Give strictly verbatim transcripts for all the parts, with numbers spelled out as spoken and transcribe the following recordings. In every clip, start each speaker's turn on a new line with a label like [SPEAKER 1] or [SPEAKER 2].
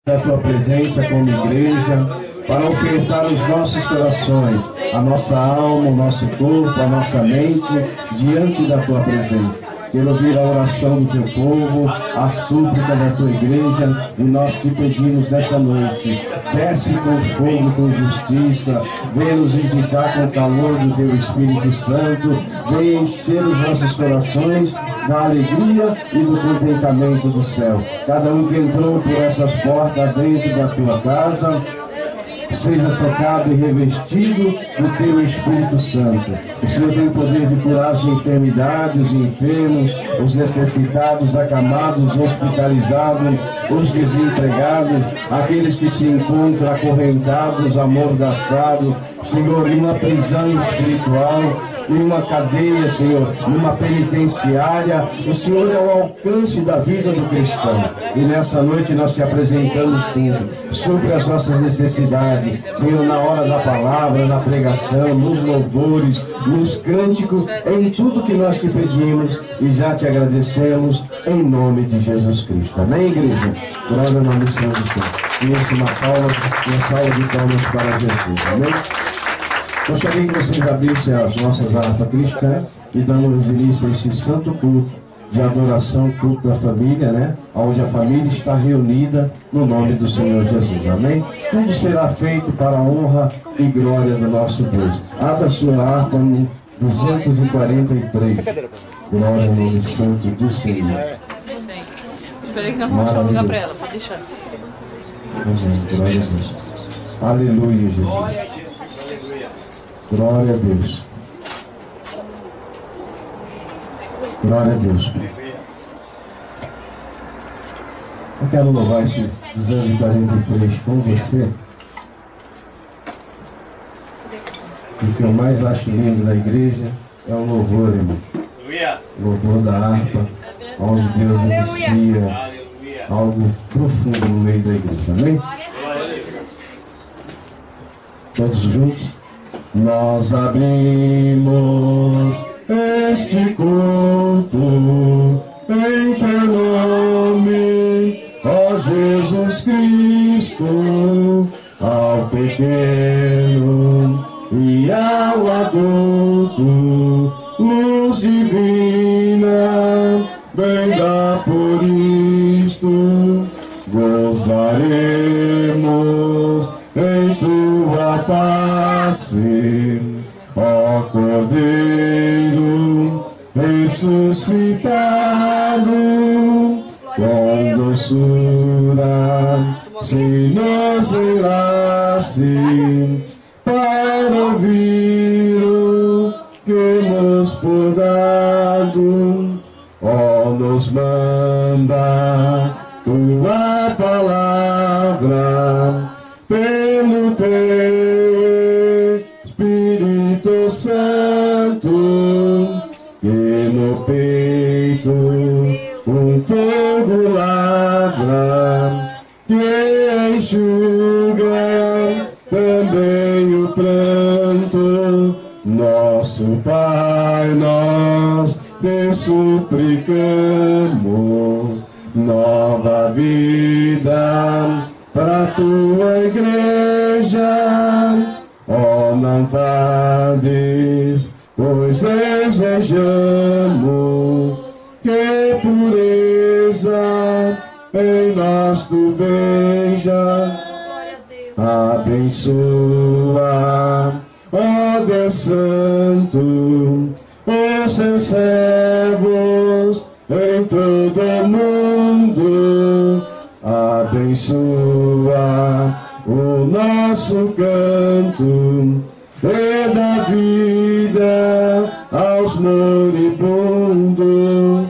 [SPEAKER 1] da tua presença como igreja, para ofertar os nossos corações, a nossa alma, o nosso corpo, a nossa mente, diante da tua presença. Quero ouvir a oração do teu povo, a súplica da tua igreja, e nós te pedimos nesta noite, desce com fogo, com justiça, venha nos visitar com o calor do teu Espírito Santo, venha encher os nossos corações da alegria e do contentamento do céu. Cada um que entrou por essas portas dentro da tua casa, seja tocado e revestido do teu Espírito Santo. O Senhor tem o poder de curar as enfermidades, os enfermos, os necessitados, acamados, hospitalizados, os desempregados, aqueles que se encontram acorrentados, amordaçados, Senhor, em uma prisão espiritual, em uma cadeia, Senhor, numa penitenciária. O Senhor é o alcance da vida do cristão. E nessa noite nós te apresentamos tudo. Supre as nossas necessidades, Senhor, na hora da palavra, na pregação, nos louvores, nos cânticos, em tudo que nós te pedimos e já te agradecemos em nome de Jesus Cristo. Amém, igreja? Glória ao nome do Senhor do Senhor. E isso uma palma, uma salva de palmas para Jesus. Amém? Gostaria que vocês abrissem as nossas harpas cristãs e damos início a esse santo culto de adoração, culto da família, né? Onde a família está reunida no nome do Senhor Jesus. Amém? Tudo será feito para a honra e glória do nosso Deus. Abra sua harpa no duzentos e quarenta e três. Glória ao nome santo do Senhor.
[SPEAKER 2] Espera que nós vamos achar um lugar para ela, pode deixar.
[SPEAKER 1] Amém. Glória a Deus. Aleluia, Jesus. Glória a Deus. Glória a Deus. Eu quero louvar esse duzentos e quarenta e três com você. O que eu mais acho lindo na igreja é o louvor, irmão. O louvor da harpa, onde Deus inicia algo profundo no meio da igreja. Amém? Todos juntos? Nós abrimos este culto em teu nome, ó Jesus Cristo, ao pequeno e ao adulto, luz divina, venga por isto, gozaremos em tua face, ó Cordeiro ressuscitado, com doçura se nos enlace para ouvir o que nos por dado, ó, nos manda tua palavra pelo teu Espírito Santo, que no peito um fogo lavra, que enxuga também o pranto. Nosso Pai, nós te suplicamos nova vida para tua igreja, ó, não tardes, pois desejamos que pureza em nós tu veja. Abençoa, ó Deus Santo, os seus servos em todo o mundo. Abençoa o nosso canto e dá vida aos moribundos.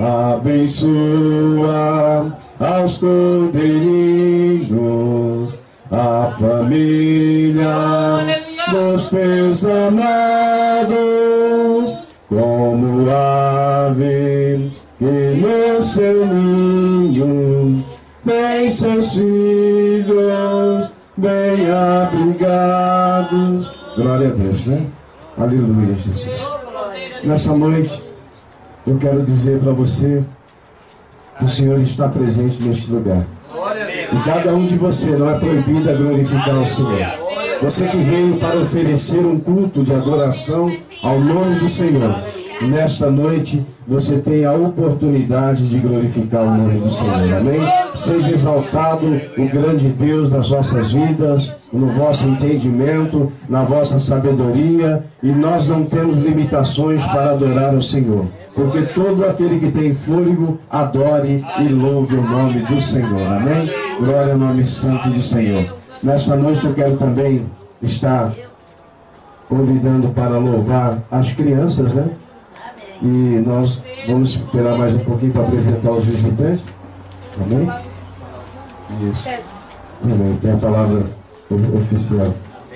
[SPEAKER 1] Abençoa aos cordeirinhos, a família dos teus amados, como ave que no seu ninho tem seus filhos bem abrigados. Glória a Deus, né? Aleluia, Jesus. Nessa noite, eu quero dizer para você que o Senhor está presente neste lugar. E cada um de você não é proibido a glorificar o Senhor. Você que veio para oferecer um culto de adoração ao nome do Senhor, nesta noite você tem a oportunidade de glorificar o nome do Senhor, amém? Seja exaltado o grande Deus das vossas vidas, no vosso entendimento, na vossa sabedoria, e nós não temos limitações para adorar o Senhor, porque todo aquele que tem fôlego, adore e louve o nome do Senhor, amém? Glória ao nome santo do Senhor. Nesta noite eu quero também estar convidando para louvar as crianças, né? E nós vamos esperar mais um pouquinho para apresentar os visitantes. Amém? Isso. Amém. Tem a palavra oficial.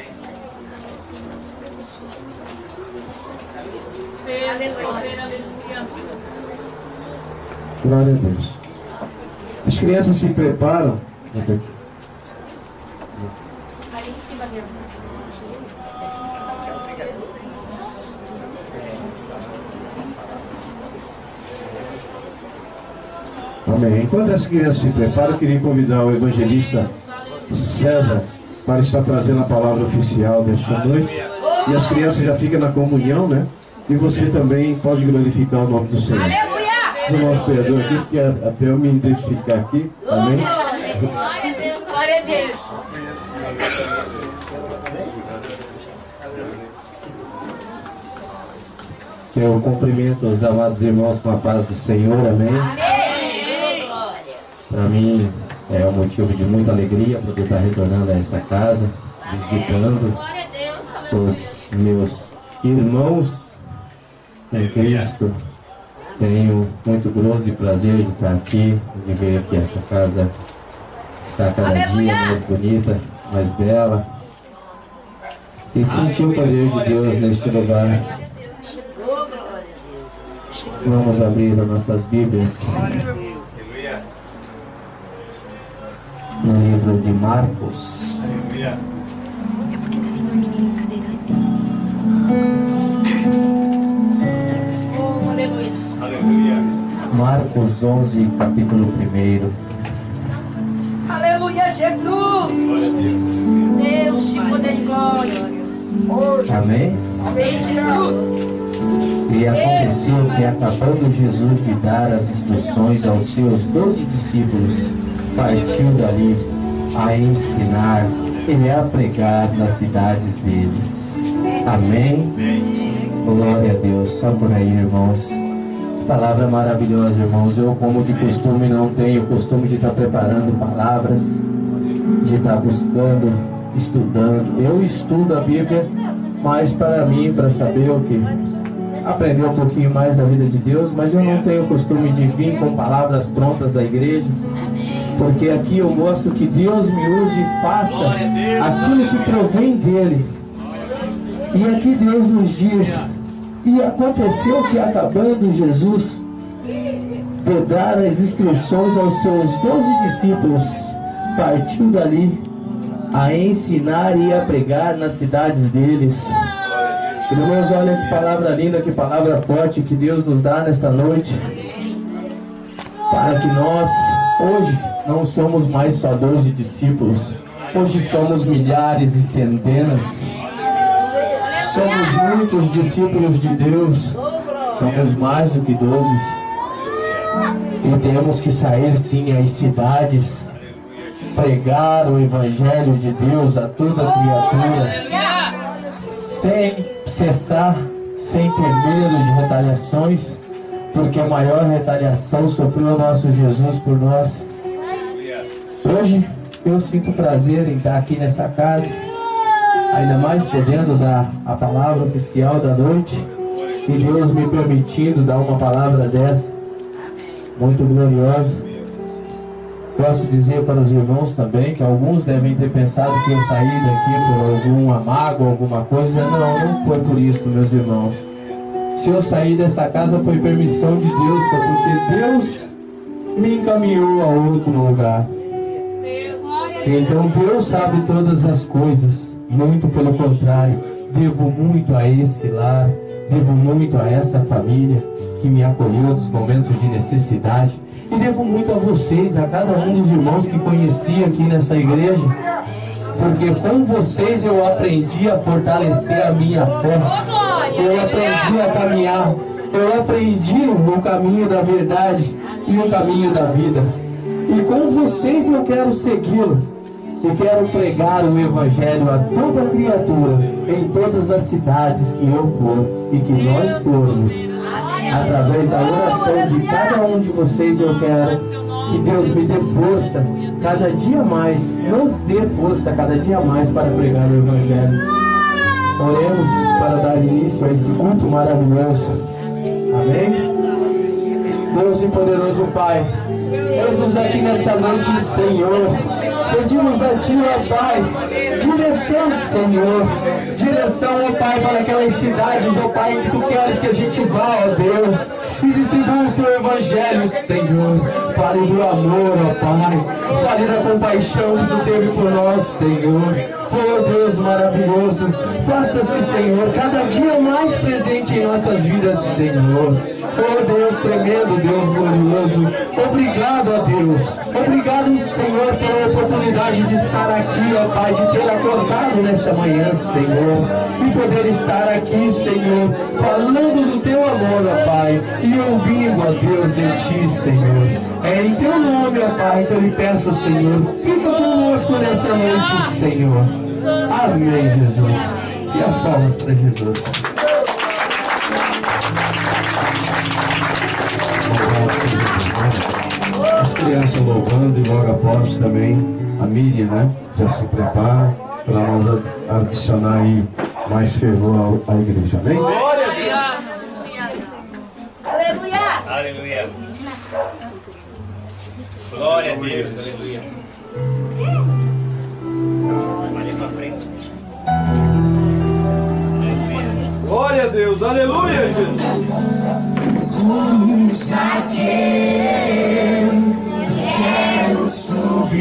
[SPEAKER 1] Glória a Deus. As crianças se preparam. Amém. Enquanto as crianças se preparam, eu queria convidar o evangelista César para estar trazendo a palavra oficial desta noite. E as crianças já ficam na comunhão, né? E você também pode glorificar o nome do Senhor. Aleluia! Os irmãos perdoam aqui, porque até eu me identificar aqui. Amém?
[SPEAKER 3] Glória a Deus.
[SPEAKER 4] Eu cumprimento os amados irmãos com a paz do Senhor. Amém? Para mim é um motivo de muita alegria poder estar retornando a essa casa, visitando os meus irmãos em Cristo. Tenho muito gozo e prazer de estar aqui, de ver que essa casa está cada dia mais bonita, mais bela, e sentir o poder de Deus neste lugar. Vamos abrir as nossas Bíblias no livro de Marcos. Marcos onze, capítulo um.
[SPEAKER 3] Aleluia, Jesus! Deus de poder e glória.
[SPEAKER 4] Amém?
[SPEAKER 3] Amém, Jesus!
[SPEAKER 4] E aconteceu que, acabando Jesus de dar as instruções aos seus doze discípulos, partiu dali a ensinar e a pregar nas cidades deles. Amém? Glória a Deus. Só por aí, irmãos. Palavra maravilhosa, irmãos. Eu, como de costume, não tenho o costume de estar preparando palavras, de estar buscando, estudando. Eu estudo a Bíblia, mas para mim, para saber o que? Aprender um pouquinho mais da vida de Deus, mas eu não tenho o costume de vir com palavras prontas à igreja, porque aqui eu gosto que Deus me use e faça aquilo que provém dele. E aqui Deus nos diz: e aconteceu que, acabando Jesus de dar as instruções aos seus doze discípulos, partiu dali a ensinar e a pregar nas cidades deles. Irmãos, olha que palavra linda, que palavra forte que Deus nos dá nessa noite, para que nós, hoje, não somos mais só doze discípulos, hoje somos milhares e centenas, somos muitos discípulos de Deus, somos mais do que doze, e temos que sair sim às cidades, pregar o Evangelho de Deus a toda criatura, sem cessar, sem ter medo de retaliações, porque a maior retaliação sofreu o nosso Jesus por nós. Hoje eu sinto prazer em estar aqui nessa casa, ainda mais podendo dar a palavra oficial da noite, e Deus me permitindo dar uma palavra dessa, muito gloriosa. Posso dizer para os irmãos também que alguns devem ter pensado que eu saí daqui por alguma mágoa, alguma coisa. Não, não foi por isso, meus irmãos. Se eu saí dessa casa foi permissão de Deus, foi porque Deus me encaminhou a outro lugar. Então Deus sabe todas as coisas, muito pelo contrário. Devo muito a esse lar, devo muito a essa família que me acolheu nos momentos de necessidade. E devo muito a vocês, a cada um dos irmãos que conheci aqui nessa igreja, porque com vocês eu aprendi a fortalecer a minha fé. Eu aprendi a caminhar. Eu aprendi no caminho da verdade e no caminho da vida. E com vocês eu quero segui-lo. Eu quero pregar o Evangelho a toda criatura, em todas as cidades que eu for e que nós formos. Através da oração de cada um de vocês eu quero que Deus me dê força cada dia mais, nos dê força cada dia mais para pregar o Evangelho. Oremos para dar início a esse culto maravilhoso. Amém? Deus e poderoso Pai, eis-nos aqui nessa noite, Senhor. Pedimos a Ti, ó Pai, direção, Senhor. Direção, ó Pai, para aquelas cidades, ó Pai, em que Tu queres que a gente vá, ó Deus. E distribua o Seu Evangelho, Senhor. Fale do amor, ó Pai. Fale da compaixão que Tu teve por nós, Senhor. Oh Deus maravilhoso, faça-se, Senhor, cada dia mais presente em nossas vidas, Senhor. Oh Deus tremendo, Deus glorioso, obrigado a Deus, obrigado, Senhor, pela oportunidade de estar aqui, ó Pai, de ter acordado nesta manhã, Senhor, e poder estar aqui, Senhor, falando do Teu amor, ó Pai, e ouvindo, ó Deus, de Ti, Senhor. É em Teu nome, ó Pai, que eu lhe peço, Senhor, fica conosco nessa noite, Senhor. Amém, Jesus. E as palmas para Jesus.
[SPEAKER 1] As crianças louvando e logo após também a Miriam, né? Já se prepara para nós adicionar aí mais fervor à igreja, amém?
[SPEAKER 3] Aleluia!
[SPEAKER 5] Aleluia! Glória a Deus, aleluia! Olha pra frente.
[SPEAKER 6] Glória a Deus, aleluia, Jesus!
[SPEAKER 7] Como Zaqueu, quero subir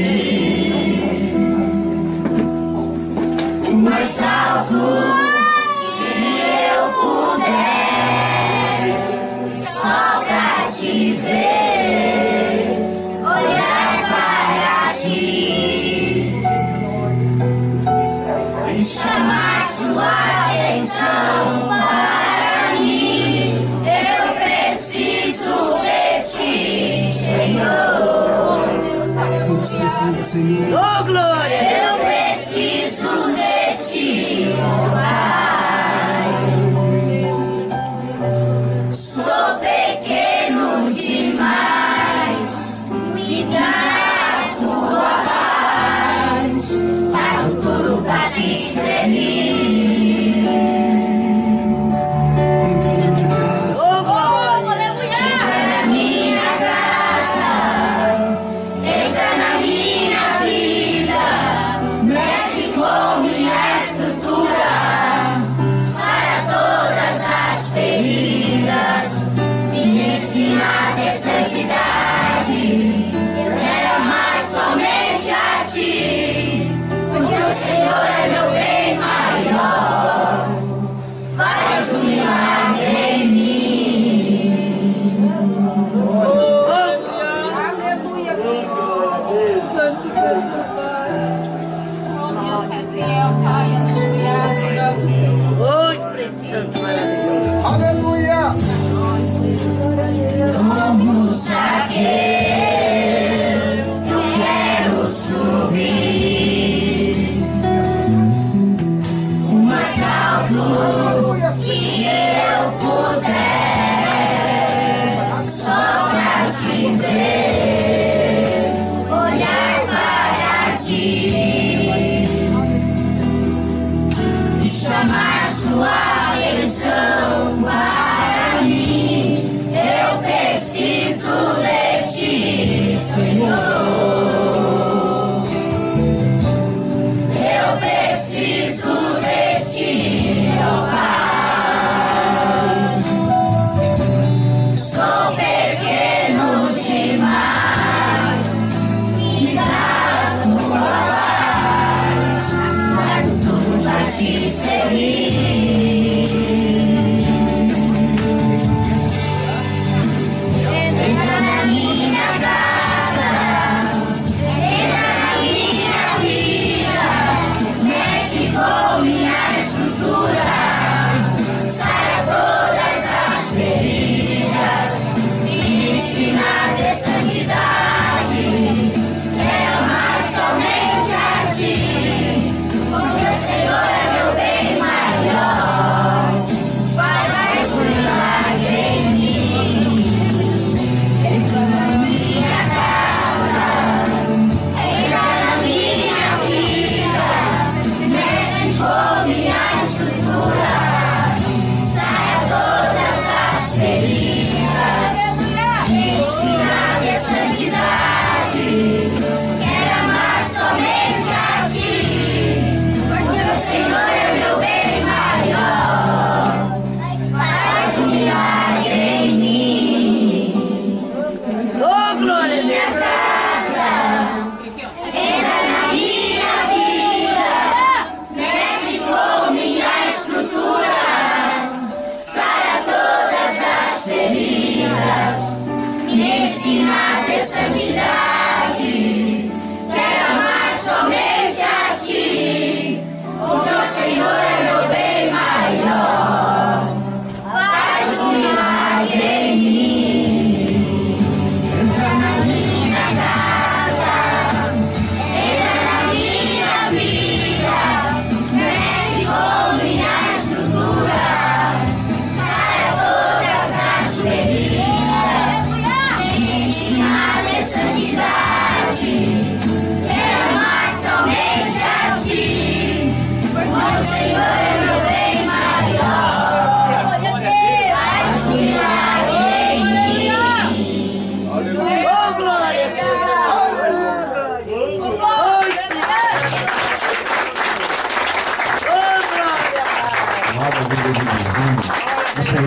[SPEAKER 7] o mais alto que eu puder, só pra Te ver, olhar para Ti e chamar Sua atenção para mim. Eu preciso de Ti, Senhor. Todos precisam do Senhor. Oh, glória! Eu preciso de Ti, oh Pai. Sou pequeno demais. Me dá a Tua paz. Paro tudo pra Te servir. Mexe com minha estrutura.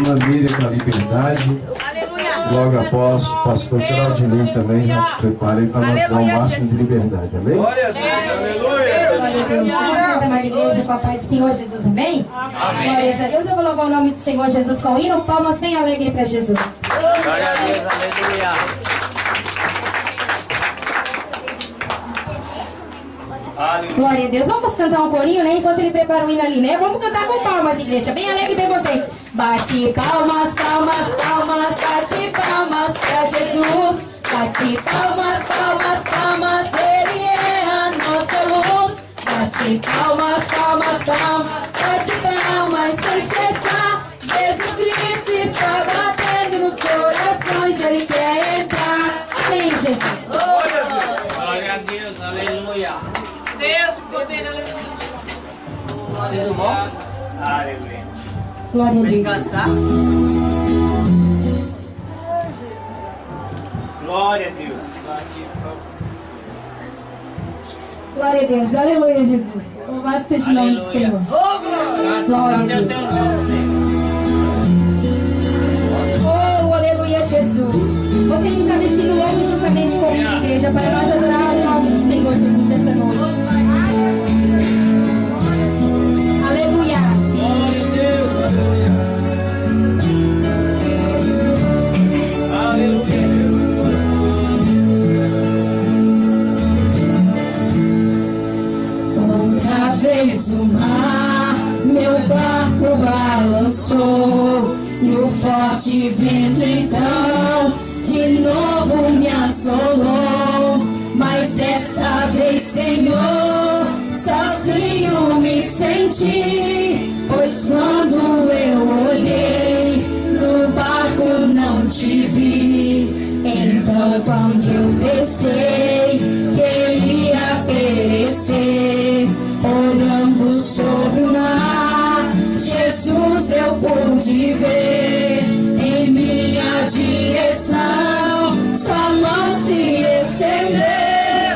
[SPEAKER 1] irmã Miriam com a liberdade. Logo após, o pastor Claudinei também já preparei para nós dar o máximo de liberdade. Amém?
[SPEAKER 6] Glória a Deus, aleluia.
[SPEAKER 3] Glória a Deus. Santa Maria Igreja, papai do Senhor Jesus, amém? Amém. Glória a Deus. Eu vou louvar o nome do Senhor Jesus com hino, palmas bem alegre para Jesus.
[SPEAKER 5] Glória a Deus, aleluia.
[SPEAKER 3] Glória a Deus. Vamos cantar um corinho, né? Enquanto ele prepara o hino ali, né? Vamos cantar com palmas, igreja. Bem alegre, bem contente. Bate palmas, palmas, palmas. Bate palmas pra Jesus. Bate palmas, palmas, palmas. Ele é a nossa luz. Bate palmas, palmas, palmas. Bate palmas sem cessar. Jesus Cristo está batendo nos corações. Ele quer entrar. Amém, Jesus.
[SPEAKER 5] Glória a Deus, aleluia. Deus, poder, aleluia. Aleluia.
[SPEAKER 3] Glória a Deus.
[SPEAKER 5] Glória a Deus.
[SPEAKER 3] Glória a Deus. Aleluia, Jesus. Louvado seja o nome do Senhor. Glória a Deus. Oh, aleluia, Jesus. Você está vestindo logo juntamente comigo, igreja, para nós adorar o nome do Senhor Jesus nessa noite. Aleluia.
[SPEAKER 5] Glória a Deus. Aleluia.
[SPEAKER 3] Outra vez o mar, meu barco balançou, e o forte vento então de novo me assolou. Mas desta vez, Senhor, sozinho me senti, pois quando eu olhei no barco não te vi. Então quando eu pensei que iria perecer, olhando sobre o mar, Jesus eu pude ver em minha direção, sua mão se estendeu.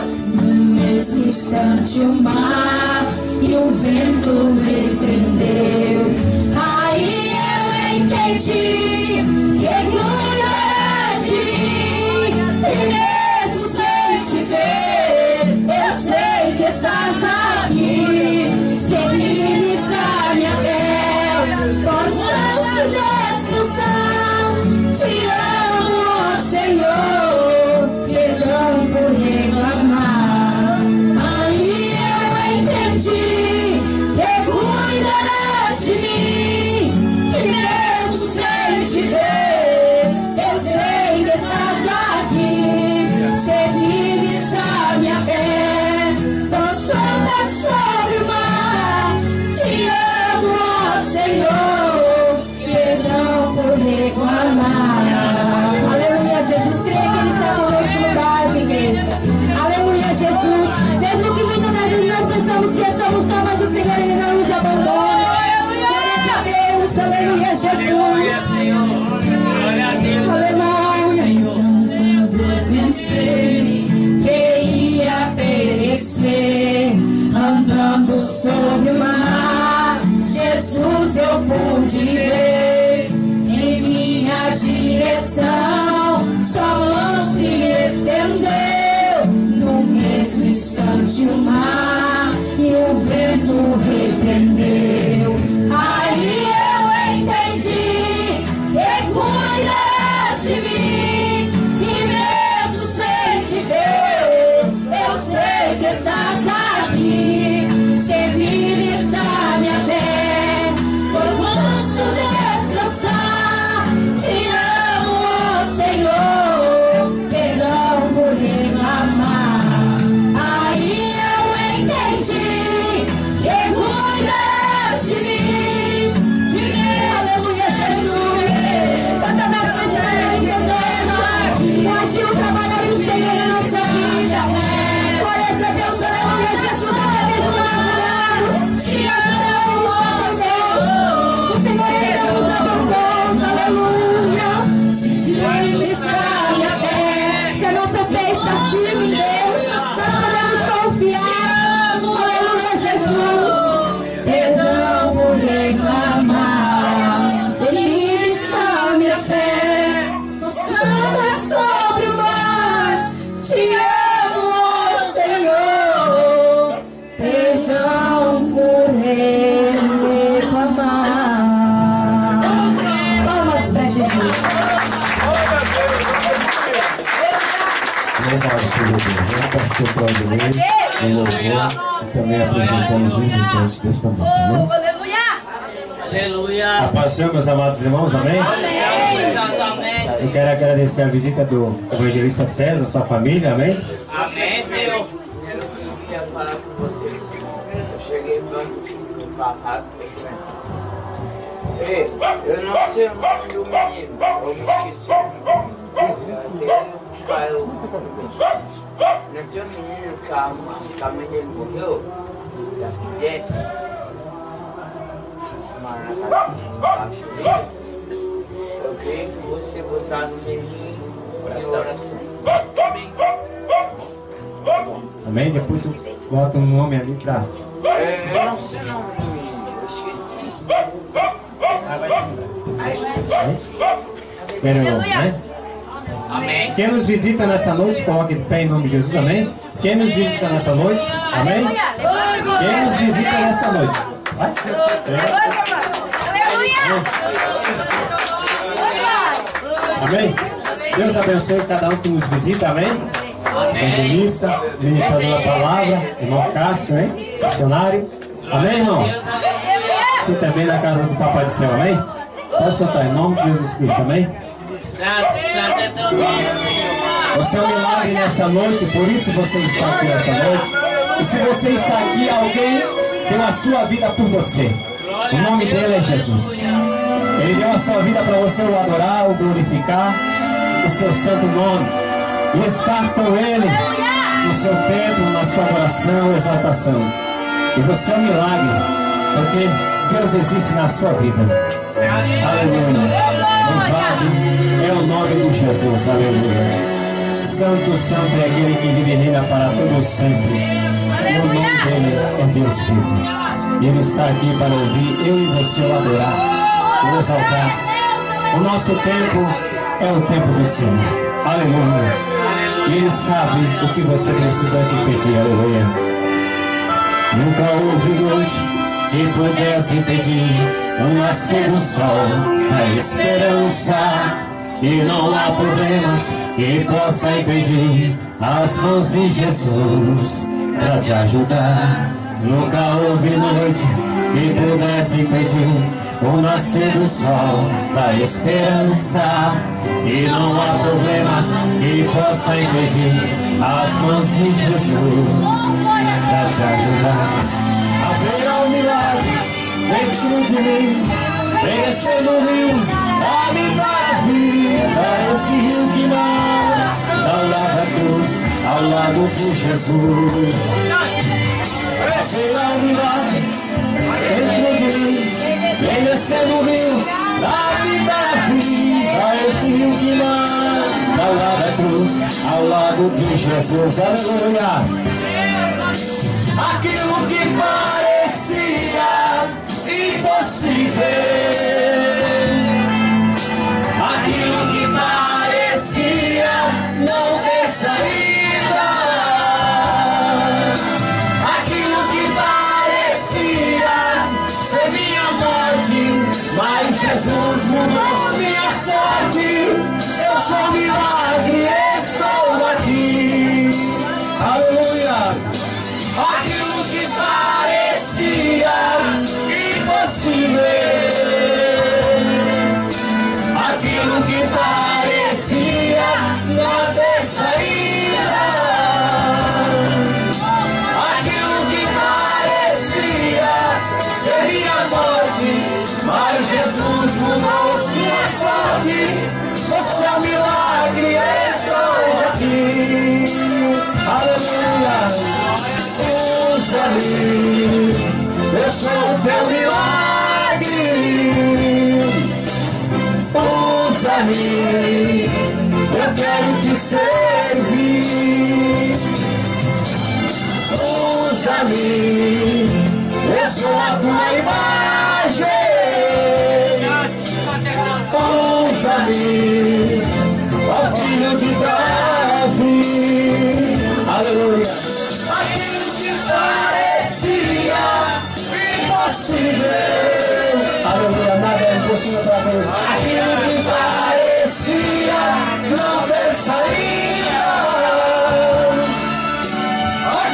[SPEAKER 3] Nesse instante o mar e o vento repreendeu. Aí eu entendi que cuidarás de mim, e mesmo sem te ver, eu sei que estás aqui. Ser firme está minha fé, possamos descansar. Te amo, ó Senhor, perdão por reclamar. Aí eu entendi que cuidarás de mim, e mesmo sem te ver, eu sei que estás aqui. Ser firme está minha fé, posso andar sobre o mar. Te amo, ó Senhor, perdão por reclamar. Aleluia, Jesus, creia que Ele está conosco no barco, igreja. Aleluia, Jesus. Mesmo que muitas das vezes nós pensamos que estamos só, mas o Senhor Ele não nos abandona. Glória a Deus, aleluia, Jesus.
[SPEAKER 5] Glória a Deus.
[SPEAKER 3] Aleluia. Então quando eu pensei que ia perecer, andando sobre o mar, Jesus eu pude ver em minha direção, sua mão se estendeu. No mesmo instante o mar e o vento repreendeu. Aí eu entendi que cuidarás de mim, e mesmo sem te ver, eu sei que estás aqui. Ser firme está minha fé, pois manso Deus
[SPEAKER 1] no louvor e também apresentando os visitantes desta noite. Amém?
[SPEAKER 5] Aleluia.
[SPEAKER 8] A paz do Senhor, meus amados irmãos, amém?
[SPEAKER 5] Exatamente.
[SPEAKER 8] Eu quero agradecer a visita do evangelista César, sua família, amém?
[SPEAKER 5] Amém, Senhor.
[SPEAKER 9] Eu queria falar com você. Eu cheguei no papai. Ei, eu não sei o nome do menino. Eu me esqueci. Eu até buscar o. Não tinha um menino que a, que a mãe dele morreu? De acidente. Mas na casinha embaixo dele. Eu queria que você botasse em oração.
[SPEAKER 8] Amém? Depois tu bota um nome ali pra...
[SPEAKER 9] É, eu não sei o nome do menino. Eu esqueci.
[SPEAKER 8] Quero, né?
[SPEAKER 5] Amém.
[SPEAKER 8] Quem nos visita nessa noite, coloque de pé em nome de Jesus, amém? Quem nos visita nessa noite, amém? Quem nos visita nessa noite? Vai? Amém? Deus abençoe cada um que nos visita, amém? Evangelista, ministrador da palavra, irmão Cássio, hein? Missionário. Amém, irmão? Você também na casa do Papai do Céu, amém? Pode soltar em nome de Jesus Cristo, amém?
[SPEAKER 5] Santo, santo é teu nome, Senhor.
[SPEAKER 8] Você é um milagre nessa noite, por isso você está aqui nessa noite. E se você está aqui, alguém deu a sua vida por você. O nome dele é Jesus. Ele deu a sua vida para você o adorar, o glorificar, o seu santo nome. E estar com ele no seu templo, na sua adoração, exaltação. E você é um milagre, porque Deus existe na sua vida. Aleluia. Louvado é o nome de Jesus. Aleluia. Santo, santo é aquele que vive e reina para todos sempre. E o nome dele é Deus vivo. E ele está aqui para ouvir eu e você o adorar, o exaltar. O nosso tempo é o tempo do Senhor. Aleluia. E ele sabe o que você precisa de pedir. Aleluia. Nunca houve noite que pudesse impedir o nascer do sol, a esperança. E não há problemas que possa impedir as mãos de Jesus para te ajudar. Nunca houve noite que pudesse impedir o nascer do sol da esperança. E não há problemas que possa impedir as mãos de Jesus para te ajudar. Haverá um milagre dentro de mim, descer no rio, a me dar vida, esse rio que mora ao lado da cruz, ao lado de Jesus. Haverá um milagre dentro de mim, descer no rio, a me dar vida, esse rio que mora ao lado da cruz, ao lado de Jesus. Aleluia. Aquilo que parecia impossível, aquilo que parecia não ter saída, aquilo que parecia ser minha morte, mas Jesus mudou minha sorte. Eu sou milagre, estou aqui. Aleluia. Aquilo que parecia impossível, aquilo que parecia não ter saída, aquilo que parecia seria morte, mas Jesus mudou sua sorte. Você é um milagre, estou aqui. Aleluia. Usa-me, eu sou o teu milagre. Usa-me, eu quero te servir. Usa-me, eu sou a tua imagem. Usa-me, ó filho de Davi. Aleluia. Aquilo que parecia impossível, aleluia, nada é impossível para Deus. Aquilo que parecia não ter saída,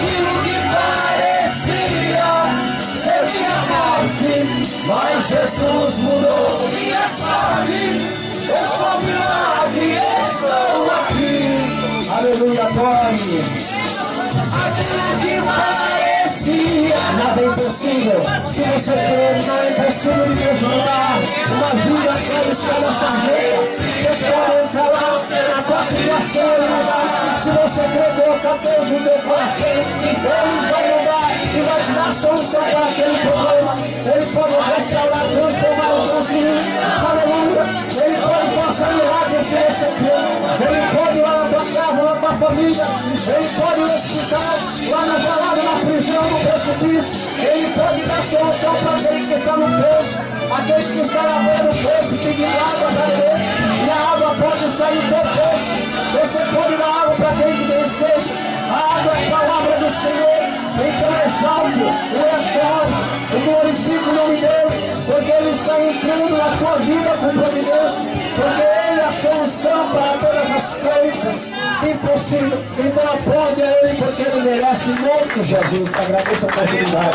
[SPEAKER 8] Se você crê, não é impossível de Deus mudar. Uma vida pode estar nessa vida. Deus pode entrar lá na tua situação e mudar. Se você crê, colocar Deus no teu coração, Ele vai mudar e vai te dar solução para aquele problema. Ele pode restaurar, transformar o teu filho. Aleluia. Ele pode fazer milagre se você crê. Ele pode ir lá na tua casa, na tua família. Ele pode ir no hospital, lá na balada, na prisão, no precipício. Ele pode dar solução para aquele que está no poço, aquele que está na beira do poço, pedindo água para beber. E a água pode sair do poço. Você pode dar água para aquele que tem sede. A água é a palavra do Senhor. Então exalte, o adore, o glorifique o nome dele, porque ele está entrando na tua vida com providência, porque ele é a solução para todas as coisas impossíveis. Então aplaude a ele, porque ele merece muito, Jesus. Agradeço a oportunidade.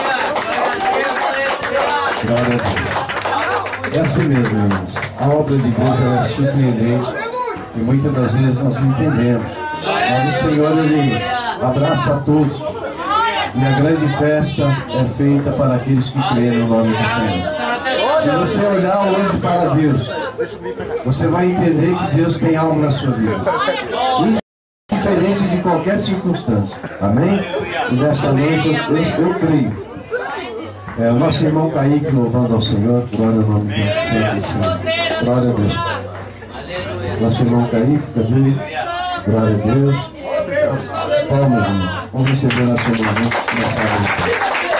[SPEAKER 1] Glória a Deus. É assim mesmo, irmãos. A obra de Deus ela é surpreendente e muitas das vezes nós não entendemos. Mas o Senhor, ele abraça a todos. E a grande festa é feita para aqueles que creem no nome do Senhor. Se você olhar hoje para Deus, você vai entender que Deus tem algo na sua vida, diferente de qualquer circunstância. Amém? E nessa noite eu, eu, eu creio. É, o nosso irmão Kaique louvando ao Senhor. Glória ao nome do Santo do Senhor. Glória a Deus. Nosso irmão Kaique, cadê? Glória a Deus. Palmas, irmão. Vamos receber a sua mão nessa noite.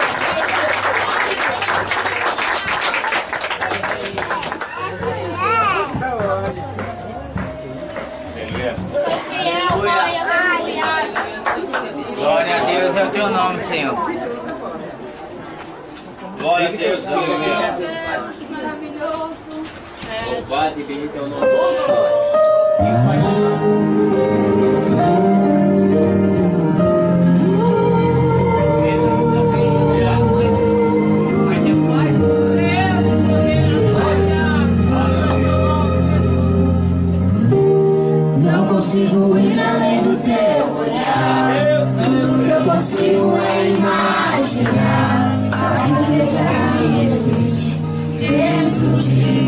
[SPEAKER 5] Glória a Deus é o teu nome, Senhor. Glória a Deus, aleluia. Louvado e bendito é o nome.
[SPEAKER 7] Não consigo ir além do teu olhar. Tudo que eu consigo é imaginar a riqueza que existe dentro de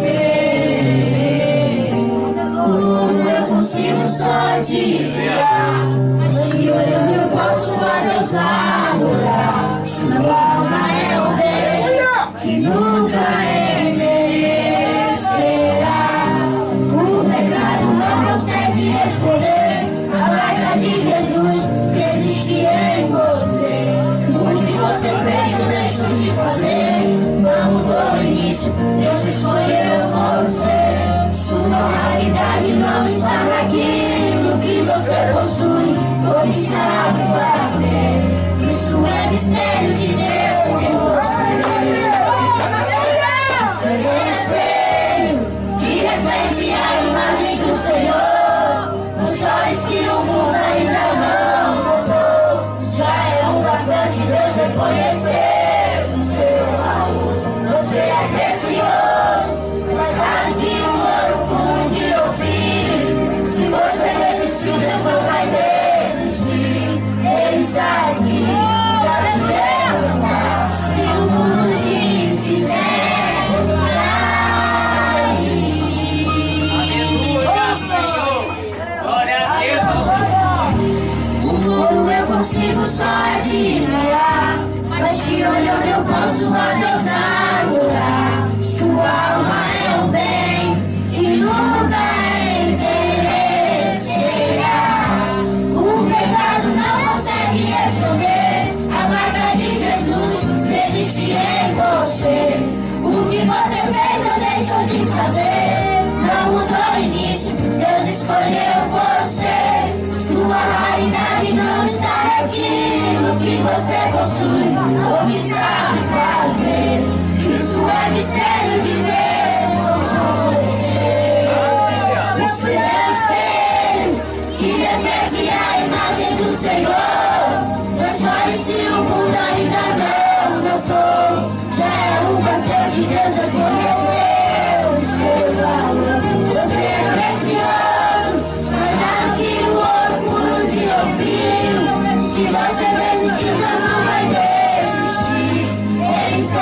[SPEAKER 7] você. Como eu consigo só admirar, mas te olhando eu posso a Deus adorar. Sua alma é o bem que nunca envelhecerá. O pecado não consegue esconder a marca de Jesus que existe em você. O que você fez ou deixou de fazer não mudou o início, Deus escolheu você. Sua realidade não está naquilo que você possui ou que sabe fazer. Isso é mistério de Deus por você. Você é um espelho que reflete a imagem do Senhor. Não chore se o mundo ainda não voltou. Já é um bastante Deus reconhecer o seu valor. Você é precioso, mais raro que o ouro puro de Ofir. Se você desistiu, Deus não vai desistir. Ele está aqui para te levantar. Se o mundo te fizer consigo só admirar, mas te olhando eu posso a Deus adorar. Sua alma é o bem e nunca envelhecerá. O pecado não consegue esconder a marca de Jesus que existe em você. O que você fez ou deixou de fazer não mudou o início, Deus escolheu você. Sua raridade não está naquilo que você possui ou que sabe fazer. Isso é mistério de Deus. Você é o espelho que reflete a imagem do Senhor. Não chore se o mundo ainda não notou. Já é o bastante Deus reconheceu o seu valor. Você é precioso, mais raro que o ouro puro de Ofir. Se você desistiu, Deus não vai desistir. Ele está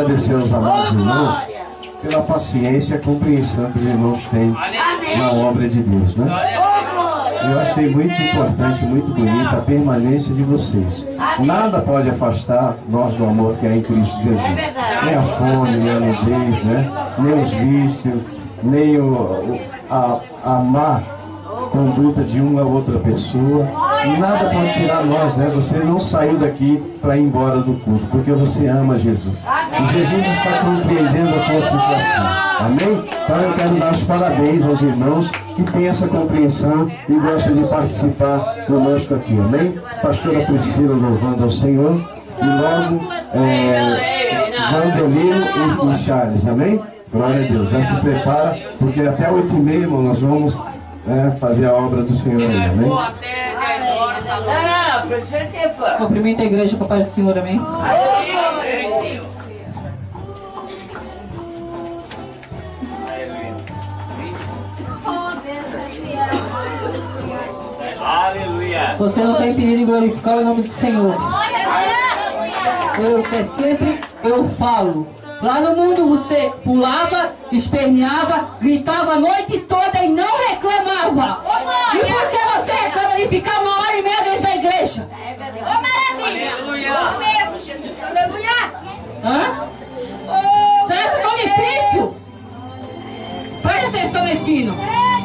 [SPEAKER 1] agradecer aos amados irmãos pela paciência e a compreensão que os irmãos têm na obra de Deus, né? Eu achei muito importante, muito bonita a permanência de vocês. Nada pode afastar nós do amor que há em Cristo Jesus. Nem a fome, nem a nudez, né? Nem os vícios, nem o, o, a, a má conduta de uma ou outra pessoa. Nada pode tirar nós, né? Você não saiu daqui para ir embora do culto, porque você ama Jesus. E Jesus está compreendendo a tua situação. Amém? Então eu quero dar os parabéns aos irmãos que têm essa compreensão e gostam de participar conosco aqui. Amém? Pastora Priscila louvando ao Senhor. E logo, é, Vandelino e, e Charles. Amém? Glória a Deus. Já se prepara, porque até oito e meia, irmão, nós vamos é, fazer a obra do Senhor aí. Amém?
[SPEAKER 10] Cumprimenta a igreja com a paz do Senhor, amém?
[SPEAKER 5] Aleluia.
[SPEAKER 10] Você não tem impedido de glorificar o nome do Senhor. Eu que sempre eu falo. Lá no mundo você pulava, esperneava, gritava a noite toda e não reclamava. E por que você reclama de ficar uma hora e meia dentro da igreja?
[SPEAKER 7] Ô, maravilha! Aleluia! mesmo, Jesus! Aleluia!
[SPEAKER 10] Hã? Será que é tão difícil? Preste atenção nesse hino.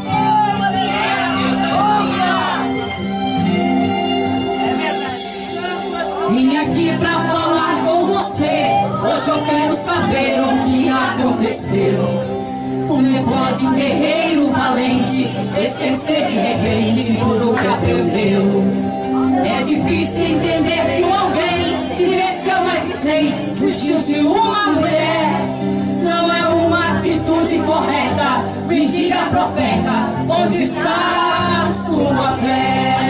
[SPEAKER 10] Vim aqui pra falar com você. Hoje eu quero saber o que aconteceu. Como pode um guerreiro valente esquecer de repente tudo que aprendeu? É difícil entender que um alguém que cresceu mais de cem fugiu de uma mulher. Não é uma atitude correta. Me diga, profeta, onde está a sua fé?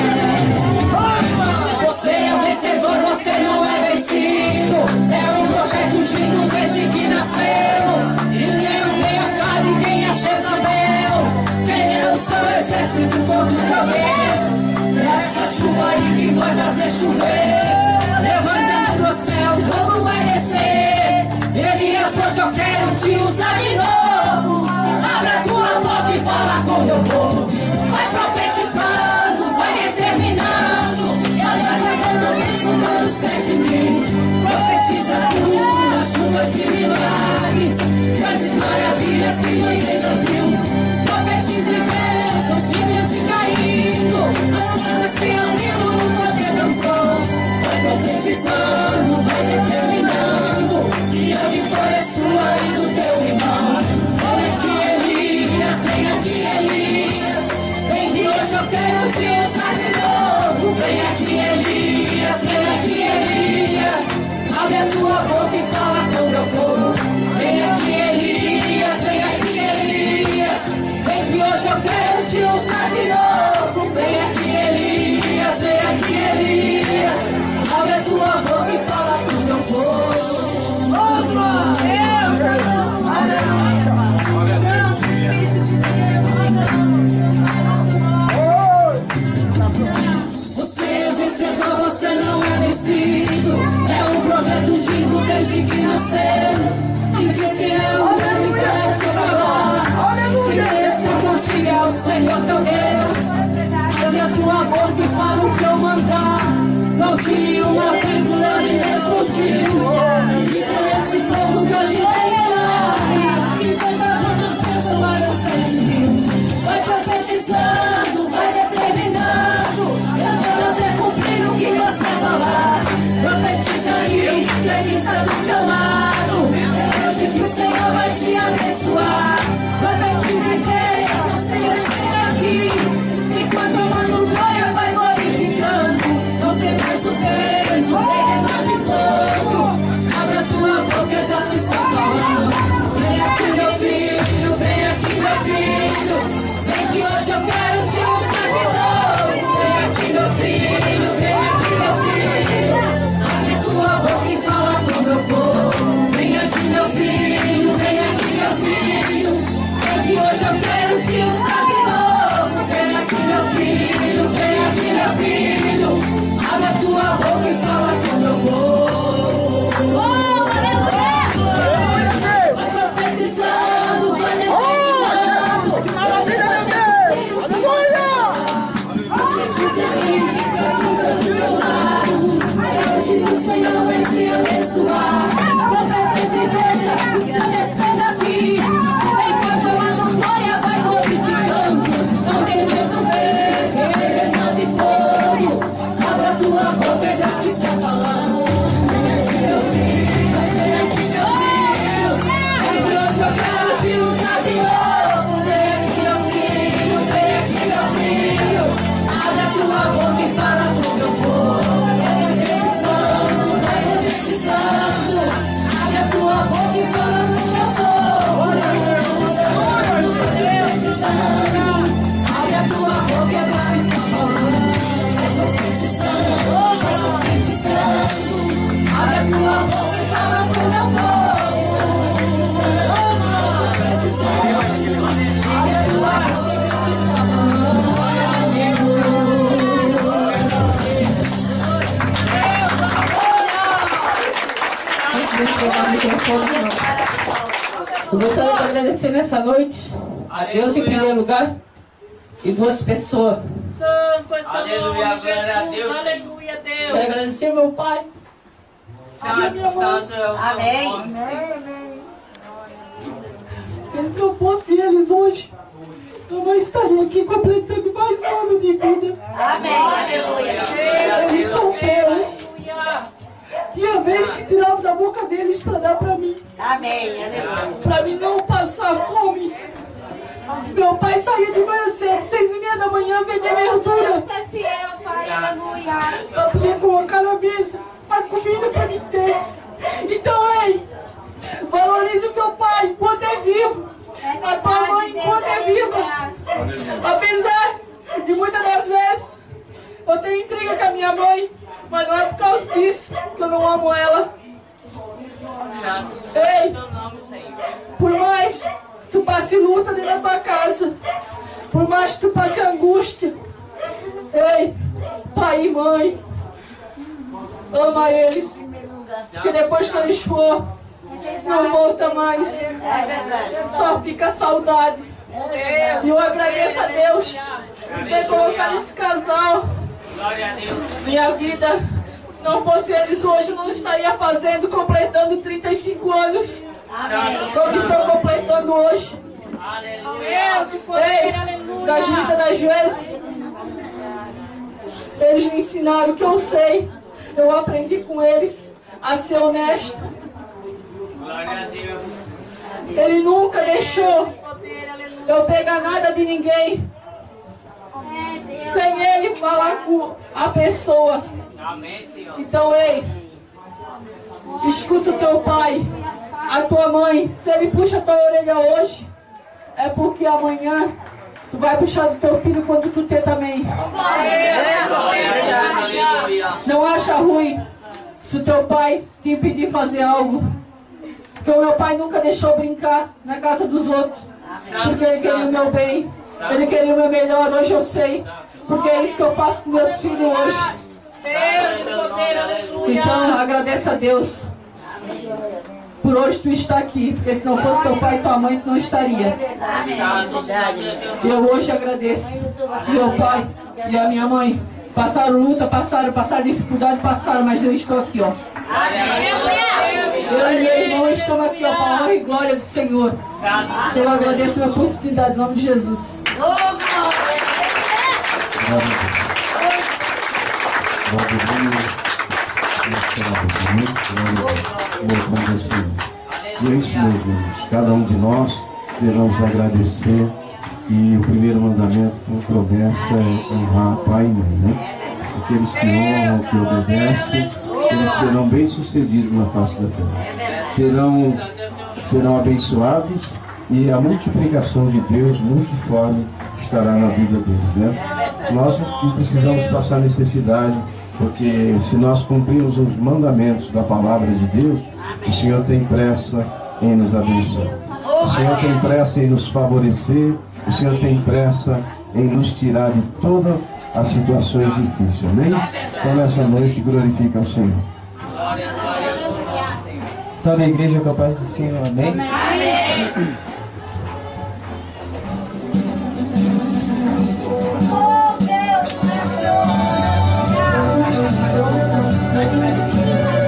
[SPEAKER 10] Você é um vencedor, você não é vencido. É um projeto ungido desde que nasceu. E quem nem acabe, quem é Jezabel. Quem é o seu exército contra os cabelos? Essa chuva aí que vai fazer chover. Levanta pro céu, fogo vai descer. Elias, hoje eu quero te usar de novo. Abre a tua boca e fala com meu povo. Vai profetizando, vai determinando. Somando sete mil. Profetiza tudo nas chuvas de milagres. Grandes maravilhas que a igreja viu. Profetiza e veja o gigante caindo. As portas se abrindo no poder da unção. Vai profetizando, vai determinando. E a vitória é sua e do teu irmão. Vem aqui, Elias, vem aqui, Elias. Vem que hoje eu quero te usar de novo. Vem aqui, Elias, vem aqui, Elias. Abre a tua boca e fala com meu povo. Vem aqui, Elias, vem aqui, Elias. Vem que hoje eu quero te usar de novo. Vem aqui, Elias, vem aqui, Elias. Abre a tua boca e fala com meu povo. Você é vencedor, você não é vencido. É um projeto ungido desde que nasceu. E diz que é um grande pra te falar. Se Deus contigo é o Senhor teu Deus. Abre a tua boca e fala o que eu mandar. Não tire uma vírgula nem mesmo um tiro. Diz esse povo que hoje tem milagre. E toda outra coisa vai ser de mim. Vai profetizando, vai determinando. Eu vou fazer cumprir o que você falar. Profetiza aí, ele está do seu lado. É hoje que o Senhor vai te abençoar. Profetiza e veja o Senhor descer aqui. Enquanto eu mando glória, vai glorificando. Não tem mais o vento. Senhor vai te abençoar. Profetiza e veja o céu descendo aqui. Enquanto a glória vai glorificando, não tem Deus ver, queimando de fogo. Abra tua boca e Deus que está falando. Eu vi, vai que eu vi. É que hoje eu quero te usar de novo. Vem aqui, meu filho, vem aqui, meu filho. Abre a tua boca e fala com meu povo. Vai profetizando, vai profetizando. Abre a tua boca e fala com meu povo. Vai profetizando, vai profetizando. Abre a tua boca e é Deus que está falando. Vai profetizando, vai profetizando. Abre a tua boca e fala com meu povo. Abre a tua boca e Deus que está falando.
[SPEAKER 11] Eu gostaria de agradecer nessa noite a Deus em primeiro lugar e duas pessoas.
[SPEAKER 5] Aleluia, glória a Deus.
[SPEAKER 11] Aleluia, Deus. Quero agradecer meu pai.
[SPEAKER 5] Santo, santo é o seu nome.
[SPEAKER 11] Se não fosse eles hoje, eu não estaria aqui completando mais um ano de vida.
[SPEAKER 7] Amém, aleluia.
[SPEAKER 11] Eles solteiros. Tinha vez que tirava da boca deles para dar para mim.
[SPEAKER 7] Amém, aleluia.
[SPEAKER 11] Para mim não passar fome. Meu pai saía de manhã cedo, seis e meia da manhã, vender verdura. Para poder colocar na mesa a comida para mim ter. Então, ei, valorize o teu pai enquanto é vivo. A tua mãe enquanto é viva. Apesar de muitas das vezes eu tenho intriga com a minha mãe, mas não é por causa disso que eu não amo ela. Ei, por mais que tu passe luta dentro da tua casa, por mais que tu passe angústia, ei, pai e mãe, ama eles, que depois que eles for, não volta mais, só fica a saudade. E eu agradeço a Deus por ter colocado esse casal na minha vida. Se não fosse eles hoje, eu não estaria fazendo, completando trinta e cinco anos, como estou completando hoje. Ei, das muitas das vezes, eles me ensinaram o que eu sei. Eu aprendi com eles a ser honesto. Ele nunca deixou eu pegar nada de ninguém sem ele falar com a pessoa. Então, ei, escuta o teu pai, a tua mãe. Se ele puxa a tua orelha hoje, é porque amanhã tu vai puxar do teu filho quando tu ter também. Não acha ruim se o teu pai te impedir de fazer algo. Porque o meu pai nunca deixou brincar na casa dos outros. Porque ele queria o meu bem, ele queria o meu melhor. Hoje eu sei, porque é isso que eu faço com meus filhos hoje. Então agradeça a Deus por hoje tu estar aqui, porque se não fosse teu pai e tua mãe, tu não estaria. Eu hoje agradeço meu pai e a minha mãe. Passaram luta, passaram, passaram dificuldade, passaram, mas eu estou aqui, ó. Eu e meu irmão estamos aqui, ó, para a honra e glória do Senhor. Eu agradeço a minha oportunidade, em nome de Jesus.
[SPEAKER 1] E é isso mesmo, irmãos. Cada um de nós devemos agradecer. E o primeiro mandamento com promessa é honrar pai e mãe, né? Aqueles que honram, que obedecem, eles serão bem-sucedidos na face da terra. Terão, serão abençoados e a multiplicação de Deus multiforme estará na vida deles, né? Nós não precisamos passar necessidade, porque se nós cumprirmos os mandamentos da palavra de Deus, o Senhor tem pressa em nos abençoar. O Senhor tem pressa em nos favorecer. O Senhor tem pressa em nos tirar de todas as situações difíceis, amém? Então nessa noite glorifica o Senhor.
[SPEAKER 8] Salve a igreja com a paz do Senhor, amém?
[SPEAKER 7] Oh, Deus,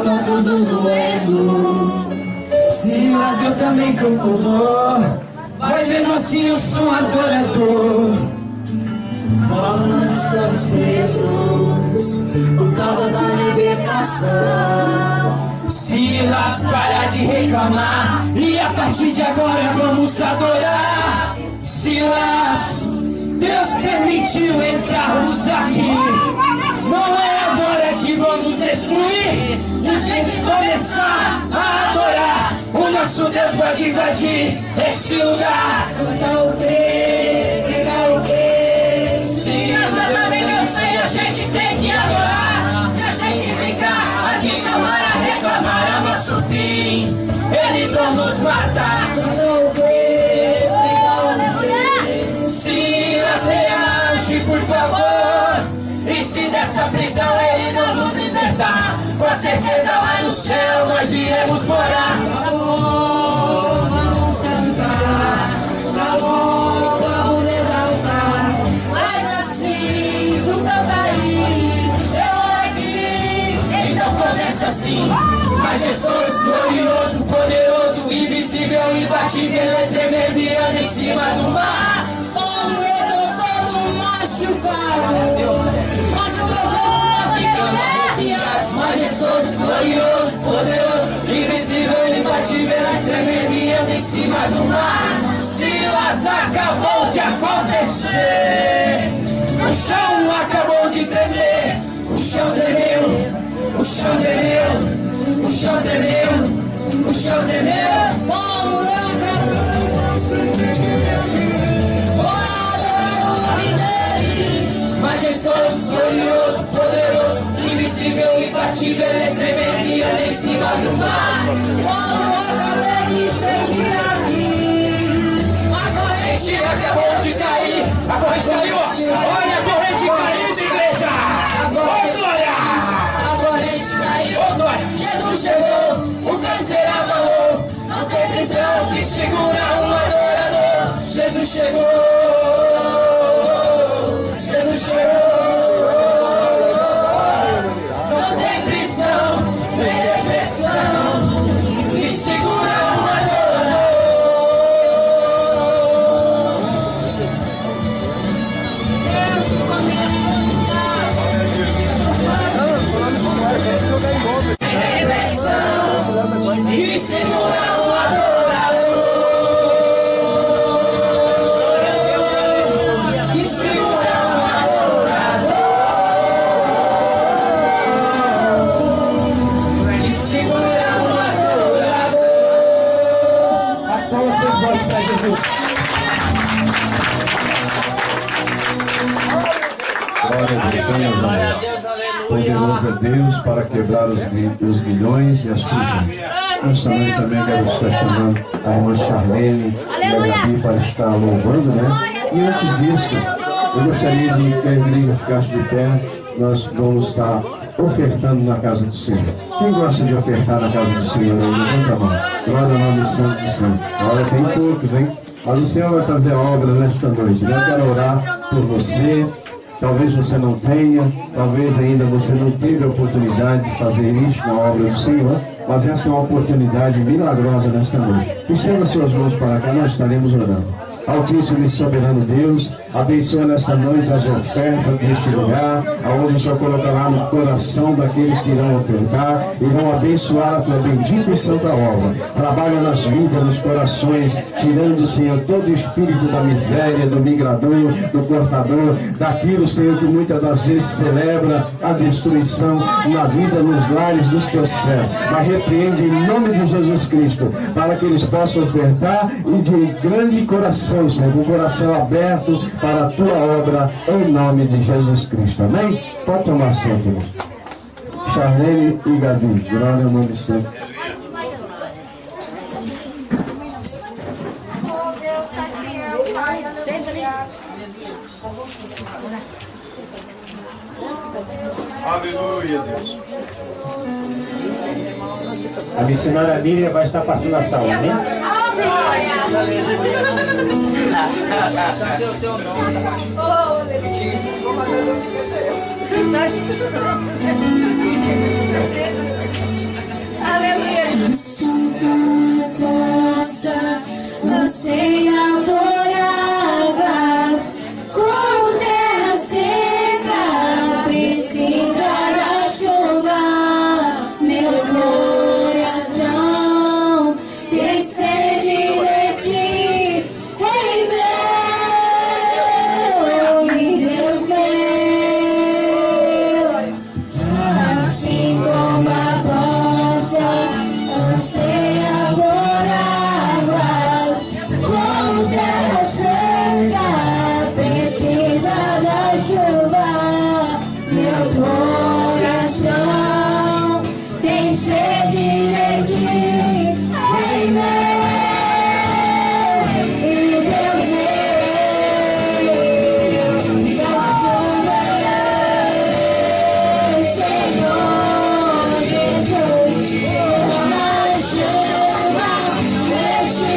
[SPEAKER 10] tá tudo doendo. Silas, eu também canto dor, mas mesmo assim eu sou um adorador. Paulo, nós estamos presos por causa da libertação. Silas, para de reclamar e a partir de agora vamos adorar. Silas, Deus permitiu entrarmos aqui. Não é agora que vamos destruir. Se a gente começar a adorar, o nosso Deus pode invadir esse lugar. Cantar o quê? Pregar o quê? Silas, eu também não sei, a gente tem que adorar. Se a gente ficar aqui só para reclamar, é o nosso fim. Eles vão nos matar. Cantar o quê? Pregar o quê? Silas, reage, por favor. E se dessa prisão ele não nos libertar, com certeza lá no céu nós iremos morar. Tá bom, vamos cantar. Tá bom, vamos exaltar. Mas assim, tu canta aí, eu aqui. Então começa assim. Majestoso, glorioso, poderoso, invisível, imbatível, é tremendo e anda em cima do mar. Paulo, eu tô todo machucado, mas o meu corpo tá ficando arrepiado. Majestoso, glorioso, poderoso, invisível, imbatível, é tremendo e anda em cima do mar. Silas, acabou de acontecer. O chão acabou de tremer. O chão tremeu, o chão tremeu, o chão tremeu, o chão tremeu. Paulo, eu majestoso, glorioso, poderoso, invisível, imbatível, é tremendo e anda em cima do mar. Paulo, eu acabei de sentir aqui. A corrente acabou de cair. A corrente caiu. Olha a corrente caindo, igreja. Ô glória. A corrente caiu. Ô glória. Jesus chegou, o câncer abalou. Não tem prisão que segura um adorador. Jesus chegou. Jesus chegou. Não tem prisão, nem depressão que segura um adorador. Tem depressão que segura um adorador. Que segura um adorador. Que segura um adorador. As palmas bem fortes para Jesus.
[SPEAKER 1] Glória a Deus, aleluia. Poderoso é Deus para quebrar os, os grilhões e as prisões. Nós também, também quero estar chamando a irmã Charlene e a Gabi para estar louvando, né? E antes disso, eu gostaria de que a igreja ficasse de pé. Nós vamos estar ofertando na casa do Senhor. Quem gosta de ofertar na casa do Senhor? Levanta a mão. Glória ao nome santo do Senhor. Olha, tem poucos, hein? Mas o Senhor vai fazer a obra nesta noite, né? Eu quero orar por você. Talvez você não tenha, talvez ainda você não teve a oportunidade de fazer isso na obra do Senhor, mas essa é uma oportunidade milagrosa nesta noite. Estenda suas mãos para cá, nós estaremos orando. Altíssimo e soberano Deus, abençoa nesta noite as ofertas deste lugar, aonde o Senhor colocará no coração daqueles que irão ofertar e vão abençoar a tua bendita e santa obra. Trabalha nas vidas, nos corações, tirando, Senhor, todo o espírito da miséria, do migrador, do cortador, daquilo, Senhor, que muitas das vezes celebra a destruição na vida, nos lares dos teus servos. Mas repreende em nome de Jesus Cristo, para que eles possam ofertar e de grande coração, Senhor, com o coração aberto para a tua obra, em nome de Jesus Cristo. Amém? Pode tomar assento, irmão. Charlene e Gabi, glória ao nome do Senhor.
[SPEAKER 6] Aleluia, Deus.
[SPEAKER 8] A missionária Miriam vai estar passando a sala, né?
[SPEAKER 7] Nação como a costa, anseia por águas, como terra seca, precisa da chuva. Meu coração tem sede de ti, Rei meu e Deus meu. Assim como a rocha anseia por águas, como terra seca precisa da chuva. Meu coração tem sede de ti, Rei meu e Deus meu. Senhor Jesus, derrama chuva neste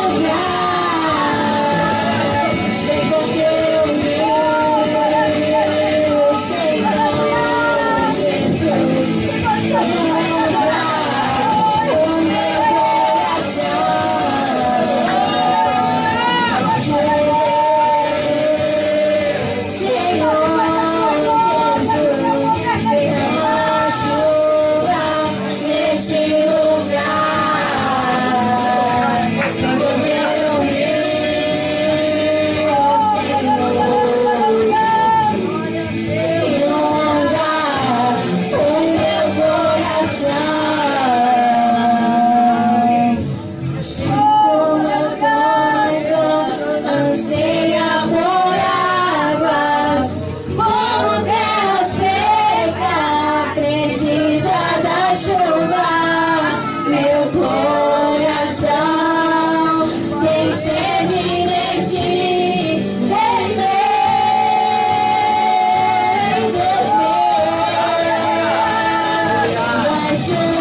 [SPEAKER 7] lugar. Vem porque eu meu Senhor Jesus, inunda o meu anseia por águas, como terra seca precisa da chuva. Meu coração tem sede de ti, Rei meu, Deus meu. Vai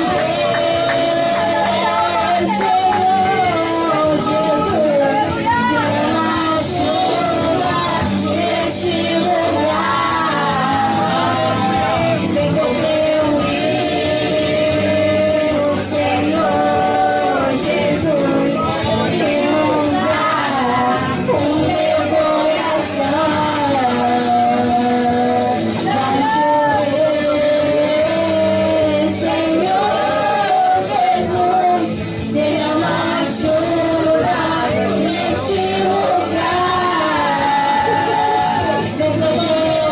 [SPEAKER 7] chover, Senhor Jesus, derrama chuva neste lugar. Vem com teu rio, Senhor Jesus, inunda o meu coração. Vai chover, Senhor Jesus, derrama chuva neste lugar. Vem com teu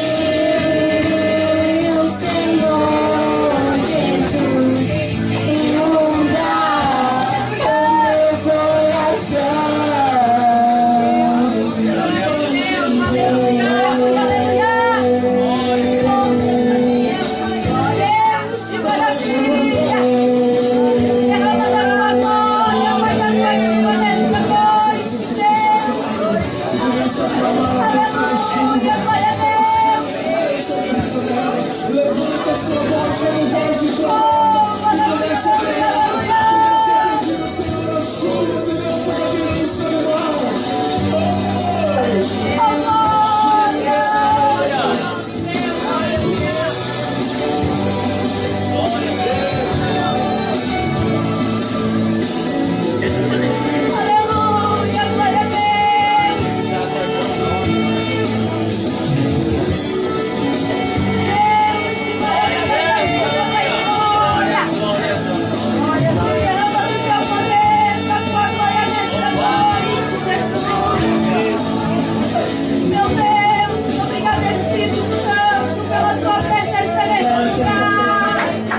[SPEAKER 7] rio, Senhor Jesus, inunda o meu coração. Levante a sua voz, vamos voz de Jó. E comece a gerar. Comece a pedir ao Senhor a chuva de Deus sobre a vida do ser humano.
[SPEAKER 10] Aleluia, glória a Deus. Meu Deus, obrigado, Espírito Santo, pela tua presença neste lugar.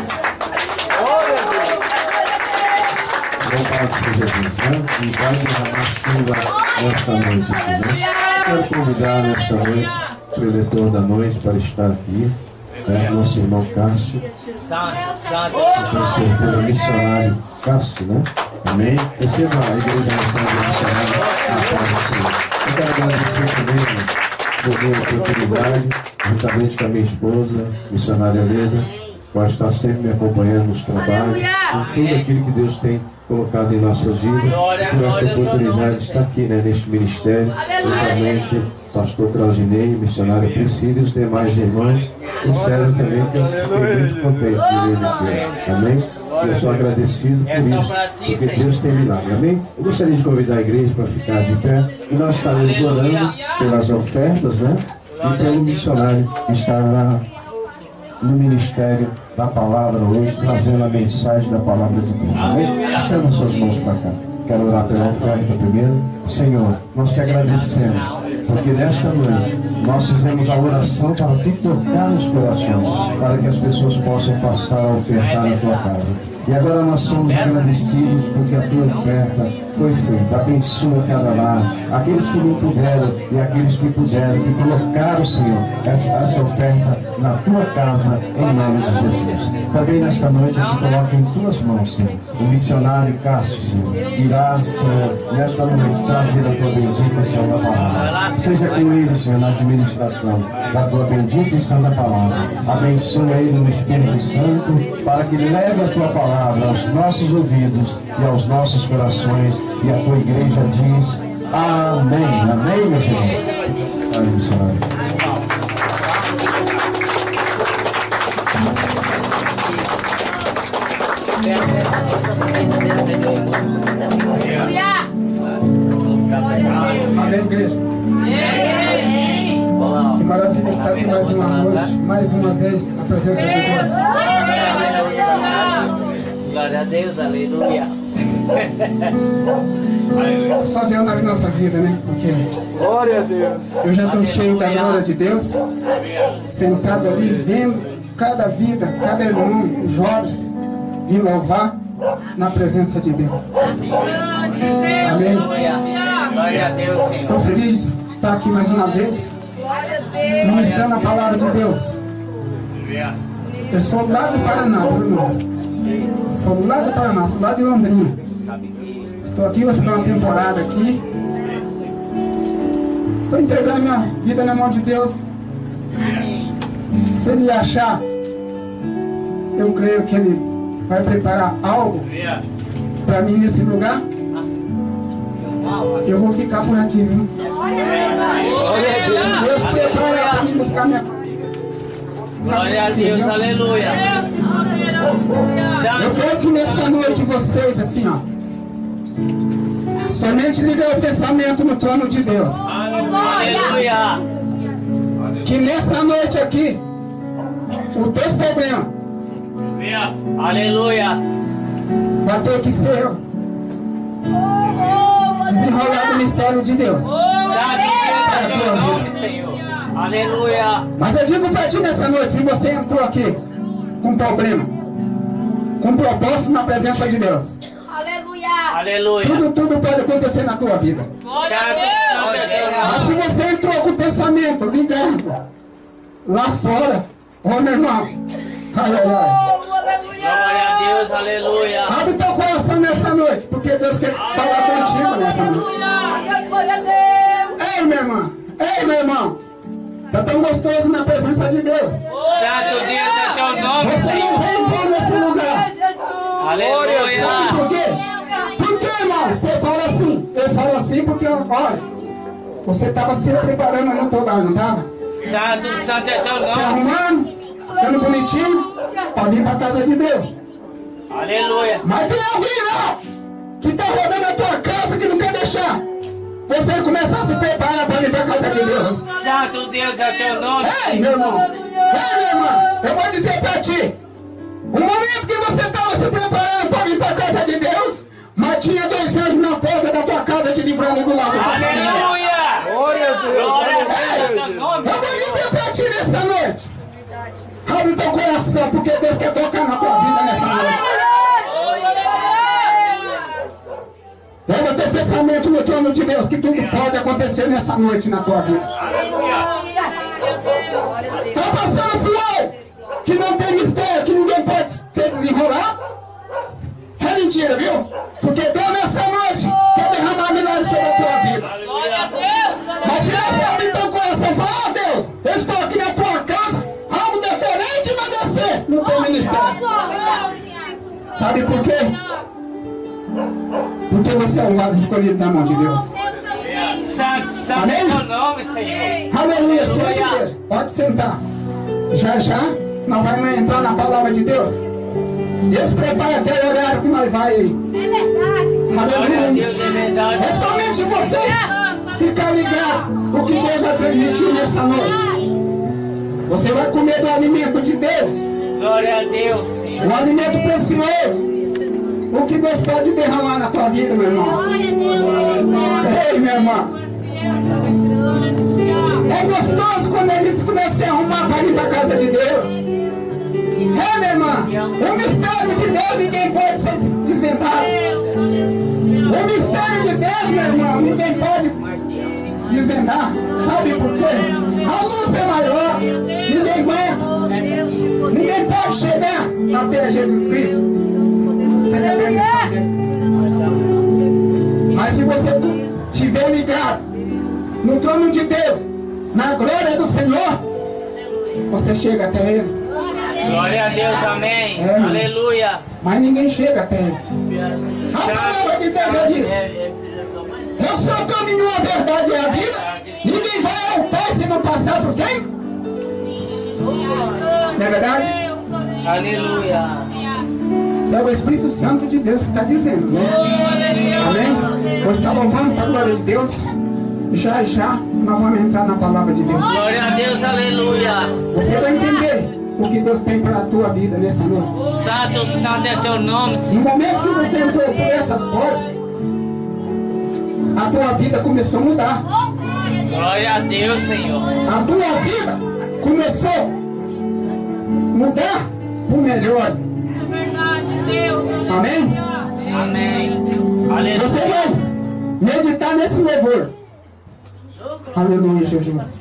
[SPEAKER 1] Louvado seja Deus, né? E vai derramar chuva nesta noite aqui, né? Quero convidar nesta noite o preletor da noite para estar aqui, né? Nosso irmão Cássio, com certeza missionário Cássio, né? Amém? Receba a igreja mensagem missionária na paz do Senhor. Eu quero agradecer também por minha oportunidade, juntamente com a minha esposa, missionária Leda, vai estar sempre me acompanhando nos trabalhos, em tudo aquilo que Deus tem colocado em nossas vidas, por esta oportunidade de estar aqui, né, neste ministério, juntamente pastor Claudinei, missionário Priscila e os demais irmãos, e César também, que eu fiquei muito contente de ver ele aqui. Amém? Eu sou agradecido por isso, porque Deus tem milagre. Amém? Eu gostaria de convidar a igreja para ficar de pé e nós estaremos orando pelas ofertas, né? E pelo missionário que está na, no ministério da palavra hoje, trazendo a mensagem da palavra de Deus. Amém? Estenda suas mãos para cá. Quero orar pela oferta primeiro. Senhor, nós te agradecemos, porque nesta noite nós fizemos a oração para tu tocar nos corações, para que as pessoas possam passar a ofertar na tua casa. E agora nós somos agradecidos porque a tua oferta foi feita. Abençoa cada lar, aqueles que não puderam e aqueles que puderam, que colocaram, Senhor, essa, essa oferta na tua casa, em nome de Jesus. Também nesta noite eu te coloco em tuas mãos, Senhor. O missionário Cássio, Senhor, irá, Senhor, nesta noite trazer a tua bendita e santa palavra. Seja com ele, Senhor, na administração da tua bendita e santa palavra. Abençoa ele no Espírito Santo, para que leve a tua palavra aos nossos ouvidos e aos nossos corações, e a tua igreja diz amém, amém, meus irmãos. Amém, missionário.
[SPEAKER 12] Amém, igreja. Que maravilha estar aqui mais uma noite, mais uma vez na presença de Deus.
[SPEAKER 9] Glória a Deus, aleluia.
[SPEAKER 12] Só Deus nas nossas vidas, né? Porque
[SPEAKER 6] glória a Deus.
[SPEAKER 12] Eu já estou cheio da glória de Deus, sentado ali, vendo cada vida, cada irmão, jovens, vir louvar na presença de Deus. Amém.
[SPEAKER 9] Glória a Deus, Senhor.
[SPEAKER 12] Estou feliz de estar aqui mais uma vez, ministrando a palavra de Deus. Eu sou lá do Paraná, viu, irmãos? Sou lá do Paraná, sou lá de Londrina. Estou aqui, vou ficar uma temporada aqui. Estou entregando minha vida na mão de Deus. Se Ele achar, eu creio que Ele vai preparar algo para mim nesse lugar. Eu vou ficar por aqui, viu? Deus prepara para mim buscar minha...
[SPEAKER 9] Glória a Deus, aleluia.
[SPEAKER 12] Eu quero que nessa noite vocês, assim, ó, somente liguem o pensamento no trono de Deus.
[SPEAKER 9] Aleluia.
[SPEAKER 12] Que nessa noite aqui, o teu problema,
[SPEAKER 9] aleluia,
[SPEAKER 12] vai ter que ser desenrolado o mistério de Deus. Para a tua vida.
[SPEAKER 9] Senhor. Aleluia.
[SPEAKER 12] Mas eu digo para ti nessa noite, se você entrou aqui com problema, com propósito na presença de Deus,
[SPEAKER 2] Aleluia.
[SPEAKER 9] Aleluia.
[SPEAKER 12] Tudo, tudo pode acontecer na tua vida.
[SPEAKER 2] Glória a Deus.
[SPEAKER 12] Mas se você entrou com o pensamento ligado lá fora, ô meu irmão, ai, ai, ai.
[SPEAKER 9] Glória a Deus, aleluia.
[SPEAKER 12] Abre teu coração nessa noite, porque Deus quer falar contigo nessa noite.
[SPEAKER 2] Glória a Deus.
[SPEAKER 12] Ei, meu irmão, ei, meu irmão, tá tão gostoso na presença de Deus.
[SPEAKER 9] Santo Deus é teu nome,
[SPEAKER 12] Você não tem voo nesse lugar.
[SPEAKER 9] aleluia.
[SPEAKER 12] Sabe por quê? Por quê, irmão? Você fala assim. Eu falo assim porque, olha, você estava se preparando no teu lar, não estava?
[SPEAKER 9] Santo, santo é teu
[SPEAKER 12] Se
[SPEAKER 9] nome.
[SPEAKER 12] arrumando, ficando bonitinho, para vir para a casa de Deus.
[SPEAKER 9] Aleluia.
[SPEAKER 12] Mas tem alguém lá que está rodando a tua casa que não quer deixar você começar a se preparar para vir para a casa de Deus.
[SPEAKER 9] Santo Deus é teu nome.
[SPEAKER 12] Ei, meu irmão. Ei, meu irmão. Eu vou dizer para ti. O momento que você estava se preparando para vir para a casa de Deus, mas tinha dois anjos na porta da tua casa te livrando do lado.
[SPEAKER 9] Aleluia. Glória a Deus.
[SPEAKER 12] Eu vou dizer para ti nessa noite. Abre teu coração, porque Deus quer tocar na tua vida nessa noite. Leva teu pensamento no trono de Deus, que tudo pode acontecer nessa noite na tua vida. Está passando por aí que não tem mistério, que ninguém pode ser desenrolado? É mentira, viu? Porque Deus nessa noite quer derramar milagres sobre a tua vida. Mas se você abrir teu coração e falar, ah, Deus, eu estou aqui na tua casa, algo diferente vai descer no teu ministério. Sabe por quê? Porque você é um vaso escolhido na mão de Deus.
[SPEAKER 9] Santo, santo é teu nome, Senhor.
[SPEAKER 12] Aleluia, senta, igreja. Pode sentar. Já já nós vamos entrar na palavra de Deus. Deus prepara até o horário que nós vai aí.
[SPEAKER 5] É verdade.
[SPEAKER 12] Aleluia.
[SPEAKER 9] Deus, é verdade.
[SPEAKER 12] É somente você ficar ligado o que Deus vai transmitir nessa noite. Você vai comer do alimento de Deus.
[SPEAKER 9] Glória a Deus, Senhor.
[SPEAKER 12] Um alimento precioso. O que Deus pode derramar na tua vida, meu irmão. Ei, meu irmão. É gostoso quando a gente começa a se arrumar para ir para a casa de Deus. É, meu irmão. O mistério de Deus ninguém pode ser desvendado. O mistério de Deus, meu irmão, ninguém pode desvendar. Sabe por quê? A luz é maior. Ninguém aguenta. Ninguém pode chegar até Jesus Cristo sem a permissão dele. Mas se você estiver ligado no trono de Deus, na glória do Senhor, você chega até Ele.
[SPEAKER 9] Glória a Deus, amém.
[SPEAKER 12] É,
[SPEAKER 9] aleluia.
[SPEAKER 12] Mas ninguém chega até Ele. A palavra de Deus já diz: eu sou o caminho, a verdade e a vida. Ninguém vai ao Pai se não passar por quem? Não é verdade?
[SPEAKER 9] Aleluia.
[SPEAKER 12] É o Espírito Santo de Deus que está dizendo, né? Amém? Você está louvando para a glória de Deus. Já, já, nós vamos entrar na palavra de Deus.
[SPEAKER 9] Glória a Deus, aleluia.
[SPEAKER 12] Você vai entender o que Deus tem para a tua vida nessa noite.
[SPEAKER 9] Santo, santo é teu nome, Senhor.
[SPEAKER 12] No momento que você entrou por essas portas, a tua vida começou a mudar.
[SPEAKER 9] Glória a Deus, Senhor.
[SPEAKER 12] A tua vida começou a mudar para o melhor. Amém?
[SPEAKER 9] Amém. Aleluia.
[SPEAKER 12] Você vai meditar nesse louvor. Aleluia, Jesus.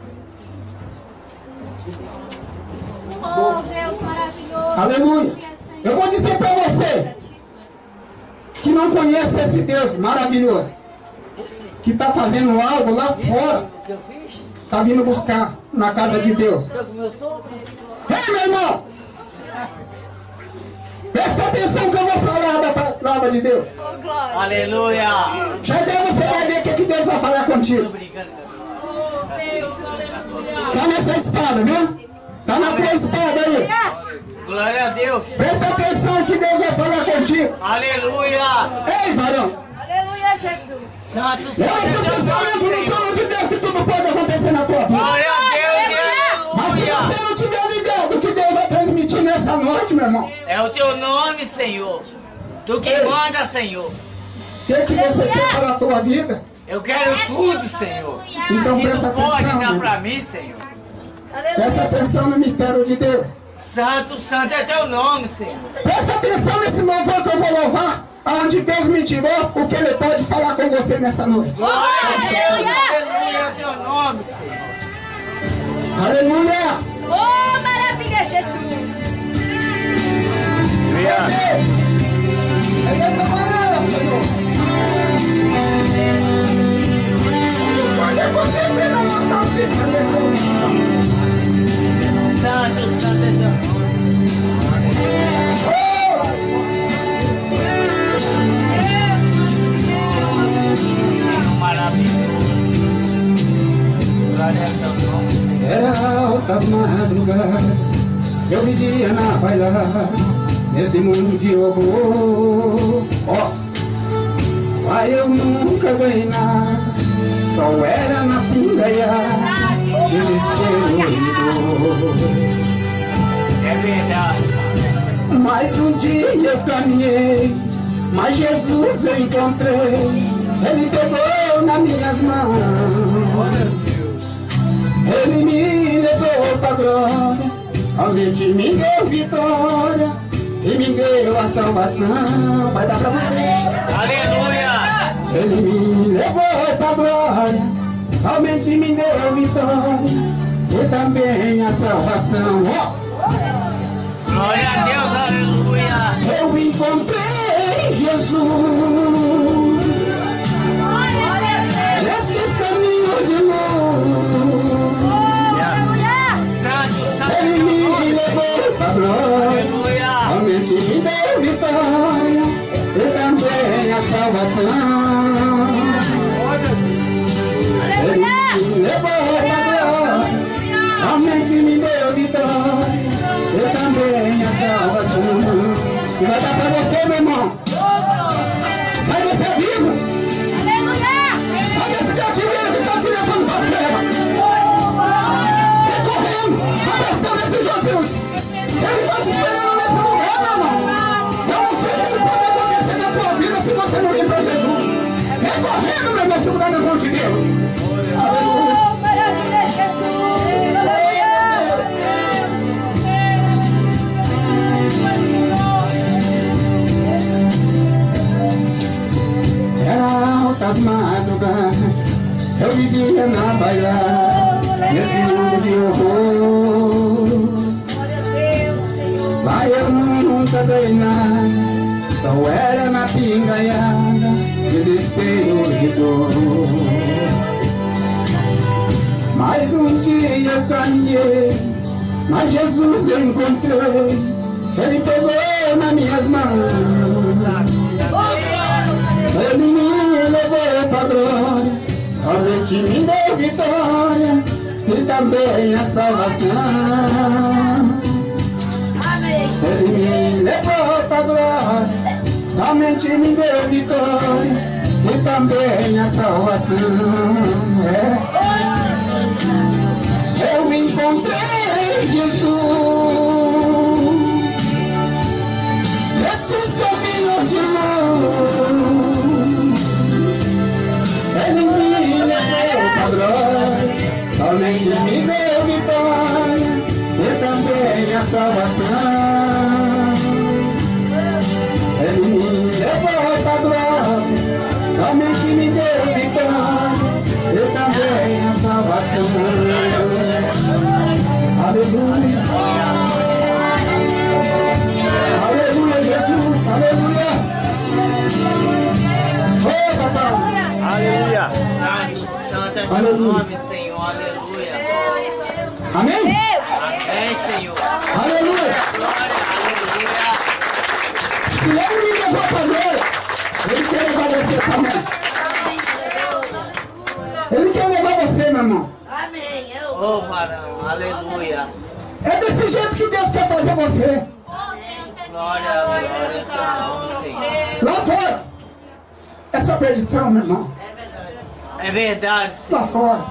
[SPEAKER 5] Oh, Deus maravilhoso.
[SPEAKER 12] Aleluia. Eu vou dizer para você que não conhece esse Deus maravilhoso, que está fazendo algo lá fora, está vindo buscar na casa de Deus. Ei, meu irmão, presta atenção que eu vou falar da palavra de Deus.
[SPEAKER 9] Aleluia.
[SPEAKER 12] Já já você vai ver o que, que Deus vai falar contigo. Está nessa espada, viu? Está na tua espada aí.
[SPEAKER 9] Glória a Deus.
[SPEAKER 12] Presta atenção que Deus vai falar contigo.
[SPEAKER 9] Aleluia.
[SPEAKER 12] Ei, varão.
[SPEAKER 5] Aleluia, Jesus.
[SPEAKER 9] Santo,
[SPEAKER 12] Eu
[SPEAKER 9] santo
[SPEAKER 12] estou pensando no trono de Deus que tudo pode acontecer na tua vida.
[SPEAKER 9] Glória a Deus e
[SPEAKER 12] Mas se
[SPEAKER 9] aleluia.
[SPEAKER 12] você não tiver ligado o que Deus vai transmitir nessa noite, meu irmão,
[SPEAKER 9] É o teu nome, Senhor. Tu que
[SPEAKER 12] Ei.
[SPEAKER 9] manda, Senhor.
[SPEAKER 12] o que, que você quer para a tua vida?
[SPEAKER 9] Eu quero tudo, Senhor.
[SPEAKER 12] Então
[SPEAKER 9] Que
[SPEAKER 12] presta
[SPEAKER 9] tu pode
[SPEAKER 12] atenção,
[SPEAKER 9] dar
[SPEAKER 12] meu
[SPEAKER 9] pra
[SPEAKER 12] irmão.
[SPEAKER 9] mim, Senhor.
[SPEAKER 12] Presta atenção no mistério de Deus.
[SPEAKER 9] Santo, santo é teu nome, Senhor.
[SPEAKER 12] Presta atenção nesse louvor que eu vou louvar, aonde Deus me tirou, o que Ele pode falar com você nessa noite.
[SPEAKER 9] Glória a Deus, aleluia é teu nome, Senhor.
[SPEAKER 12] Aleluia!
[SPEAKER 5] Oh, maravilha, Jesus.
[SPEAKER 12] É dessa maneira, Senhor. Tudo pode acontecer na nossa vida, meu irmão.
[SPEAKER 9] Santo, santo é teu nome. Senhor maravilhoso. Glória a teu nome, Senhor.
[SPEAKER 12] Era altas madrugadas, eu vivia na bailada, nesse mundo de horror. Ó, aí eu nunca ganhei nada, só era na pingaia, desespero e dor.
[SPEAKER 9] É verdade.
[SPEAKER 12] Mas um dia eu caminhei, mas Jesus eu encontrei, Ele pegou nas minhas mãos. Ele me levou pra glória, somente me deu vitória e me deu a salvação. Vai dar pra você.
[SPEAKER 9] Aleluia.
[SPEAKER 12] Ele me levou pra glória, somente me deu vitória e também a salvação. Oh!
[SPEAKER 9] Glória a Deus, aleluia.
[SPEAKER 12] Eu encontrei Jesus nesses caminhos de luz.
[SPEAKER 9] Santo, santo é
[SPEAKER 12] Ele
[SPEAKER 9] teu
[SPEAKER 12] me
[SPEAKER 9] nome,
[SPEAKER 12] levou pra glória,
[SPEAKER 9] aleluia.
[SPEAKER 12] somente me deu vitória e também a salvação. Ele me levou pra glória, somente me deu vitória e também a salvação. é vivo. Sai desse cativeiro que está te levando para as trevas. Vem correndo, abraçando esse Jesus. Ele está te esperando nesse lugar, meu irmão. Eu não sei o que pode acontecer na tua vida se você não vir para Jesus. Vem correndo, meu irmão, segurar na mão de Deus. Aleluia. Era altas madrugadas, eu vivia na bailada, nesse mundo de horror. Lá eu nunca dei nada, só era na pingaiada, desespero de dor. Mas um dia eu caminhei, mas Jesus eu encontrei, Ele pegou nas minhas mãos. Ele me levou pra glória, somente me deu vitória e também a salvação. Ele me levou pra glória, somente me deu vitória e também a salvação. É. Eu encontrei Jesus nesses caminhos de luz. Ele me levou pra glória, somente me deu vitória e também a salvação. Ele me levou pra glória, somente me deu vitória e também a salvação. Aleluia. Aleluia, Jesus. Aleluia. Oh, papai.
[SPEAKER 9] Aleluia. Santo, santo é teu nome, Senhor. Aleluia.
[SPEAKER 12] Amém?
[SPEAKER 9] Amém, Senhor.
[SPEAKER 12] Aleluia.
[SPEAKER 9] Aleluia.
[SPEAKER 12] Se ele me levou para glória, ele quer levar você também. Ele quer levar você, meu irmão.
[SPEAKER 9] Amém. Oh, varão. Aleluia.
[SPEAKER 12] É desse jeito que Deus quer fazer você.
[SPEAKER 9] Glória, glória a teu nome, Senhor.
[SPEAKER 12] Lá fora é só perdição, meu irmão.
[SPEAKER 9] É verdade, Senhor.
[SPEAKER 12] Lá fora.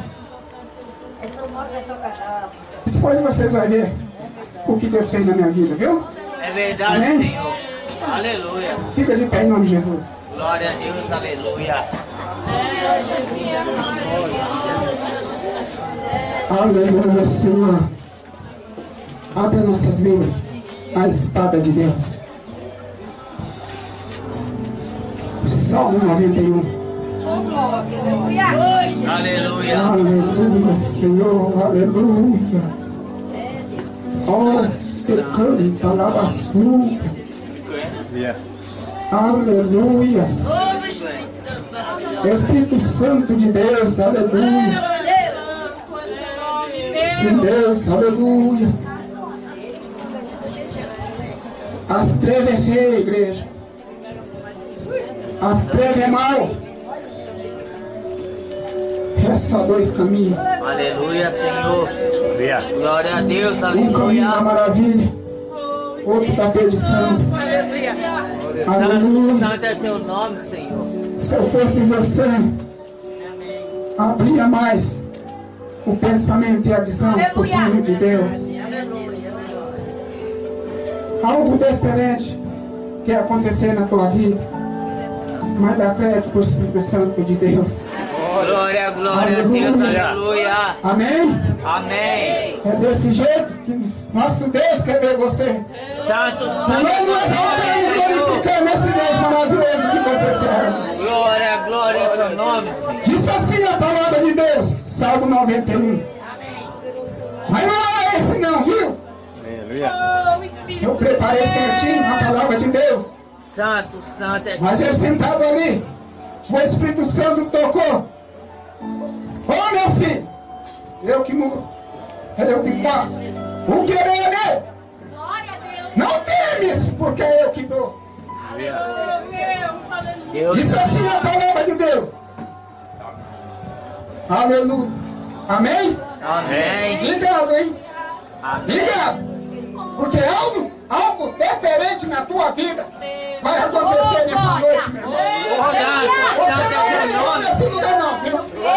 [SPEAKER 12] Depois vocês vão ver o que Deus fez na minha vida, viu?
[SPEAKER 9] É verdade,
[SPEAKER 12] Amém?
[SPEAKER 9] Senhor. Aleluia.
[SPEAKER 12] Fica de pé em nome de Jesus.
[SPEAKER 9] Glória a Deus, aleluia.
[SPEAKER 12] Aleluia, Senhor. Abre nossas Bíblias, a espada de Deus. Salmo noventa e um.
[SPEAKER 9] Aleluia.
[SPEAKER 12] Aleluia, Senhor. Aleluia. Oh, te canta na basura. Aleluia. Espírito Santo de Deus. Aleluia. Sim, Deus. Aleluia. As trevas é feia, igreja. As trevas é mal. É só dois caminhos.
[SPEAKER 9] Aleluia, Senhor. Glória a Deus, aleluia.
[SPEAKER 12] Um caminho da maravilha, outro da perdição.
[SPEAKER 9] Aleluia.
[SPEAKER 12] Aleluia.
[SPEAKER 9] Santo é teu nome, Senhor.
[SPEAKER 12] Se eu fosse você, abria mais o pensamento e a visão do reino de Deus. Algo diferente que acontecer na tua vida, mas dá crédito para o Espírito Santo de Deus.
[SPEAKER 9] Glória, glória a Deus, aleluia.
[SPEAKER 12] Amém?
[SPEAKER 9] Amém.
[SPEAKER 12] É desse jeito que nosso Deus quer ver você.
[SPEAKER 9] Santo, santo.
[SPEAKER 12] Nós exaltamos e glorificamos esse Deus maravilhoso que você serve.
[SPEAKER 9] Glória, glória ao teu nome, Senhor.
[SPEAKER 12] Diz assim a palavra de Deus, Salmo noventa e um. Mas não é esse não, viu? Eu preparei certinho a palavra de Deus.
[SPEAKER 9] Santo, santo é
[SPEAKER 12] Mas eu sentado ali, o Espírito Santo tocou. Ô oh, meu filho, eu que mudo, é eu que faço. O querer é não temes, porque é eu que dou. Isso assim é a palavra de Deus. Aleluia. Amém?
[SPEAKER 9] Amém.
[SPEAKER 12] Ligado, hein?
[SPEAKER 9] Amém.
[SPEAKER 12] Ligado. Porque algo, algo diferente na tua vida vai acontecer nessa noite, meu irmão. Você não vai nesse lugar não, viu?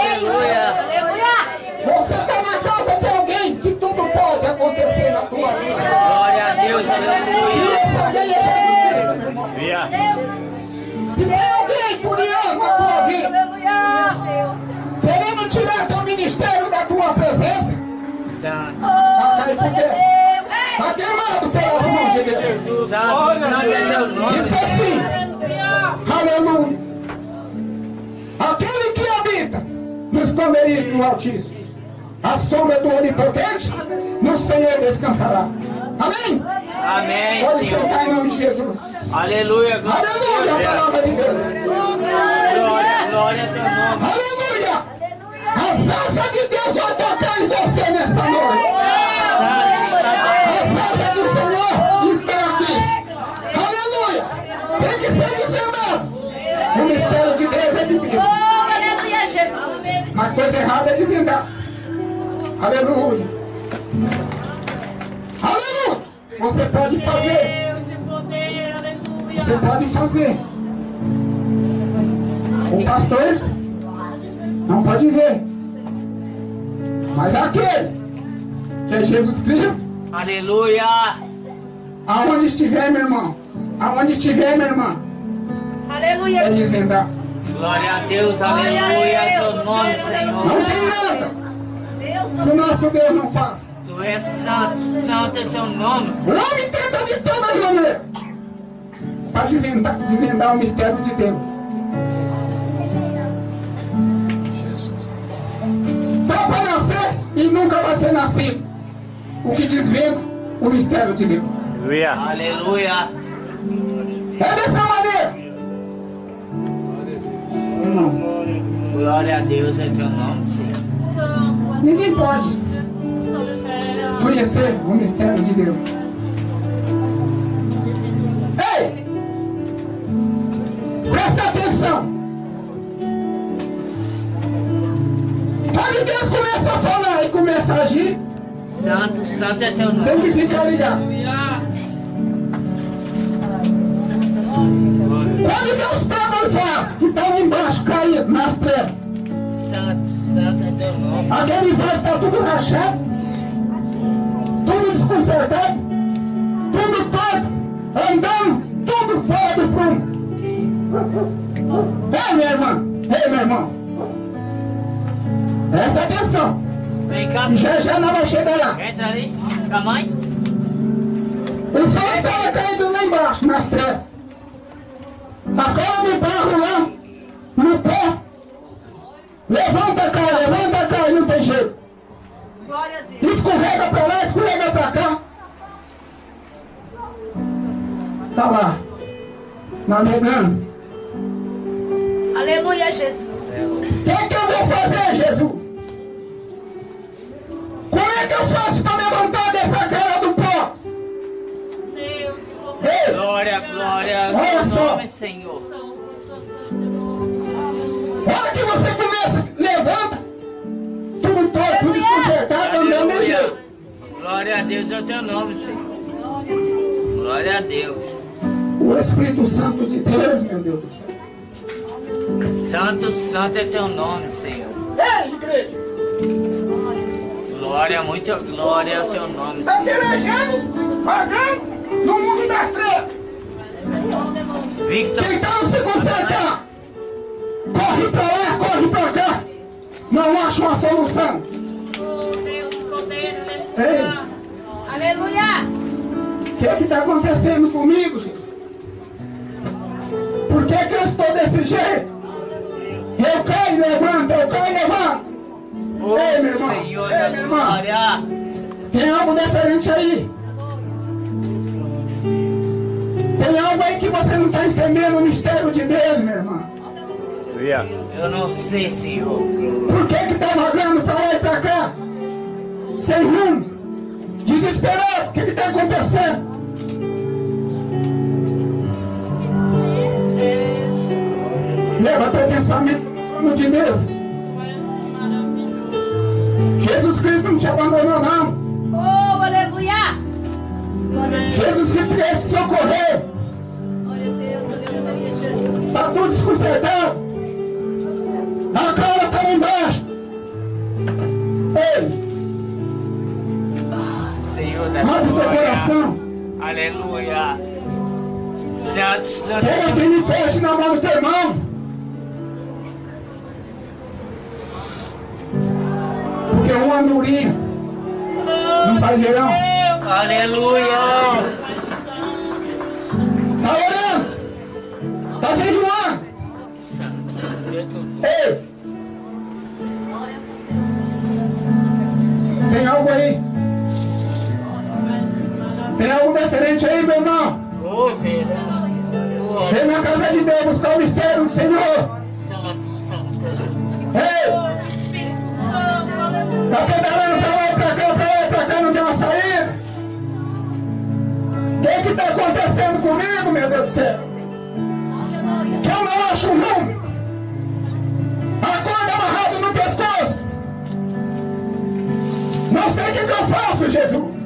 [SPEAKER 12] Você está na casa de alguém que tudo pode acontecer na tua vida.
[SPEAKER 9] Glória a Deus, aleluia.
[SPEAKER 12] E esse alguém é Jesus Cristo, meu irmão. Se tem alguém furiando a tua vida, querendo tirar teu ministério da tua presença, tá cair por terra. Está queimado pelas mãos de Deus. Isso é sim. Aleluia. Aquele que habita no esconderijo do Altíssimo, a sombra do Onipotente, no Senhor descansará. Amém?
[SPEAKER 9] Amém.
[SPEAKER 12] Pode sentar em nome de Jesus.
[SPEAKER 9] Aleluia.
[SPEAKER 12] Aleluia, a palavra de Deus.
[SPEAKER 9] Glória, glória a teu nome.
[SPEAKER 12] Aleluia. A salsa de Deus vai tocar em você nesta noite. A salsa do Senhor está aqui. Aleluia. Tem que ser desvendado. O mistério de Deus é difícil. Mas coisa errada é desvendar. Aleluia. Aleluia. Você pode fazer. Você pode fazer. O pastor não pode ver. Mas aquele que é Jesus Cristo.
[SPEAKER 9] Aleluia.
[SPEAKER 12] Aonde estiver, meu irmão. Aonde estiver, minha irmã.
[SPEAKER 3] Aleluia.
[SPEAKER 12] É desvendar.
[SPEAKER 9] Glória a Deus, aleluia, teu nome, Senhor.
[SPEAKER 12] Não tem nada que o nosso Deus não faça.
[SPEAKER 9] Tu és santo, santo é teu nome, Senhor.
[SPEAKER 12] O homem tenta de todas maneiras para desvendar, desvendar o mistério de Deus. Tá para nascer e nunca vai ser nascido. O que desvenda o mistério de Deus.
[SPEAKER 9] Aleluia. Aleluia.
[SPEAKER 12] É dessa maneira.
[SPEAKER 9] Glória a Deus é teu nome, Senhor.
[SPEAKER 12] Ninguém pode conhecer o mistério de Deus. Ei! Presta atenção. Quando Deus começa a falar e começa a agir,
[SPEAKER 9] santo, santo é teu nome.
[SPEAKER 12] Tem que ficar ligado. Quando Deus pega os vasos que estão lá embaixo, caídos nas trevas,
[SPEAKER 9] santo, santo é teu nome.
[SPEAKER 12] Aquele vaso está tudo rachado, tudo desconcertado, tudo torto, andando, tudo fora do prumo. Ei, minha irmã, ei, meu irmão, presta atenção.
[SPEAKER 9] Vem cá.
[SPEAKER 12] Já já não vai chegar lá.
[SPEAKER 9] Entra ali, com a mãe.
[SPEAKER 12] O vaso estava caído lá embaixo, nas trevas. A cola de barro lá, no pé. Levanta cá, levanta cá, e não tem jeito. Escorrega pra lá, escorrega pra cá. Tá lá, navegando.
[SPEAKER 3] Aleluia, Jesus.
[SPEAKER 12] O que, que eu vou fazer, Jesus? Como é que eu faço para levantar dessa cara do pó? Ei,
[SPEAKER 9] glória, glória,
[SPEAKER 12] olha
[SPEAKER 9] teu
[SPEAKER 12] só.
[SPEAKER 9] nome, Senhor.
[SPEAKER 12] Olha que você começa, levanta, tudo torto, tudo desconcertado, andando de jeito.
[SPEAKER 9] Glória a Deus é o teu nome, Senhor. Glória a Deus.
[SPEAKER 12] O Espírito Santo de Deus, meu Deus do céu.
[SPEAKER 9] Santo, santo é teu nome, Senhor.
[SPEAKER 12] Ei, igreja!
[SPEAKER 9] Glória, muita glória é o teu nome,
[SPEAKER 12] Está
[SPEAKER 9] Senhor.
[SPEAKER 12] pelejando, vagando no mundo das trevas.
[SPEAKER 9] Victor.
[SPEAKER 12] Tentando se consertar. Corre pra lá, corre pra cá. Não acha uma solução. Ei,
[SPEAKER 3] Aleluia.
[SPEAKER 12] o que é que está acontecendo comigo, Jesus? Por que que eu estou desse jeito? Eu caio e levanto, eu caio e levanto.
[SPEAKER 9] Oh,
[SPEAKER 12] Ei, meu irmão,
[SPEAKER 9] Senhor
[SPEAKER 12] ei,
[SPEAKER 9] da
[SPEAKER 12] meu irmão.
[SPEAKER 9] glória.
[SPEAKER 12] Tem algo diferente aí. Tem algo aí que você não está entendendo o mistério de Deus, meu irmão.
[SPEAKER 9] Eu não sei, Senhor.
[SPEAKER 12] Por que que está vagando para lá e para cá? Sem rumo. Desesperado. O que está acontecendo? Leva teu pensamento no trono de Deus. Jesus Cristo não te abandonou, não.
[SPEAKER 3] Oh, aleluia.
[SPEAKER 12] Jesus Cristo quer te socorrer. desconcertado. A cara está embaixo. Ei!
[SPEAKER 9] Senhor da
[SPEAKER 12] abre teu
[SPEAKER 9] glória.
[SPEAKER 12] coração.
[SPEAKER 9] Aleluia. Santo, santo.
[SPEAKER 12] Pega firme e feche na mão do teu irmão. Porque uma andorinha não faz verão.
[SPEAKER 9] Aleluia.
[SPEAKER 12] Tá orando? Tá jejuando? Ei! Tem algo aí? Tem algo diferente aí, meu irmão? Vem na casa de Deus buscar o mistério do Senhor. Ei! Tá pedalando pra lá e pra cá, pra lá e pra cá, não tem uma saída? O que que tá acontecendo comigo, meu Deus do céu? Que eu não acho um rumo. A corda amarrada no pescoço. Não sei o que que eu faço, Jesus.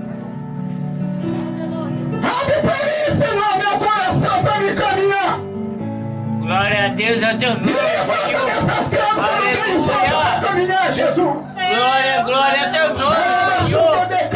[SPEAKER 12] Abre pra mim, Senhor, meu coração pra me caminhar.
[SPEAKER 9] Glória a Deus, é teu nome.
[SPEAKER 12] Me levanta dessas cravas, eu não tenho força pra caminhar, Jesus.
[SPEAKER 9] Glória, glória a teu nome, Senhor.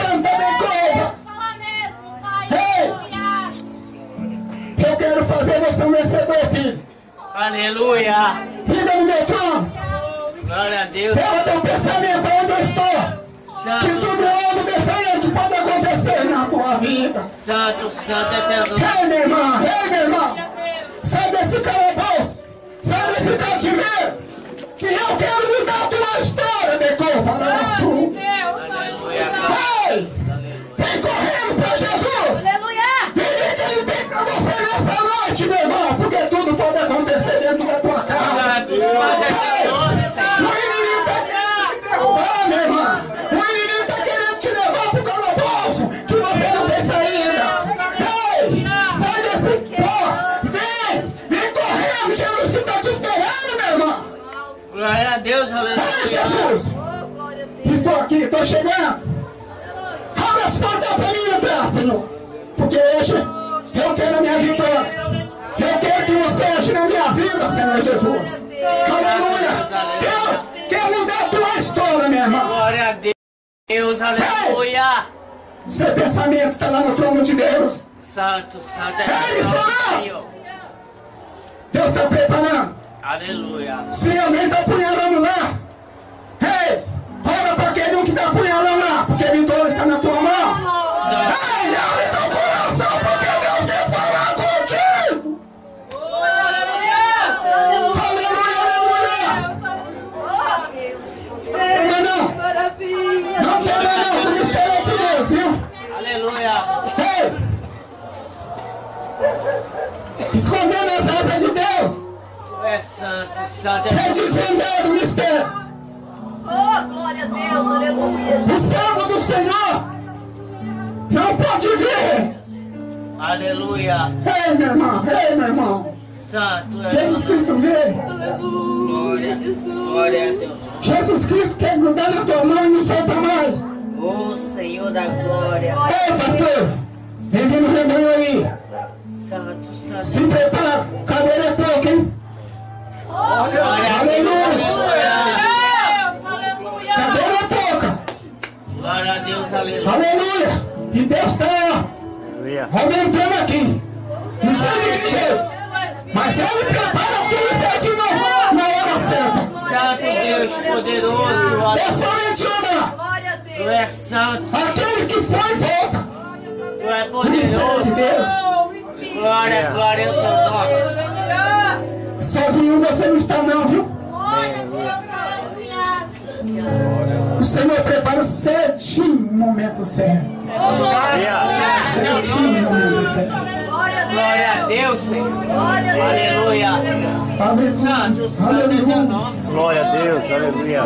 [SPEAKER 12] Ei! Eu quero fazer você um vencedor, filho.
[SPEAKER 9] Aleluia.
[SPEAKER 12] Fica no meu trono.
[SPEAKER 9] Glória a Deus.
[SPEAKER 12] Pega teu pensamento onde eu estou.
[SPEAKER 9] Santo,
[SPEAKER 12] que tudo algo diferente pode acontecer na tua vida.
[SPEAKER 9] Santo, santo é teu nome.
[SPEAKER 12] Ei, meu irmão, ei, meu irmão. Sai desse calabouço. Sai desse cativeiro. Que eu quero mudar a tua história, decor, para a sua. Ei! Vem correndo para Jesus.
[SPEAKER 3] Aleluia.
[SPEAKER 12] Vem ver que ele tem para você nessa noite, meu irmão. Porque tudo pode acontecer dentro da tua casa.
[SPEAKER 9] Santo, santo é teu nome, Senhor.
[SPEAKER 12] O inimigo está querendo te derrubar, meu irmão. O inimigo está querendo te levar para o calabouço, que você não tem saída. Ei, sai desse pó. Vem, vem correndo. Jesus que está te esperando, meu irmão.
[SPEAKER 9] Glória a Deus, aleluia.
[SPEAKER 12] Ei, Jesus. Estou aqui, estou chegando. Abre as portas para mim entrar, Senhor. Porque hoje eu quero a minha vitória. Eu quero que você age na minha vida, Senhor Jesus. Aleluia. Deus quer mudar a tua história, minha irmã.
[SPEAKER 9] Glória a Deus, aleluia.
[SPEAKER 12] Seu pensamento está lá no trono de Deus.
[SPEAKER 9] Santo, santo é
[SPEAKER 12] Ei,
[SPEAKER 9] teu nome,
[SPEAKER 12] Senhor.
[SPEAKER 9] Senhor.
[SPEAKER 12] Deus está preparando.
[SPEAKER 9] Aleluia.
[SPEAKER 12] Se alguém está apunhalando lá, ei, olha para aquele um que está apunhalando lá, porque a vitória está na tua mão. Ei, abre teu coração, porque Deus quer falar contigo. Aleluia, aleluia. Tema não. Não tema não, por isso é de Deus, viu?
[SPEAKER 9] Aleluia.
[SPEAKER 12] Ei, escondendo as asas de Deus.
[SPEAKER 9] Tu és santo, santo é
[SPEAKER 12] É
[SPEAKER 9] teu nome.
[SPEAKER 12] desvendado o mistério.
[SPEAKER 3] Oh, glória a Deus, aleluia.
[SPEAKER 12] O servo do Senhor não pode ver.
[SPEAKER 9] Aleluia.
[SPEAKER 12] Ei, meu irmão, ei, meu irmão.
[SPEAKER 9] Santo é
[SPEAKER 12] Jesus Cristo veio.
[SPEAKER 9] Glória, glória a Deus.
[SPEAKER 12] Jesus Cristo quer grudar na tua mão e não solta mais.
[SPEAKER 9] Ô Senhor da glória.
[SPEAKER 12] Ei, pastor, vem vir no rebanho aí.
[SPEAKER 9] Santo, santo.
[SPEAKER 12] Se prepara, cadeira é pouca, hein?
[SPEAKER 9] Glória a Deus,
[SPEAKER 12] Aleluia.
[SPEAKER 9] aleluia.
[SPEAKER 12] Cadeira é pouca.
[SPEAKER 9] Glória a Deus, aleluia.
[SPEAKER 12] Aleluia. E Deus está aumentando aqui. Não sei de que jeito. Mas Ele prepara tudo certinho na hora certa.
[SPEAKER 9] Santo Deus poderoso,
[SPEAKER 12] É somente uma.
[SPEAKER 9] Tu és santo,
[SPEAKER 12] Aquele que foi, volta.
[SPEAKER 9] tu és
[SPEAKER 12] O mistério de
[SPEAKER 9] poderoso.
[SPEAKER 12] Deus.
[SPEAKER 9] Glória, glória ao teu nome.
[SPEAKER 12] Sozinho você não está não, viu? O Senhor prepara o certinho momento certo. Certinho momento certo.
[SPEAKER 9] Glória a Deus, Senhor. Aleluia.
[SPEAKER 12] Aleluia.
[SPEAKER 9] Santo, santo é teu
[SPEAKER 12] Aleluia.
[SPEAKER 9] nome.
[SPEAKER 6] Glória a Deus, aleluia.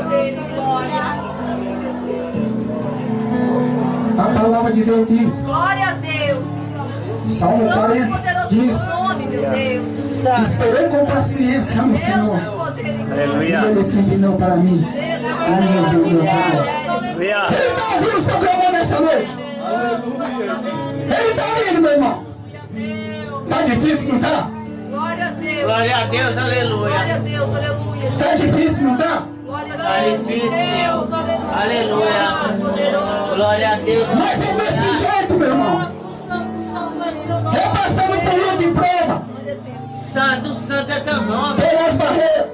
[SPEAKER 12] A palavra de Deus diz.
[SPEAKER 3] Glória a Deus.
[SPEAKER 12] Salmo quarenta
[SPEAKER 3] Poderoso
[SPEAKER 12] diz.
[SPEAKER 3] nome, meu Deus.
[SPEAKER 12] Esperei com paciência no Senhor.
[SPEAKER 6] Aleluia.
[SPEAKER 12] E Ele se inclinou para mim. Aleluia.
[SPEAKER 6] Aleluia.
[SPEAKER 12] Ele está ouvindo o seu clamor nessa noite. Ele está ouvindo, meu irmão. Está difícil, não está?
[SPEAKER 2] Glória a Deus.
[SPEAKER 9] Glória a Deus, aleluia.
[SPEAKER 2] Glória a Deus, aleluia.
[SPEAKER 12] Tá difícil, não tá?
[SPEAKER 2] Glória a
[SPEAKER 9] Tá
[SPEAKER 2] Deus.
[SPEAKER 9] difícil. Aleluia. Glória a Deus.
[SPEAKER 12] Mas é desse jeito, meu irmão. Eu passando por luta e prova.
[SPEAKER 9] Santo, santo é teu nome.
[SPEAKER 12] Pelas barreiras.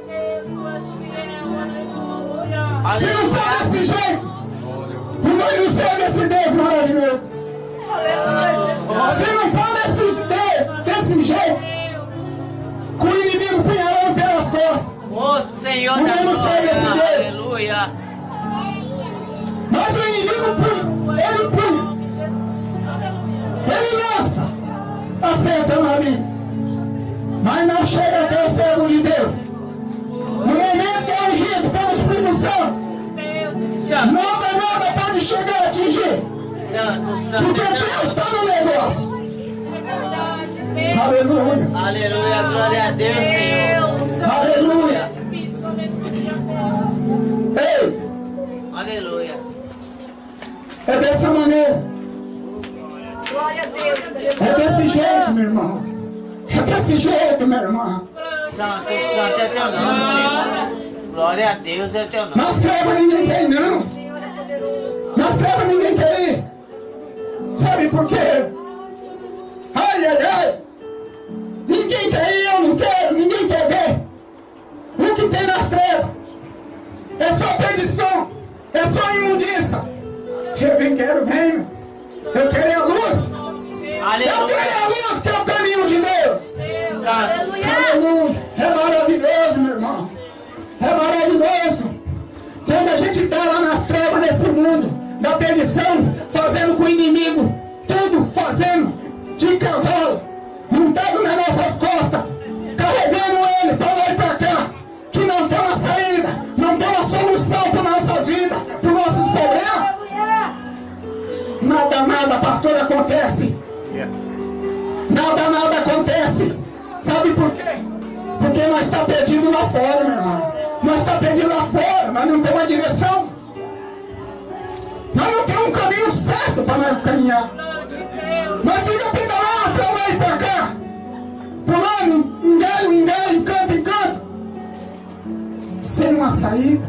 [SPEAKER 12] Se não for desse jeito, não vai nos ser desse Deus maravilhoso. Se não for desse, de, desse jeito, com o inimigo punhalando pelas costas,
[SPEAKER 9] Ô Senhor
[SPEAKER 12] não
[SPEAKER 9] da
[SPEAKER 12] vai nos ser desse
[SPEAKER 9] glória.
[SPEAKER 12] Deus.
[SPEAKER 9] Aleluia.
[SPEAKER 12] Mas o inimigo punha, ele punha, ele lança a seta na vida, mas não chega até o servo de Deus. No momento que é ungido pelo Espírito Santo, nada, nada pode chegar a atingir.
[SPEAKER 9] Santo, santo.
[SPEAKER 12] Porque Deus está no negócio. Aleluia.
[SPEAKER 9] Aleluia, glória a Deus, Senhor.
[SPEAKER 12] Aleluia. Ei,
[SPEAKER 9] Aleluia.
[SPEAKER 12] é dessa maneira.
[SPEAKER 2] Glória a Deus.
[SPEAKER 12] É desse jeito, meu irmão. É desse jeito, meu irmão.
[SPEAKER 9] Santo, santo é teu nome, Senhor. Glória a Deus é teu nome.
[SPEAKER 12] Nas trevas ninguém quer ir, não. Nas trevas ninguém quer ir. Sabe por quê? Ai, ai, ai. Ninguém quer ir, eu não quero, ninguém quer ver. O que tem nas trevas é só perdição, é só imundícia. Eu bem quero, venho. Eu quero é a luz.
[SPEAKER 9] Aleluia.
[SPEAKER 12] Eu quero é a luz, que é o caminho de Deus. Aleluia. É maravilhoso, meu irmão. É maravilhoso. Quando a gente está lá nas trevas nesse mundo da perdição, fazendo com o inimigo, tudo fazendo de cavalo, montado nas nossas costas, carregando ele para lá e para cá, que não tem uma saída, não tem uma solução para nossas vidas, para os nossos problemas. Nada, nada, pastor, acontece. Nada, nada acontece. Sabe por quê? Porque nós está perdido lá fora, meu irmão. Nós está perdido lá fora, mas não tem uma direção. Nós não temos um caminho certo para nós caminhar. Nós ficamos pedalando para lá e para cá, pulando, em galho, em galho, canto em canto, sem uma saída.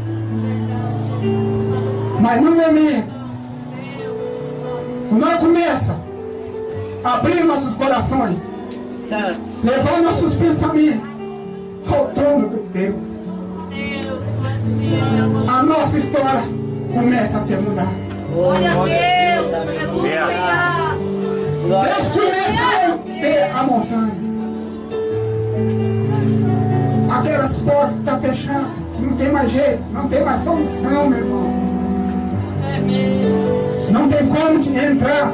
[SPEAKER 12] Mas no momento, quando nós começamos a abrir nossos corações, levar nossos pensamentos ao trono de Deus, a nossa história começa a se mudar.
[SPEAKER 2] Glória a Deus. Aleluia.
[SPEAKER 12] Deus começa a romper a montanha. Aquelas portas que estão fechando, que não tem mais jeito, não tem mais solução, meu irmão. Não tem como te entrar.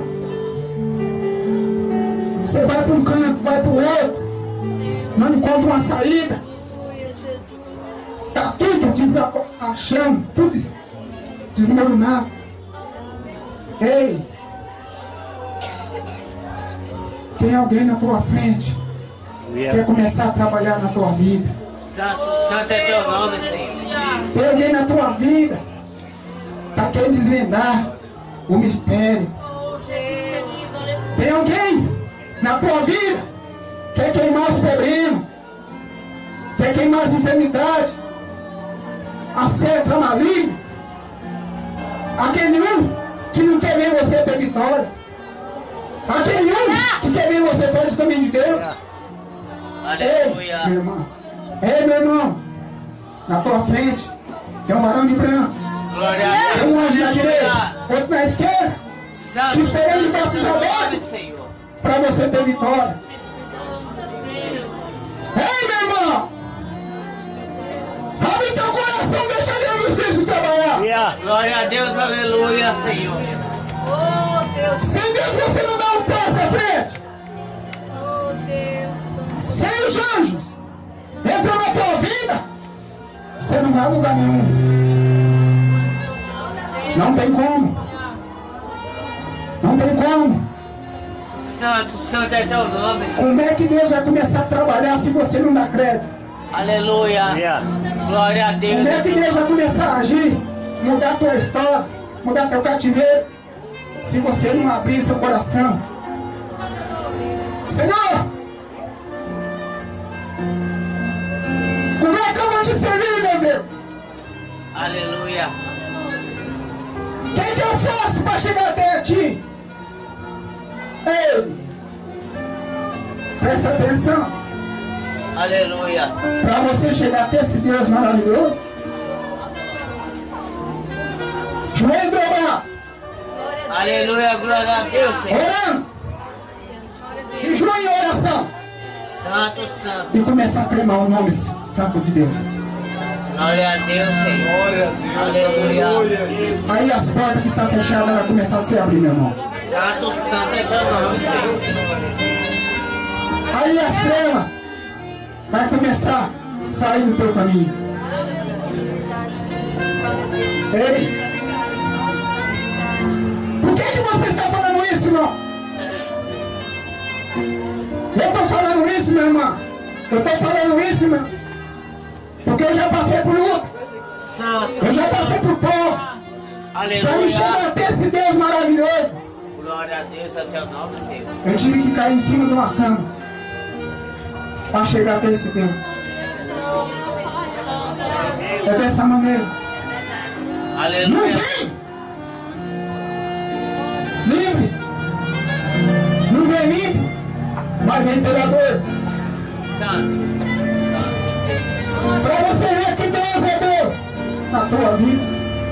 [SPEAKER 12] Você vai para um canto, vai para o outro, não encontra uma saída. Está tudo desachando, tudo desmoronado. Ei, tem alguém na tua frente que quer começar a trabalhar na tua vida.
[SPEAKER 9] Santo, santo é teu nome, Senhor.
[SPEAKER 12] Tem alguém na tua vida que está querendo desvendar o mistério. Tem alguém na tua vida que quer queimar os problemas, quer queimar as enfermidades, a cetra maligna. Aquele um que não quer ver você ter vitória. Aquele um que quer ver você fora do caminho de Deus.
[SPEAKER 9] Aleluia.
[SPEAKER 12] Ei, meu irmão. Ei, meu irmão. Na tua frente tem um varão de branco.
[SPEAKER 9] Glória a Deus.
[SPEAKER 12] Tem um anjo na direita, outro na esquerda, te esperando de braços abertos para você ter vitória. Ei, meu irmão. Abre teu coração, deixa Deus nos Espírito trabalhar.
[SPEAKER 9] Glória a Deus, aleluia, Senhor.
[SPEAKER 2] Oh, Deus.
[SPEAKER 12] Sem Deus você não dá um passo à frente.
[SPEAKER 2] Oh, Deus.
[SPEAKER 12] Sem os anjos entram na tua vida, você não vai a lugar nenhum. Não tem como. Não tem como.
[SPEAKER 9] Santo, santo é teu nome, Senhor.
[SPEAKER 12] Como é que Deus vai começar a trabalhar se você não dá crédito?
[SPEAKER 9] Aleluia. Glória a Deus.
[SPEAKER 12] Como é que Deus vai começar a agir, mudar a tua história, mudar teu cativeiro, se você não abrir seu coração? Senhor,
[SPEAKER 9] Aleluia.
[SPEAKER 12] O que, que eu faço para chegar até ti? Ei, presta atenção.
[SPEAKER 9] Aleluia.
[SPEAKER 12] Para você chegar até esse Deus maravilhoso, joelho dobrar.
[SPEAKER 9] Aleluia, glória a Deus, Senhor.
[SPEAKER 12] Orando. E joelho em oração.
[SPEAKER 9] Santo, santo.
[SPEAKER 12] E começar a clamar o nome santo de Deus.
[SPEAKER 9] Glória a Deus, Senhor.
[SPEAKER 6] Glória a Deus.
[SPEAKER 9] Aleluia.
[SPEAKER 12] Aí as portas que estão fechadas vão começar a se abrir, meu irmão.
[SPEAKER 9] Santo, santo é teu nome, Senhor.
[SPEAKER 12] Aí as trevas vai começar a sair do teu caminho. Ei, por que, que você está falando isso, irmão? Eu estou falando isso, meu irmão. Eu estou falando isso, meu. Porque eu já passei por luta. Eu já passei por pó. Para me chegar até esse Deus maravilhoso.
[SPEAKER 9] Glória a Deus, é teu nome, Senhor.
[SPEAKER 12] Eu tive que cair em cima de uma cama para chegar até esse Deus. É dessa maneira.
[SPEAKER 9] Aleluia.
[SPEAKER 12] Não vem livre. Não vem livre, mas vem pela dor.
[SPEAKER 9] Santo.
[SPEAKER 12] Para você ver que Deus é Deus na tua vida.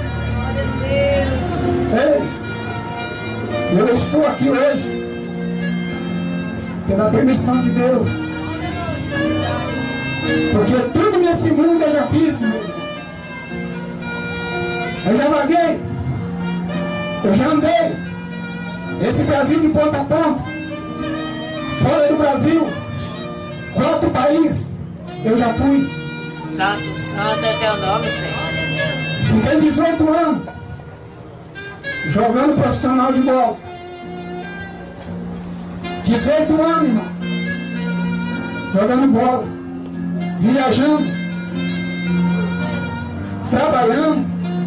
[SPEAKER 12] Ei, eu estou aqui hoje pela permissão de Deus. Porque tudo nesse mundo eu já fiz, meu irmão. Eu já vaguei. Eu já andei. Esse Brasil de ponta a ponta. Fora do Brasil. Quatro países. Eu já fui.
[SPEAKER 9] Santo, santo é teu nome, Senhor.
[SPEAKER 12] Fiquei dezoito anos. Jogando profissional de bola. dezoito anos, irmão. Jogando bola. Viajando. Trabalhando.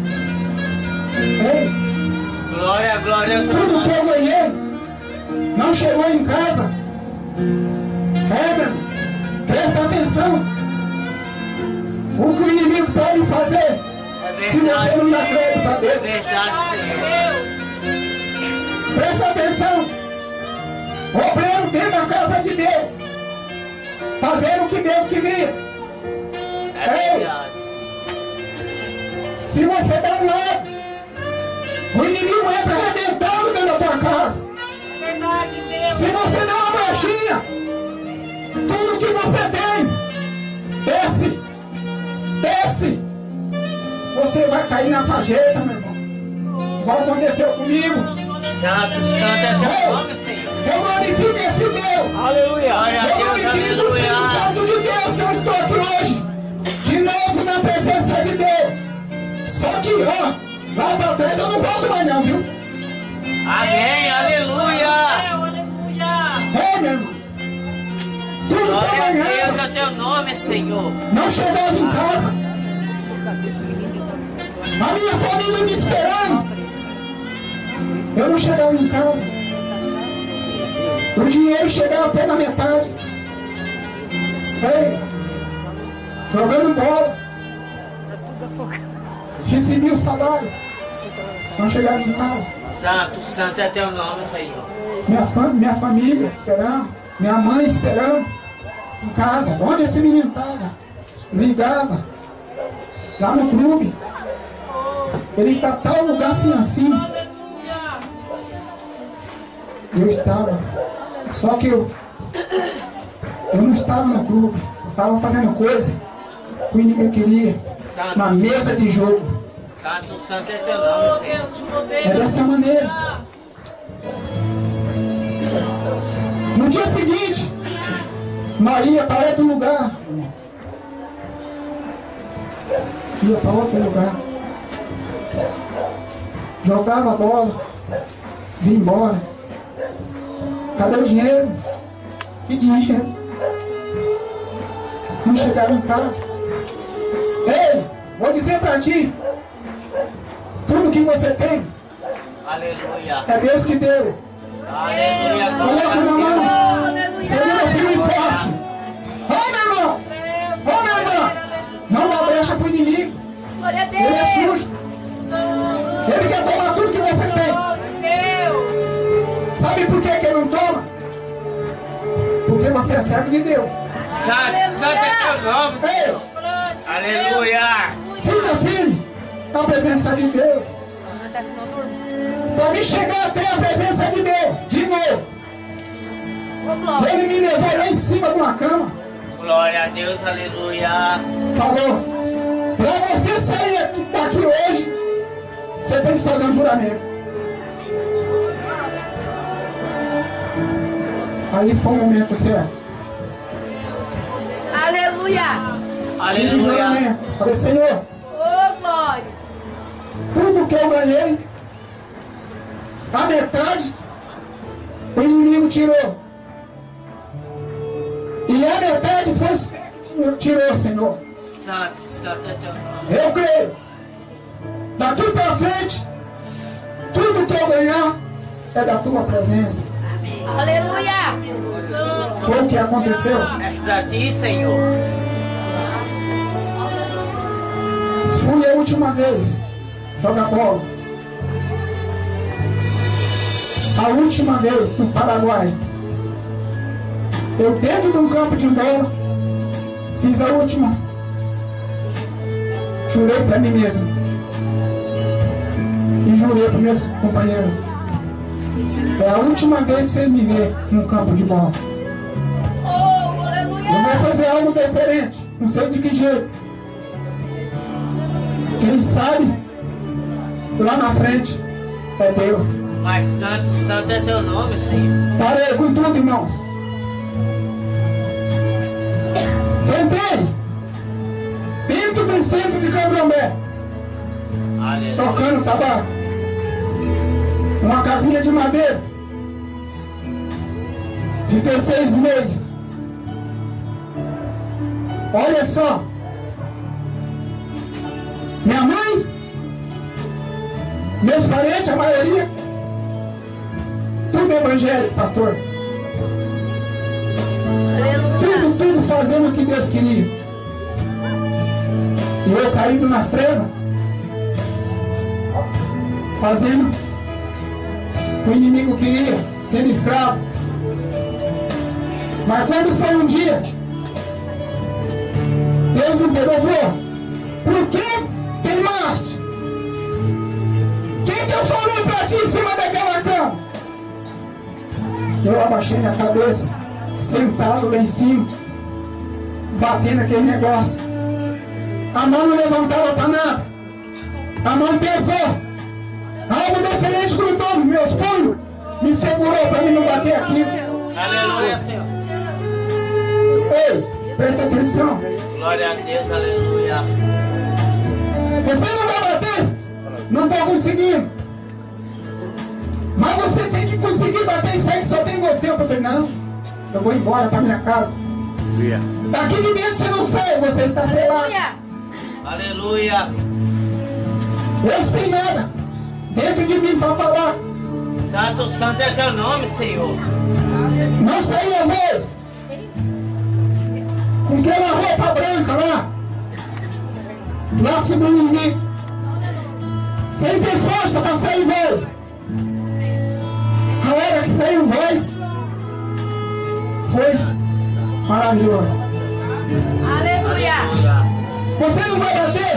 [SPEAKER 12] Ei.
[SPEAKER 9] Glória, glória.
[SPEAKER 12] Tudo que eu ganhei não chegou em casa. É, meu irmão. Presta atenção. O que o inimigo pode fazer
[SPEAKER 9] É
[SPEAKER 12] se você não dá crédito a Deus.
[SPEAKER 9] É verdade, Senhor.
[SPEAKER 12] Presta atenção. Obrando dentro da casa de Deus. Fazendo o que Deus queria.
[SPEAKER 9] É verdade.
[SPEAKER 12] Se você dá um lado, o inimigo entra arrebentando dentro da tua casa.
[SPEAKER 5] É verdade, Deus.
[SPEAKER 12] Se você dá uma brechinha, tudo que você tem, desce, desce. Você vai cair na sarjeta, meu irmão. Igual aconteceu comigo.
[SPEAKER 9] Santo, santo é teu nome, Senhor.
[SPEAKER 12] Eu glorifico esse Deus.
[SPEAKER 9] Aleluia.
[SPEAKER 12] Eu glorifico o Espírito Santo de Deus que eu estou aqui hoje. De novo na presença de Deus. Só que, ó, lá pra trás eu não volto mais não, viu?
[SPEAKER 9] Amém, aleluia.
[SPEAKER 12] É, meu irmão. Tudo que eu
[SPEAKER 9] Glória a Deus
[SPEAKER 12] ganhava
[SPEAKER 9] é teu nome, Senhor.
[SPEAKER 12] não chegava em casa. A minha família me esperando. Eu não chegava em casa. O dinheiro chegava até na metade. Ei, jogando bola. Recebi o salário. Não chegava em casa.
[SPEAKER 9] Santo, santo é teu nome, Senhor.
[SPEAKER 12] Minha, fam minha família esperando. Minha mãe esperando. Em casa. Onde esse menino estava? Ligava. Lá no clube. Ele está tal lugar assim assim. Eu estava. Só que eu. Eu não estava no clube. Eu estava fazendo coisa que o inimigo queria. Na mesa de jogo.
[SPEAKER 9] Santo, santo é teu nome, Senhor.
[SPEAKER 12] É dessa maneira. No dia seguinte, Maria para outro lugar. Ia para outro lugar. Jogava a bola. Vim embora. Cadê o dinheiro? Que dinheiro? Não chegaram em casa. Ei, vou dizer para ti. Tudo que você tem,
[SPEAKER 9] Aleluia.
[SPEAKER 12] é Deus que deu.
[SPEAKER 9] Aleluia.
[SPEAKER 12] Coloca na mão. Segura firme e forte. Ó, meu irmão. Ó, meu irmão. Não dá brecha pro inimigo.
[SPEAKER 3] Glória a
[SPEAKER 12] Ele é é justo. Ele quer tomar tudo que você tem. Sabe por que que ele não toma? Porque você é servo de Deus.
[SPEAKER 9] Santo, santo é teu nome, Senhor. Aleluia.
[SPEAKER 12] Fica firme na presença de Deus. Para mim chegar até a presença de Deus, de novo. Ele me levou lá em cima de uma cama.
[SPEAKER 9] Glória a Deus, aleluia.
[SPEAKER 12] Falou, para você sair aqui, daqui hoje, você tem que fazer um juramento. Aí foi o momento certo.
[SPEAKER 2] Aleluia.
[SPEAKER 12] Fiz um juramento. Falei, Senhor,
[SPEAKER 2] Ô, glória.
[SPEAKER 12] tudo que eu ganhei, a metade, o inimigo tirou. E a metade foi você que tirou, Senhor.
[SPEAKER 9] Santo, santo é teu nome.
[SPEAKER 12] Eu creio. Daqui pra frente, tudo que eu ganhar é da tua presença.
[SPEAKER 2] Aleluia.
[SPEAKER 12] Foi o que aconteceu.
[SPEAKER 9] É pra ti, Senhor.
[SPEAKER 12] Fui a última vez jogar bola. A última vez no Paraguai. Eu dentro de um campo de bola fiz a última. Jurei para mim mesmo. E jurei para meus companheiros. É a última vez que vocês me verem num campo de bola. Eu vou fazer algo diferente. Não sei de que jeito. Quem sabe lá na frente é Deus.
[SPEAKER 9] Mas santo, santo é teu nome, Senhor.
[SPEAKER 12] Parei com tudo, irmãos. Tentei dentro do centro de Candomblé, tocando tabaco, uma casinha de madeira. Fiquei seis meses. Olha só, minha mãe, meus parentes, a maioria, tudo evangélico, pastor. Tudo, tudo fazendo o que Deus queria. E eu caído nas trevas, fazendo o que o inimigo queria, sendo escravo. Mas quando foi um dia, Deus me pegou e falou: por que teimaste? Quem que eu falei pra ti em cima daquela cama? Eu abaixei minha cabeça, sentado lá em cima, batendo aquele negócio. A mão não levantava para nada. A mão pesou. Algo diferente grudou nos meus punhos. Me segurou para mim não bater aqui.
[SPEAKER 9] Aleluia, Senhor.
[SPEAKER 12] Ei, presta atenção.
[SPEAKER 9] Glória a Deus, aleluia.
[SPEAKER 12] Você não vai bater? Não está conseguindo. Mas você tem que conseguir bater isso aí que só tem você. Eu falei, não, eu vou embora para minha casa. Daqui de dentro você não sai, você está selado.
[SPEAKER 9] Aleluia.
[SPEAKER 12] Eu sem nada dentro de mim para falar.
[SPEAKER 9] Santo, santo é teu nome, Senhor.
[SPEAKER 12] Não saía voz. Com aquela roupa branca lá, laço do inimigo, sem ter força para sair voz. A hora que saiu voz foi maravilhoso.
[SPEAKER 2] Aleluia.
[SPEAKER 12] Você não vai bater?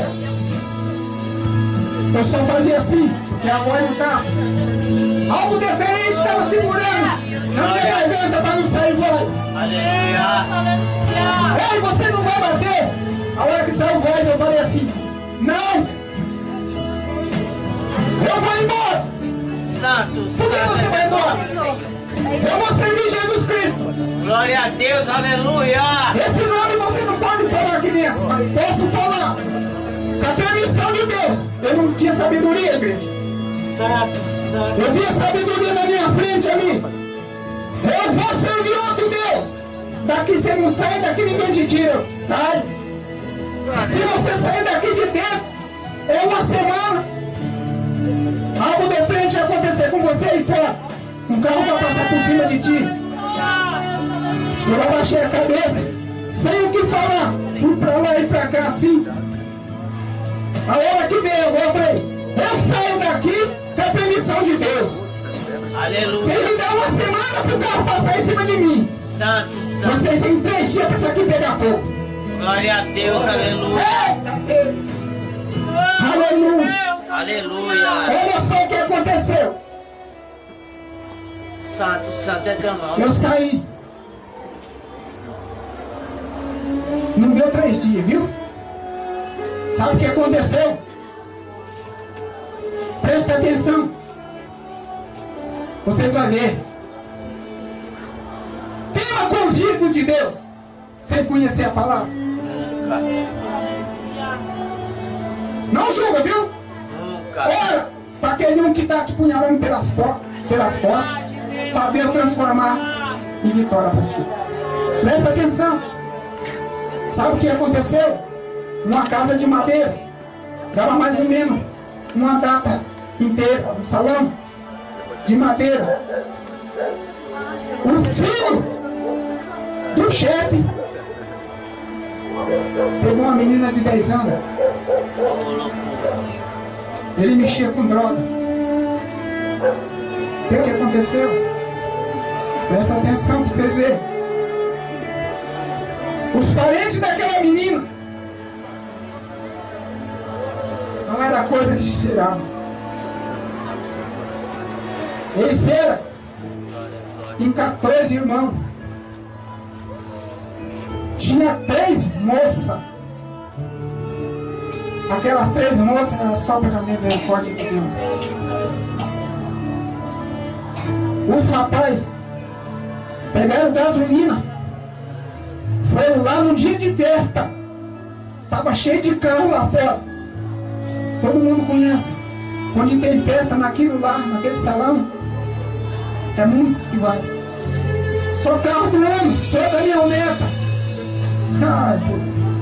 [SPEAKER 12] Eu só fazia assim, porque a voz não estava. Algo diferente estava segurando na minha garganta para não sair voz.
[SPEAKER 9] Aleluia.
[SPEAKER 12] Ei, você não vai bater? A hora que saiu voz eu falei assim: não, eu vou embora.
[SPEAKER 9] Santo,
[SPEAKER 12] por que você vai embora? Eu vou servir Jesus Cristo.
[SPEAKER 9] Glória a Deus, aleluia.
[SPEAKER 12] Esse nome você não pode falar aqui dentro. Posso falar. Com a permissão de Deus. Eu não tinha sabedoria, igreja. Eu vi a sabedoria na minha frente ali. Eu vou servir outro Deus. Daqui você não sai, daqui ninguém te tira. Sai. Se você sair daqui de dentro, é uma semana, algo de frente vai acontecer com você aí fora. Um carro vai passar por cima de ti. Eu abaixei a cabeça, sem o que falar. Fui pra lá e pra cá assim. A hora que veio agora, eu falei, eu saio daqui com a permissão de Deus.
[SPEAKER 9] Aleluia.
[SPEAKER 12] Se ele der uma semana pro carro passar em cima de mim,
[SPEAKER 9] santo, santo.
[SPEAKER 12] Vocês têm três dias para isso aqui pegar fogo.
[SPEAKER 9] Glória a Deus, aleluia.
[SPEAKER 12] Aleluia.
[SPEAKER 9] Aleluia.
[SPEAKER 12] Olha só o que aconteceu.
[SPEAKER 9] Santo, santo é teu nome.
[SPEAKER 12] Eu saí. Não deu três dias, viu? Sabe o que aconteceu? Presta atenção. Vocês vão ver. Tema com os dízimos de Deus sem conhecer a palavra.
[SPEAKER 9] Nunca.
[SPEAKER 12] Não julga, viu?
[SPEAKER 9] Nunca.
[SPEAKER 12] Ora, para aquele um que está te punhalando pelas, pelas costas, para Deus transformar em vitória para ti. Presta atenção. Sabe o que aconteceu? Uma casa de madeira dava mais ou menos uma data inteira, um salão de madeira. O filho do chefe pegou uma menina de dez anos. Ele mexia com droga. O que, que aconteceu? Presta atenção para vocês verem. Os parentes daquela menina não era coisa que se tirava. Eles eram em quatorze irmãos. Tinha três moças. Aquelas três moças eram só para a misericórdia de Deus. Os rapazes pegaram gasolina, foram lá no dia de festa. Estava cheio de carro lá fora. Todo mundo conhece. Quando tem festa naquilo lá, naquele salão, é muitos que vai. Só carro do ano, só caminhoneta. Ai, pô.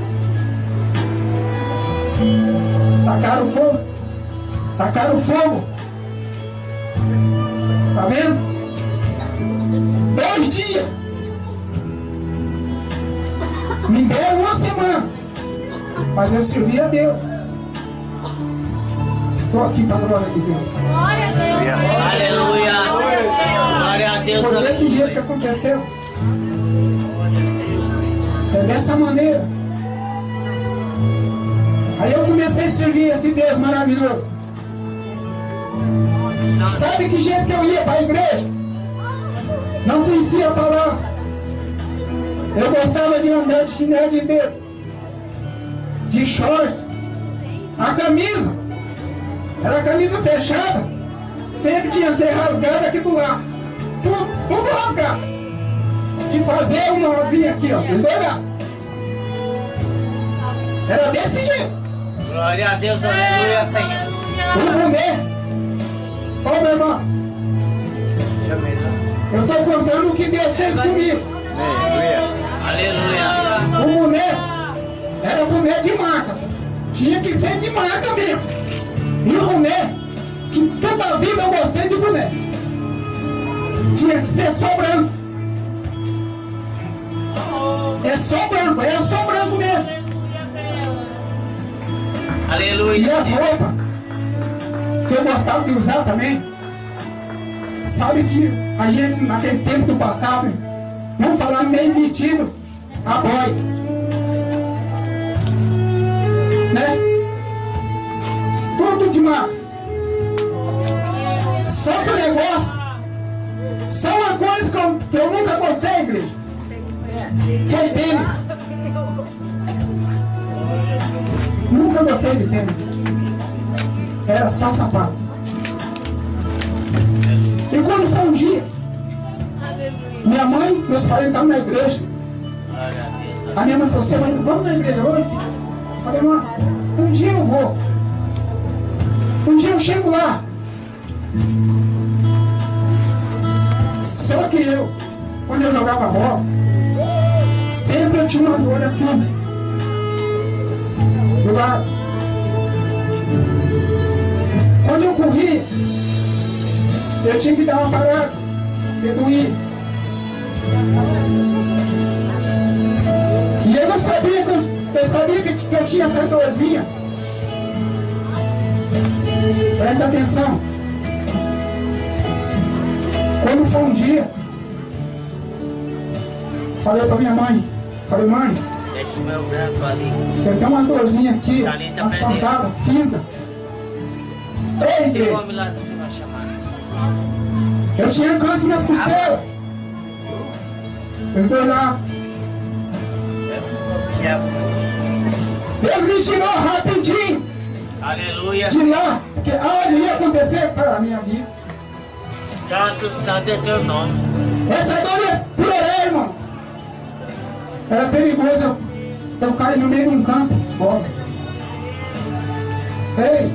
[SPEAKER 12] Tacaram fogo. Tacaram fogo. Tá vendo? Dois dias. Me deram uma semana. Mas eu servi a Deus. Estou aqui para a glória de Deus.
[SPEAKER 9] Glória a Deus. Aleluia. Glória a Deus.
[SPEAKER 12] Foi desse jeito que aconteceu. É dessa maneira. Aí eu comecei a servir esse Deus maravilhoso. Sabe que jeito que eu ia para a igreja? Não conhecia a palavra. Eu gostava de andar de chinelo de dedo, de short. A camisa era a camisa fechada. Sempre tinha que ser rasgada aqui do lado. Tudo, tudo rasgado. E fazer uma novinha aqui, ó. Vocês vão olhar. Era desse jeito.
[SPEAKER 9] Glória a Deus, aleluia, Senhor.
[SPEAKER 12] O boné. Ô, meu irmão. Eu estou contando o que Deus fez comigo.
[SPEAKER 9] Aleluia.
[SPEAKER 12] O boné era boné de marca. Tinha que ser de marca mesmo. E o boné, que toda a vida eu gostei de boné. Tinha que ser só branco. É só branco, era só branco mesmo.
[SPEAKER 9] Aleluia.
[SPEAKER 12] E as roupas que eu gostava de usar também. Sabe que a gente, naquele tempo do passado, vamos falar meio vestido a boy, né? Tudo de marca. Só que o negócio, só uma coisa que eu, que eu nunca gostei, igreja, foi tênis. Nunca gostei de tênis. Era só sapato. E quando foi um dia, minha mãe, meus pais estavam na igreja. A minha mãe falou assim, mas vamos na igreja hoje? Eu falei, mãe, um dia eu vou. Um dia eu chego lá. Só que eu, quando eu jogava bola, sempre eu tinha uma dor assim, do lado. Quando eu corria, eu tinha que dar uma parada, porque doía. E eu não sabia, que eu, eu sabia que, que eu tinha essa dorzinha. Presta atenção. Quando foi um dia, falei pra minha mãe, falei, mãe,
[SPEAKER 9] deixa o meu branco ali.
[SPEAKER 12] Eu tenho umas dorzinhas aqui, ó,
[SPEAKER 9] Ali tá
[SPEAKER 12] umas
[SPEAKER 9] perdendo.
[SPEAKER 12] pancadas, fisga. Ei,
[SPEAKER 9] Tem
[SPEAKER 12] igreja,
[SPEAKER 9] homem lá de cima chamando.
[SPEAKER 12] eu tinha câncer nas costelas. Os dois lá. Deus me tirou rapidinho
[SPEAKER 9] Aleluia.
[SPEAKER 12] de lá, porque algo ia acontecer para a minha vida.
[SPEAKER 9] Santo, santo é teu nome.
[SPEAKER 12] Essa dor é piorei, irmão. Era perigoso eu, eu cair no meio de um campo. Ó. Ei,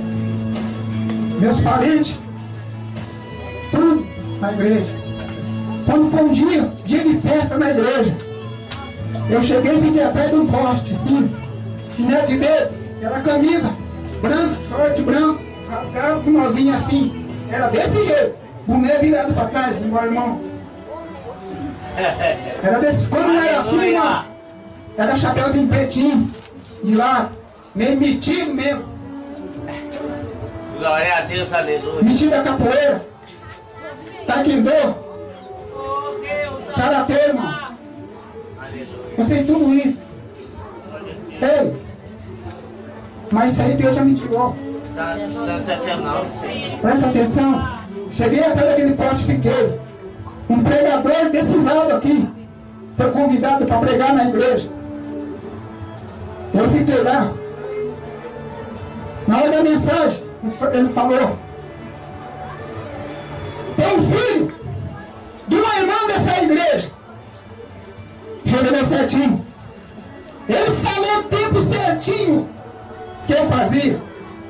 [SPEAKER 12] meus parentes, tudo na igreja. Quando foi um dia, dia de festa na igreja, eu cheguei e fiquei atrás de um poste, assim, chinelo de dedo, era camisa branca, short branco, rasgado com nozinho assim. Era desse jeito, boné virado pra trás, igual irmão. Era desse, quando não era assim, irmão, era chapéuzinho pretinho, de lado, meio metido mesmo.
[SPEAKER 9] Glória a Deus, aleluia.
[SPEAKER 12] Metido da capoeira, taekwondo, karatê, irmão. Eu sei tudo isso. Ei, mas isso aí Deus já me tirou.
[SPEAKER 9] Santo, santo é teu nome, Senhor.
[SPEAKER 12] Presta atenção. Cheguei até daquele poste, fiquei. Um pregador desse lado aqui foi convidado para pregar na igreja. Eu fiquei lá. Na hora da mensagem, ele falou: tem um filho de uma irmã dessa igreja. Revelou certinho. Ele falou o tempo certinho que eu fazia.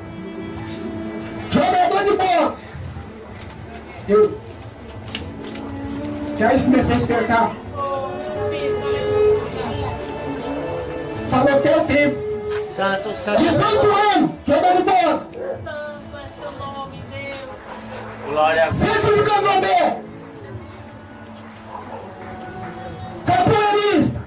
[SPEAKER 12] Jogador de bola. Eu já comecei a despertar. Falou até o tempo.
[SPEAKER 9] Santo, santo.
[SPEAKER 12] dezoito anos, jogando bola.
[SPEAKER 9] Glória a Deus.
[SPEAKER 12] Centro de candomblé. Capoeirista.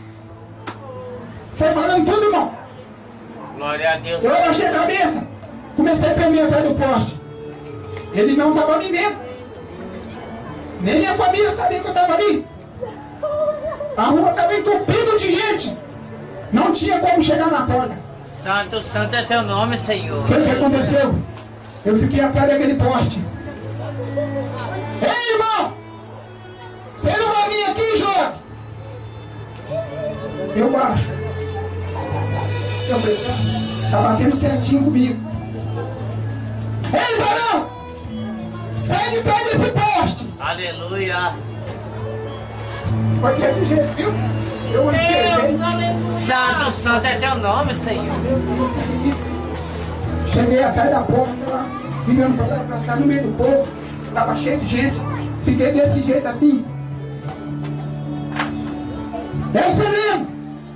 [SPEAKER 12] Foi falando tudo, irmão.
[SPEAKER 9] Glória a Deus.
[SPEAKER 12] Eu abaixei a cabeça. Comecei a tremer atrás do poste. Ele não estava me vendo. Nem minha família sabia que eu estava ali. A rua estava entupida de gente. Não tinha como chegar na porta.
[SPEAKER 9] Santo, santo é teu nome, Senhor.
[SPEAKER 12] O que, que aconteceu? Eu fiquei atrás daquele poste. Ei, irmão! Você não vai vir aqui, Jorge? Eu baixo. Eu falei, tá batendo certinho comigo. Ei, varão! Sai de trás desse poste!
[SPEAKER 9] Aleluia.
[SPEAKER 12] Foi desse jeito, viu? Eu esperei.
[SPEAKER 9] Santo, santo é teu nome, Senhor.
[SPEAKER 12] Cheguei atrás da porta lá, virando pra lá, pra cá, no meio do povo. Tava cheio de gente. Fiquei desse jeito assim. Deus se lembra.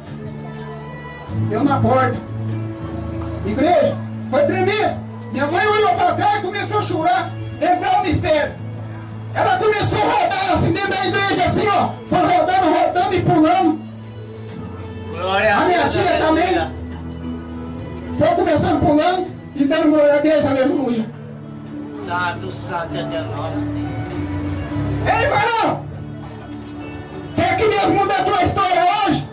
[SPEAKER 12] Eu na porta. Igreja, foi tremendo. Minha mãe olhou pra trás e começou a chorar. Entrar o mistério. Ela começou a rodar assim dentro da igreja, assim, ó. Foi rodando, rodando e pulando.
[SPEAKER 9] Glória a
[SPEAKER 12] A minha
[SPEAKER 9] Deus,
[SPEAKER 12] tia
[SPEAKER 9] aleluia.
[SPEAKER 12] também. Foi começando pulando e dando glória a Deus, aleluia.
[SPEAKER 9] Santo, santo é teu nome, Senhor.
[SPEAKER 12] Ei, varão! Quer que Deus mude a tua história hoje?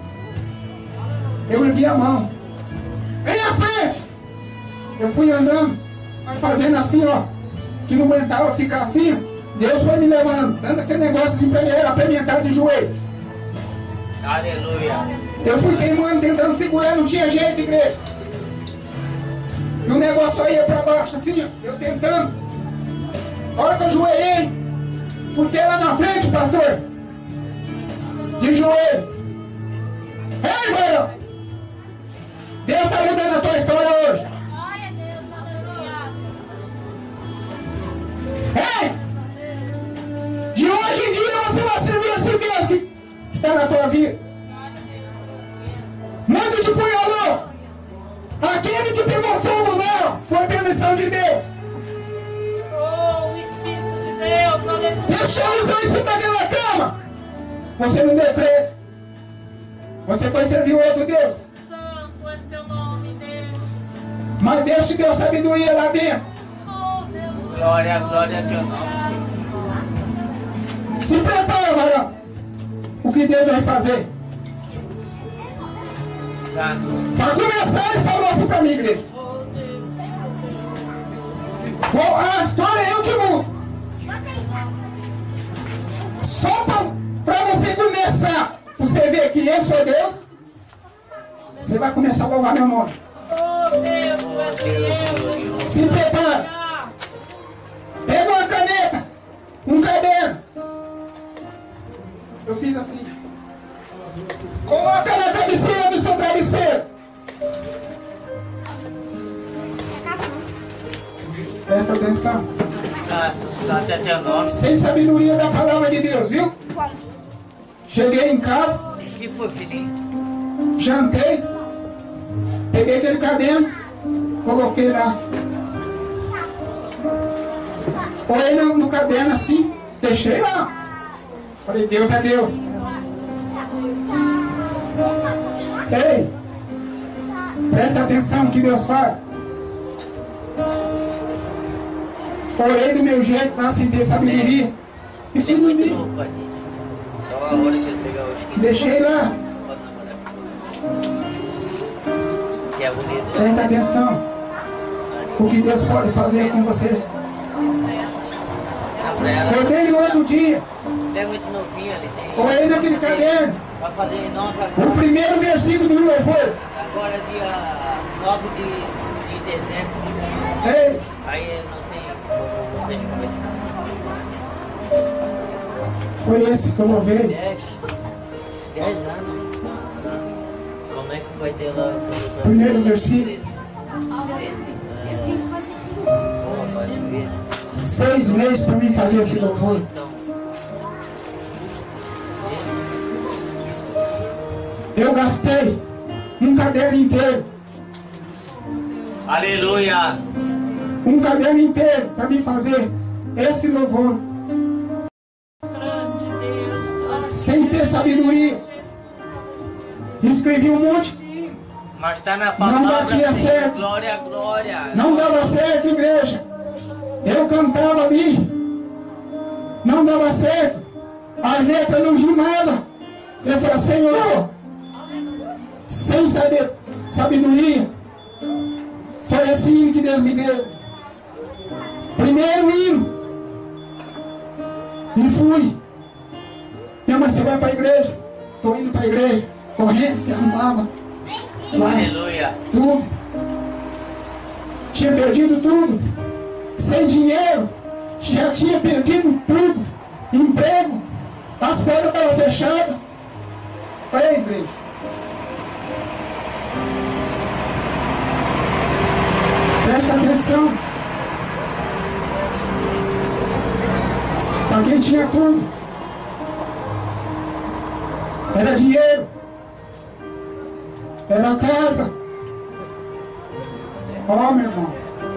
[SPEAKER 12] Eu ergui a mão. Vem à frente! Eu fui andando, fazendo assim, ó. Que não aguentava ficar assim. Deus foi me levando, dando aquele negócio assim pra mim, era apimentado de joelho.
[SPEAKER 9] Aleluia.
[SPEAKER 12] Eu fui queimando, tentando segurar, não tinha jeito, igreja. E o negócio aí ia pra baixo, assim, ó, eu tentando. A hora que eu ajoelhei, fiquei lá na frente, pastor. De joelho. Ei, varão! Deus está mudando a tua história hoje.
[SPEAKER 7] Glória a Deus, aleluia.
[SPEAKER 12] Ei! De hoje em dia você vai servir esse Deus que está na tua vida. Manda de punhalão. Aquele que pegou fogo lá foi permissão de Deus.
[SPEAKER 7] Oh, o Espírito de Deus, aleluia.
[SPEAKER 12] Deus te avisou em cima daquela cama. Você não deu crédito. Você foi servir outro Deus.
[SPEAKER 7] Santo é teu nome, Deus.
[SPEAKER 12] Mas Deus te deu sabedoria lá dentro.
[SPEAKER 9] Glória, glória a teu nome, Senhor.
[SPEAKER 12] Se prepara, varão. O que Deus vai fazer? Para começar, ele falou assim para mim, igreja. A história é eu que mudo. Só para você começar, você ver que eu sou Deus, você vai começar a louvar meu nome. Se prepara. Pega uma caneta, um caderno. Eu fiz assim. Coloca na cabeceira do seu travesseiro. Presta atenção.
[SPEAKER 9] Santo, santo é teu nome.
[SPEAKER 12] Sem sabedoria da palavra de Deus, viu? Cheguei em casa.
[SPEAKER 9] O que foi, filhinho?
[SPEAKER 12] Jantei. Peguei aquele caderno. Coloquei lá. Olhei no, no caderno assim. Deixei lá. Falei, Deus é Deus. Ei, presta atenção no que Deus faz. Orei do meu jeito lá sem ter sabedoria. E fui dormir. Deixei lá. Presta atenção. O que Deus pode fazer com você. Acordei no outro dia. Orei naquele caderno.
[SPEAKER 9] Vai fazer nove agora.
[SPEAKER 12] O primeiro versículo do louvor.
[SPEAKER 9] Agora é dia nove de, de dezembro.
[SPEAKER 12] Ei.
[SPEAKER 9] Aí não tem como vocês começarem.
[SPEAKER 12] Foi esse que eu louvei.
[SPEAKER 9] Dez. Dez anos. Como é que vai ter lá?
[SPEAKER 12] Primeiro versículo. Seis meses para mim fazer esse louvor. Eu gastei um caderno inteiro.
[SPEAKER 9] Aleluia!
[SPEAKER 12] Um caderno inteiro para me fazer esse louvor. Sem ter sabedoria. Escrevi um monte.
[SPEAKER 9] Mas está na palavra.
[SPEAKER 12] Não batia
[SPEAKER 9] Senhor.
[SPEAKER 12] certo.
[SPEAKER 9] Glória, glória.
[SPEAKER 12] Não dava certo, igreja. Eu cantava ali. Não dava certo. As letras não rimavam. Eu falei, Senhor. Sem saber, sabedoria, foi esse hino que Deus me deu. Primeiro hino. E fui. Minha mãe, você vai para a igreja? Estou indo para a igreja. Correndo, se arrumava. Lá,
[SPEAKER 9] Aleluia.
[SPEAKER 12] tudo. Tinha perdido tudo. Sem dinheiro. Já tinha perdido tudo. Emprego. As portas estavam fechadas. Olha aí, igreja. Presta atenção. Para quem tinha tudo. Era dinheiro. Era casa. Ó, oh, meu irmão.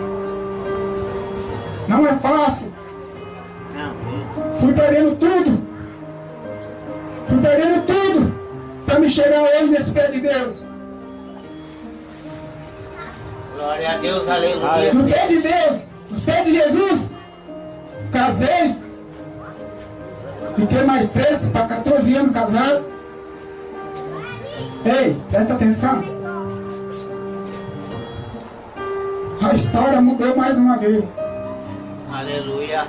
[SPEAKER 12] Não é fácil. Fui perdendo tudo. Fui perdendo tudo. Para me chegar hoje nesse pé de Deus.
[SPEAKER 9] Glória a Deus, aleluia.
[SPEAKER 12] No pé de Deus, nos pés de Jesus, casei. Fiquei mais treze para quatorze anos casado. Ei, presta atenção. A história mudou mais uma vez.
[SPEAKER 9] Aleluia.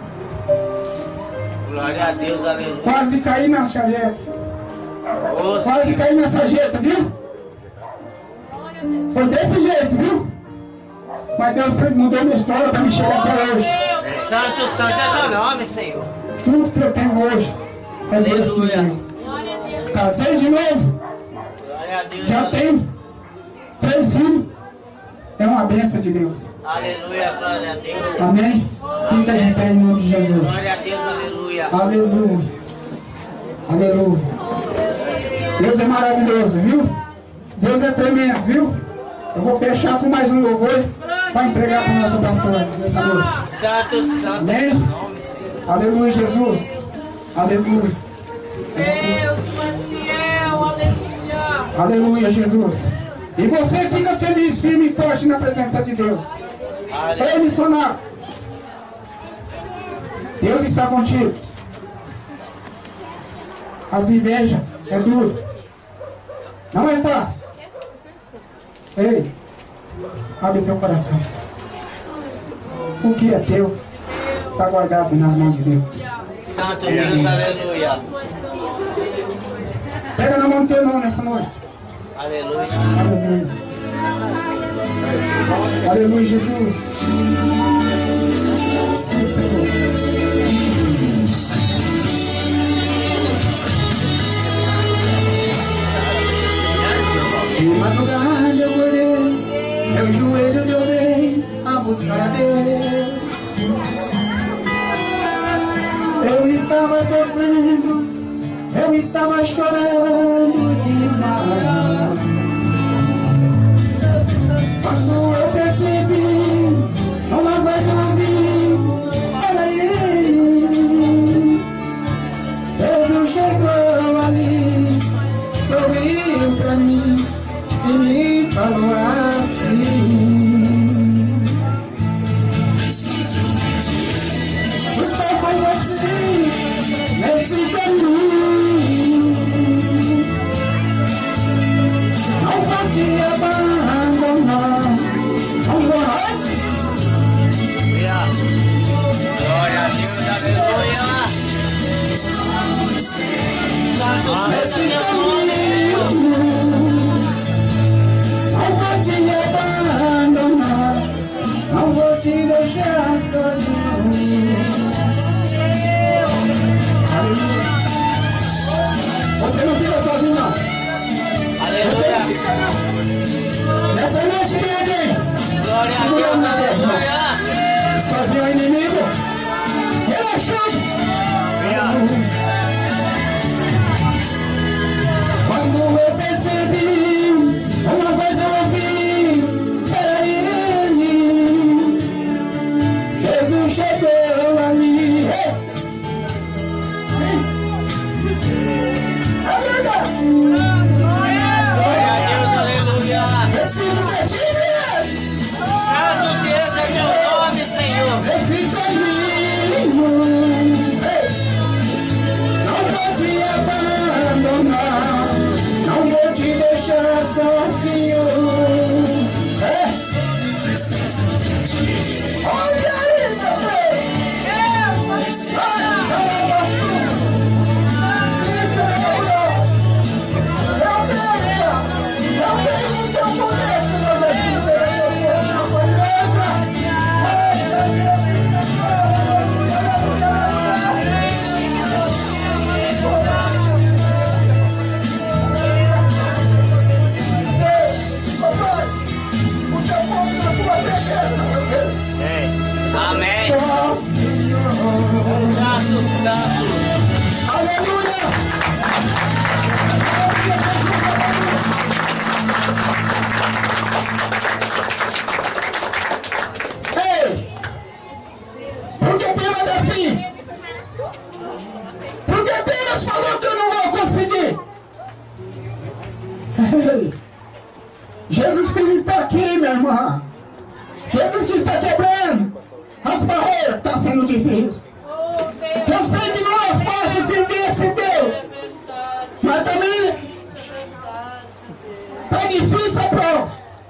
[SPEAKER 9] Glória a Deus, aleluia.
[SPEAKER 12] Quase caí na sarjeta.
[SPEAKER 9] Oh,
[SPEAKER 12] Quase caí na sarjeta, viu? Foi desse jeito, viu? Mas Deus mudou minha história para me chegar até hoje.
[SPEAKER 9] É santo, santo é teu nome, Senhor.
[SPEAKER 12] Tudo que eu tenho hoje é Deus que me deu. Casei de novo.
[SPEAKER 9] Glória a Deus.
[SPEAKER 12] Já tenho três filhos. É uma bênção de Deus.
[SPEAKER 9] Aleluia, glória a Deus.
[SPEAKER 12] Amém? Fica de pé em nome de Jesus.
[SPEAKER 9] Glória a Deus, aleluia.
[SPEAKER 12] Aleluia. Aleluia. Deus é maravilhoso, viu? Deus é tremendo, viu? Eu vou fechar com mais um louvor para entregar para o nosso pastor nessa noite.
[SPEAKER 9] Santo, santo.
[SPEAKER 12] Amém?
[SPEAKER 9] Nome, Senhor.
[SPEAKER 12] Aleluia, Jesus. Aleluia.
[SPEAKER 11] Deus, tu és fiel, aleluia.
[SPEAKER 12] Aleluia, Jesus. E você fica feliz firme e forte na presença de Deus. Ei, missionário. Deus está contigo. As invejas é duro. Não é fácil. Ei, abre teu coração. O que é teu está guardado nas mãos de Deus.
[SPEAKER 9] Santo Deus, aleluia.
[SPEAKER 12] Pega na mão do teu irmão nessa noite.
[SPEAKER 9] Aleluia.
[SPEAKER 12] Aleluia. Aleluia, Jesus. Sim, Senhor. De madrugada eu orei, meu joelho dobrei a buscar a Deus. Eu estava sofrendo, eu estava chorando demais. Quando eu percebi, uma voz eu ouvi, era Ele. Jesus chegou ali, sorriu pra mim e me falou assim: estou com você nesse caminho, não vou te abandonar, não vou.
[SPEAKER 9] Glória a Deus, aleluia.
[SPEAKER 12] Nesse caminho, não vou te abandonar, não vou te deixar sozinho. Aleluia. Você não fica sozinho, não.
[SPEAKER 9] Aleluia.
[SPEAKER 12] Nessa noite tem alguém.
[SPEAKER 9] Glória a Deus, aleluia.
[SPEAKER 12] Sozinho é inimigo. Relaxante. Quando eu percebi, uma voz eu ouvi, era Ele. Jesus chegou ali. É verdade.
[SPEAKER 9] Glória a Deus, aleluia.
[SPEAKER 12] Preciso ser time.
[SPEAKER 9] Santo Deus é teu nome, Senhor.
[SPEAKER 12] Você fica comigo. Não vou te abandonar, não vou te deixar sozinho. É. Olha aí, meu Deus.
[SPEAKER 9] Amém. Santo, santo.
[SPEAKER 12] Aleluia. Ei, por que Deus é assim? Por que Deus falou que eu não vou conseguir? Ei, Jesus Cristo está aqui, minha irmã. Jesus Cristo está quebrando as barreiras que estão sendo difíceis. Eu sei que não é fácil servir esse Deus, mas também está difícil a prova.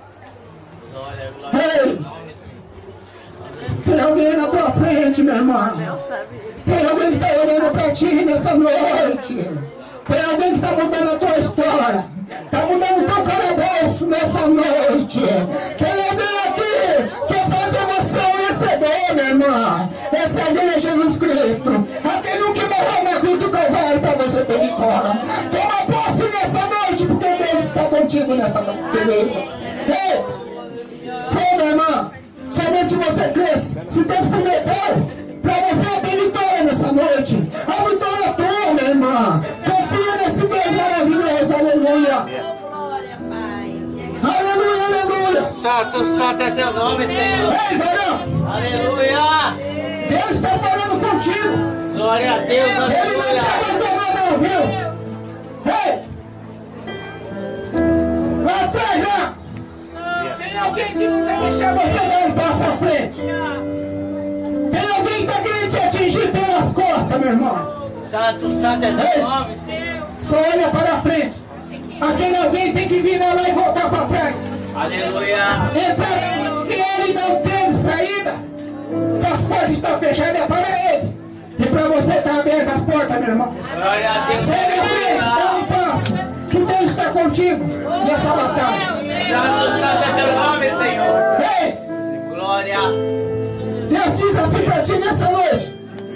[SPEAKER 12] Ei, tem alguém na tua frente, meu irmão. Tem alguém que está olhando para ti nessa noite. Tem alguém que está mudando a tua história. Está mudando o teu calabouço nessa noite. Tem alguém aqui que faz emoção vencedor, minha irmã. Esse alguém é Jesus Cristo. Aquele que morreu na cruz do Calvário para você ter vitória. Toma posse nessa noite, porque Deus está contigo nessa noite. Beleza? Ei, ei, minha irmã, somente você cresce. Se Deus prometeu para você ter vitória nessa noite, a vitória é tua, minha irmã. Confia nesse Deus maravilhoso. Aleluia. Aleluia, aleluia.
[SPEAKER 9] Santo, santo é teu nome, Senhor.
[SPEAKER 12] Ei, varão.
[SPEAKER 9] Aleluia.
[SPEAKER 12] Deus está falando contigo.
[SPEAKER 9] Glória a Deus, aleluia.
[SPEAKER 12] Ele não te abandonou, não, viu? Ei. Lá atrás, lá. alguém que não quer deixar você dar um passo à frente? Tem alguém que está querendo te atingir pelas costas, meu irmão?
[SPEAKER 9] Santo, santo é teu nome, Senhor.
[SPEAKER 12] Só olha para frente. Aquele alguém tem que vir lá e voltar para trás.
[SPEAKER 9] Aleluia.
[SPEAKER 12] Então, que ele não teve saída, que as portas estão fechadas, é para ele. E para você está aberta as portas, meu irmão.
[SPEAKER 9] Glória a Deus.
[SPEAKER 12] Segue à frente, dá um passo, que Deus está contigo nessa batalha.
[SPEAKER 9] Santo, santo é teu nome, Senhor.
[SPEAKER 12] Ei!
[SPEAKER 9] Glória.
[SPEAKER 12] Deus diz assim para ti nessa noite.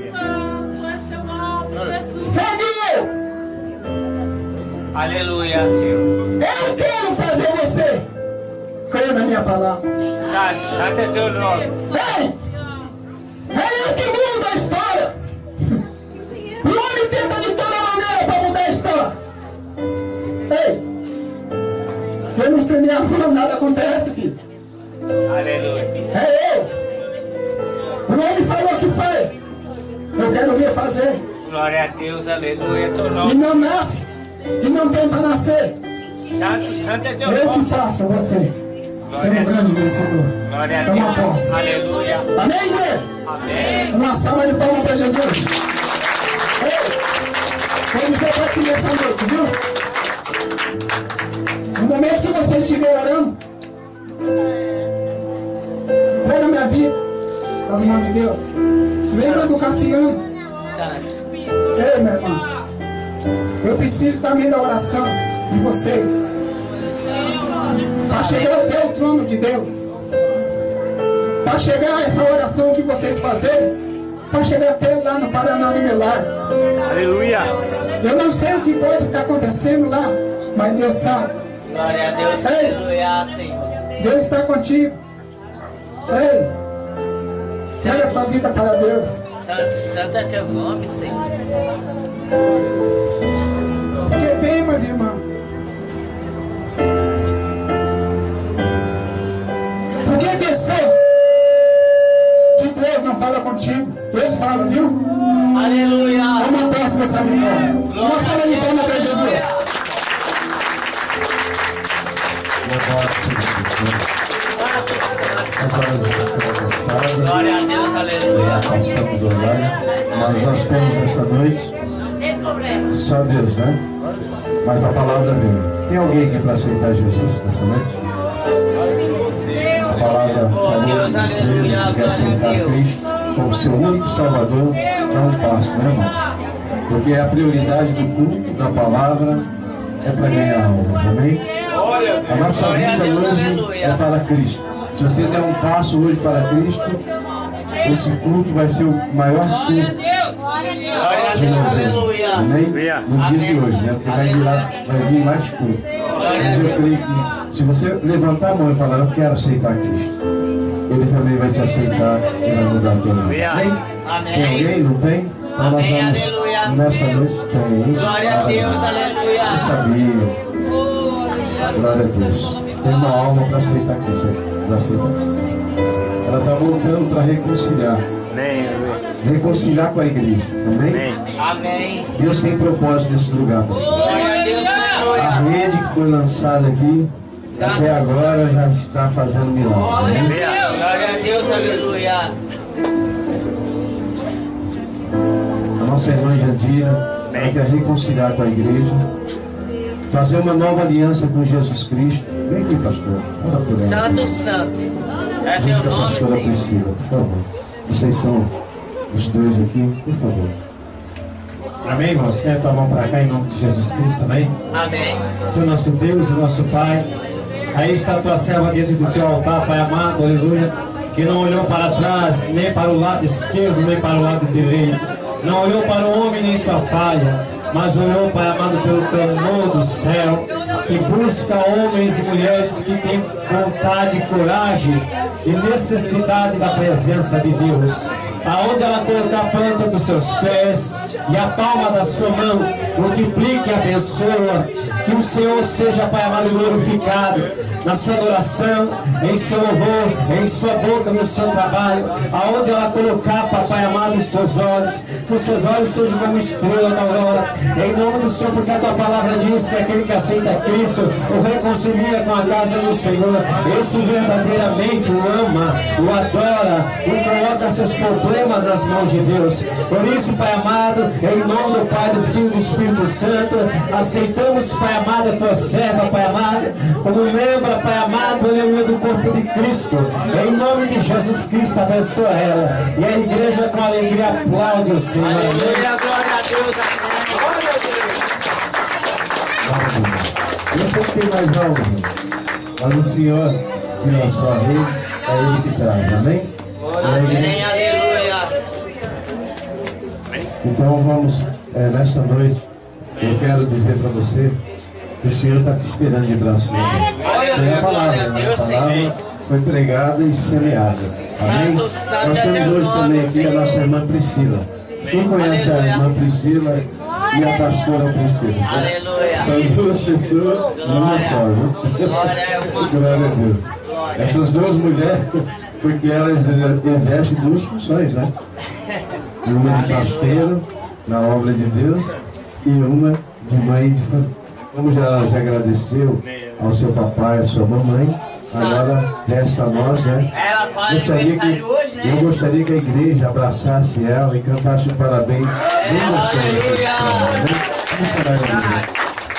[SPEAKER 12] Segue eu.
[SPEAKER 9] Aleluia, Senhor.
[SPEAKER 12] Eu quero fazer você crer na minha palavra.
[SPEAKER 9] Santo, santo é teu nome.
[SPEAKER 12] Ei! É eu que muda a história. O homem tenta de toda maneira para mudar a história. Ei! Se eu não estender a mão, nada acontece, filho.
[SPEAKER 9] Aleluia.
[SPEAKER 12] É eu. O homem falou que faz. Eu quero ver fazer.
[SPEAKER 9] Glória a Deus, aleluia, teu
[SPEAKER 12] E
[SPEAKER 9] nome.
[SPEAKER 12] não nasce. E não tem para nascer.
[SPEAKER 9] Santo, santo é teu
[SPEAKER 12] Eu
[SPEAKER 9] nome.
[SPEAKER 12] que faço você ser um grande vencedor.
[SPEAKER 9] Glória a
[SPEAKER 12] Toma
[SPEAKER 9] Deus.
[SPEAKER 12] posse.
[SPEAKER 9] Aleluia.
[SPEAKER 12] Amém, igreja?
[SPEAKER 9] Amém.
[SPEAKER 12] Uma salva de palmas para Jesus. Ei, vou dizer para ti nessa noite, viu? No momento que você estiver orando, pega minha vida nas mãos de Deus. Lembra do Cassiano.
[SPEAKER 9] Santo.
[SPEAKER 12] Ei, meu irmão, eu preciso também da oração de vocês para chegar até o trono de Deus, para chegar a essa oração que vocês fazem, para chegar até lá no Paraná Limelar.
[SPEAKER 6] Aleluia.
[SPEAKER 12] Eu não sei o que pode estar acontecendo lá, mas Deus sabe.
[SPEAKER 9] Glória a Deus,
[SPEAKER 12] Ei.
[SPEAKER 9] aleluia, Senhor.
[SPEAKER 12] Deus está contigo. Ei, pega a tua vida para Deus.
[SPEAKER 9] Santo, santo é teu nome, Senhor.
[SPEAKER 12] Porque temas, irmão. Por que pensou que Deus não fala contigo? Deus fala, viu?
[SPEAKER 9] Aleluia.
[SPEAKER 12] Toma posse dessa vitória. Uma salva de palmas para Jesus.
[SPEAKER 9] Glória a Deus, aleluia.
[SPEAKER 1] Passamos o horário, mas nós temos essa noite, só Deus, né? Mas a palavra veio. Tem alguém aqui para aceitar Jesus nessa noite? A palavra falou de você, você quer aceitar Cristo como seu único Salvador, dá um passo, né, irmãos? Porque a prioridade do culto, da palavra, é para ganhar almas, amém? A nossa vida hoje é para Cristo. Se você der um passo hoje para Cristo, esse culto vai ser o maior culto de novembro. Amém? No dia de hoje, né? Porque vai vir, lá, vai vir mais culto. Mas eu creio que se você levantar a mão e falar, eu quero aceitar Cristo, Ele também vai te aceitar e vai mudar a tua vida. Amém? Tem alguém? Não tem? Então nós vamos, nessa noite, tem.
[SPEAKER 9] Glória a Deus, aleluia.
[SPEAKER 1] Eu sabia. Glória a Deus. Tem uma alma para aceitar Cristo. Para aceitar. Ela está voltando para reconciliar.
[SPEAKER 6] Amém.
[SPEAKER 1] Reconciliar com a igreja. Amém?
[SPEAKER 9] Amém.
[SPEAKER 1] Deus tem propósito nesse lugar, pastor.
[SPEAKER 9] Glória a Deus, aleluia.
[SPEAKER 1] A rede que foi lançada aqui, até agora já está fazendo milagre. Amém?
[SPEAKER 9] Glória a Deus, aleluia.
[SPEAKER 1] A nossa irmã Jandira, ela quer reconciliar com a igreja, fazer uma nova aliança com Jesus Cristo. Vem aqui, pastor. Ora por ela.
[SPEAKER 9] Santo, santo. É
[SPEAKER 1] Junto
[SPEAKER 9] teu
[SPEAKER 1] com a
[SPEAKER 9] nome,
[SPEAKER 1] pastora
[SPEAKER 9] Senhor.
[SPEAKER 1] Priscila, por favor. Vocês são os dois aqui, por favor.
[SPEAKER 8] Amém, irmãos? Meta a mão para cá em nome de Jesus Cristo, amém?
[SPEAKER 9] Amém.
[SPEAKER 8] Senhor nosso Deus e nosso Pai, aí está a tua serva diante do teu altar, Pai amado, aleluia, que não olhou para trás, nem para o lado esquerdo, nem para o lado direito, não olhou para o homem nem sua falha, mas olhou, Pai amado, pelo temor do céu, e busca homens e mulheres que têm vontade, coragem e necessidade da presença de Deus. aonde ela colocar a planta dos seus pés e a palma da sua mão, multiplique e abençoa. Que o Senhor seja, Pai amado, glorificado na sua adoração, em seu louvor, em sua boca, no seu trabalho, aonde ela colocar, Papai amado, os seus olhos, que os seus olhos sejam como estrela da aurora, em nome do Senhor, porque a tua palavra diz que aquele que aceita Cristo o reconcilia com a casa do Senhor. Esse verdadeiramente o ama, o adora, o coloca seus problemas nas mãos de Deus. Por isso, Pai amado, em nome do Pai, do Filho e do Espírito Santo, aceitamos, Pai amado, a tua serva, Pai amado, como membro, Pai amado, aleluia, do corpo de Cristo. Em nome de Jesus Cristo, abençoa ela. E a igreja com alegria aplaude o Senhor.
[SPEAKER 9] Aleluia, glória a Deus,
[SPEAKER 1] amém. Eu sei que tem mais algo, mas o Senhor que na sua rede, é Ele que traz, amém?
[SPEAKER 9] Amém, aleluia.
[SPEAKER 1] Então vamos, é, nesta noite, eu quero dizer para você que o Senhor está te esperando de braços abertos. Tem a palavra, né? A palavra foi pregada e semeada. Amém? Nós temos hoje também aqui a nossa irmã Priscila. Quem conhece a irmã Priscila e a pastora Priscila?
[SPEAKER 9] Aleluia.
[SPEAKER 1] São duas pessoas, uma só, né? Glória a Deus. Essas duas mulheres, porque elas exercem duas funções, né? Uma de pastora na obra de Deus e uma de mãe de família. Como já, já agradeceu ao seu papai, à sua mamãe, agora resta a nós, né? Gostaria que, eu gostaria que a igreja abraçasse ela e cantasse um parabéns bem gostoso para ela, né? Vamos chorar a igreja.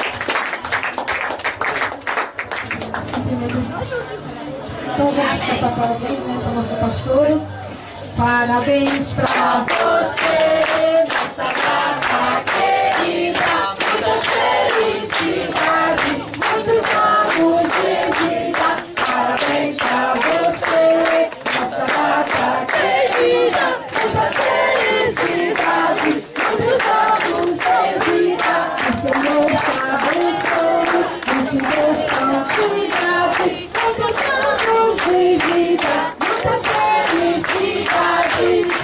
[SPEAKER 13] Então vamos cantar parabéns, né, para a nossa pastora. Parabéns pra você, nossa gata querida, muita felicidade, muitos anos de vida. Parabéns pra você, nossa gata querida, muita felicidade, muitos anos de vida. O Senhor te abençoe, e te dê santidade, muitos anos de vida, muitas felicidades.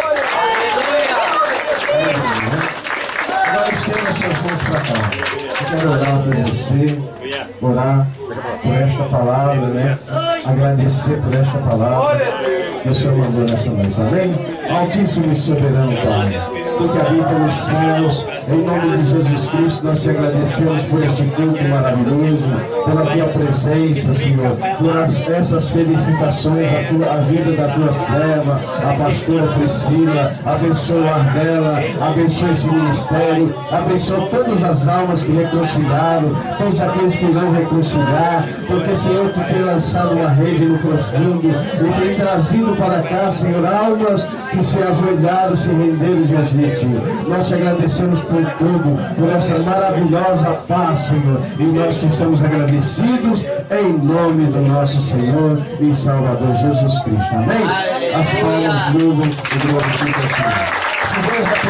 [SPEAKER 1] Agora estenda suas mãos para cá. Eu quero orar por você, orar por esta palavra, né? Agradecer por esta palavra que o Senhor mandou nessa noite, amém? Altíssimo e soberano Pai, tu que habita nos céus, em nome de Jesus Cristo, nós te agradecemos por este culto maravilhoso, pela tua presença, Senhor, por as, essas felicitações, a, tua, a vida da tua serva, a pastora Priscila. Abençoa o lar dela, abençoa esse ministério, abençoa todas as almas que reconciliaram, todos aqueles que irão reconciliar, porque, Senhor, tu tem lançado uma rede no profundo e tem trazido para cá, Senhor, almas que se ajoelharam, se renderam diante de ti. Nós te agradecemos por tudo, por essa maravilhosa paz, Senhor, e nós te somos agradecidos em nome do nosso Senhor e Salvador Jesus Cristo, amém? As palmas louvam e glorificam o Senhor. Se Deus é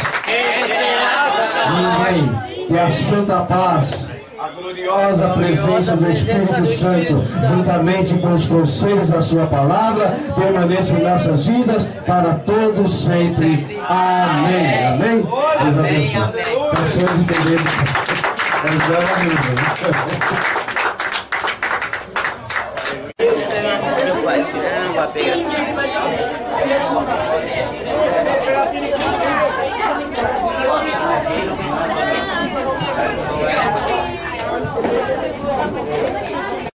[SPEAKER 1] por nós, ninguém, que a santa paz, a gloriosa presença do Espírito Santo, juntamente com os conselhos da sua palavra, permaneça em nossas vidas para todos sempre. Amém. Amém? Deus abençoe. Para o Senhor entender.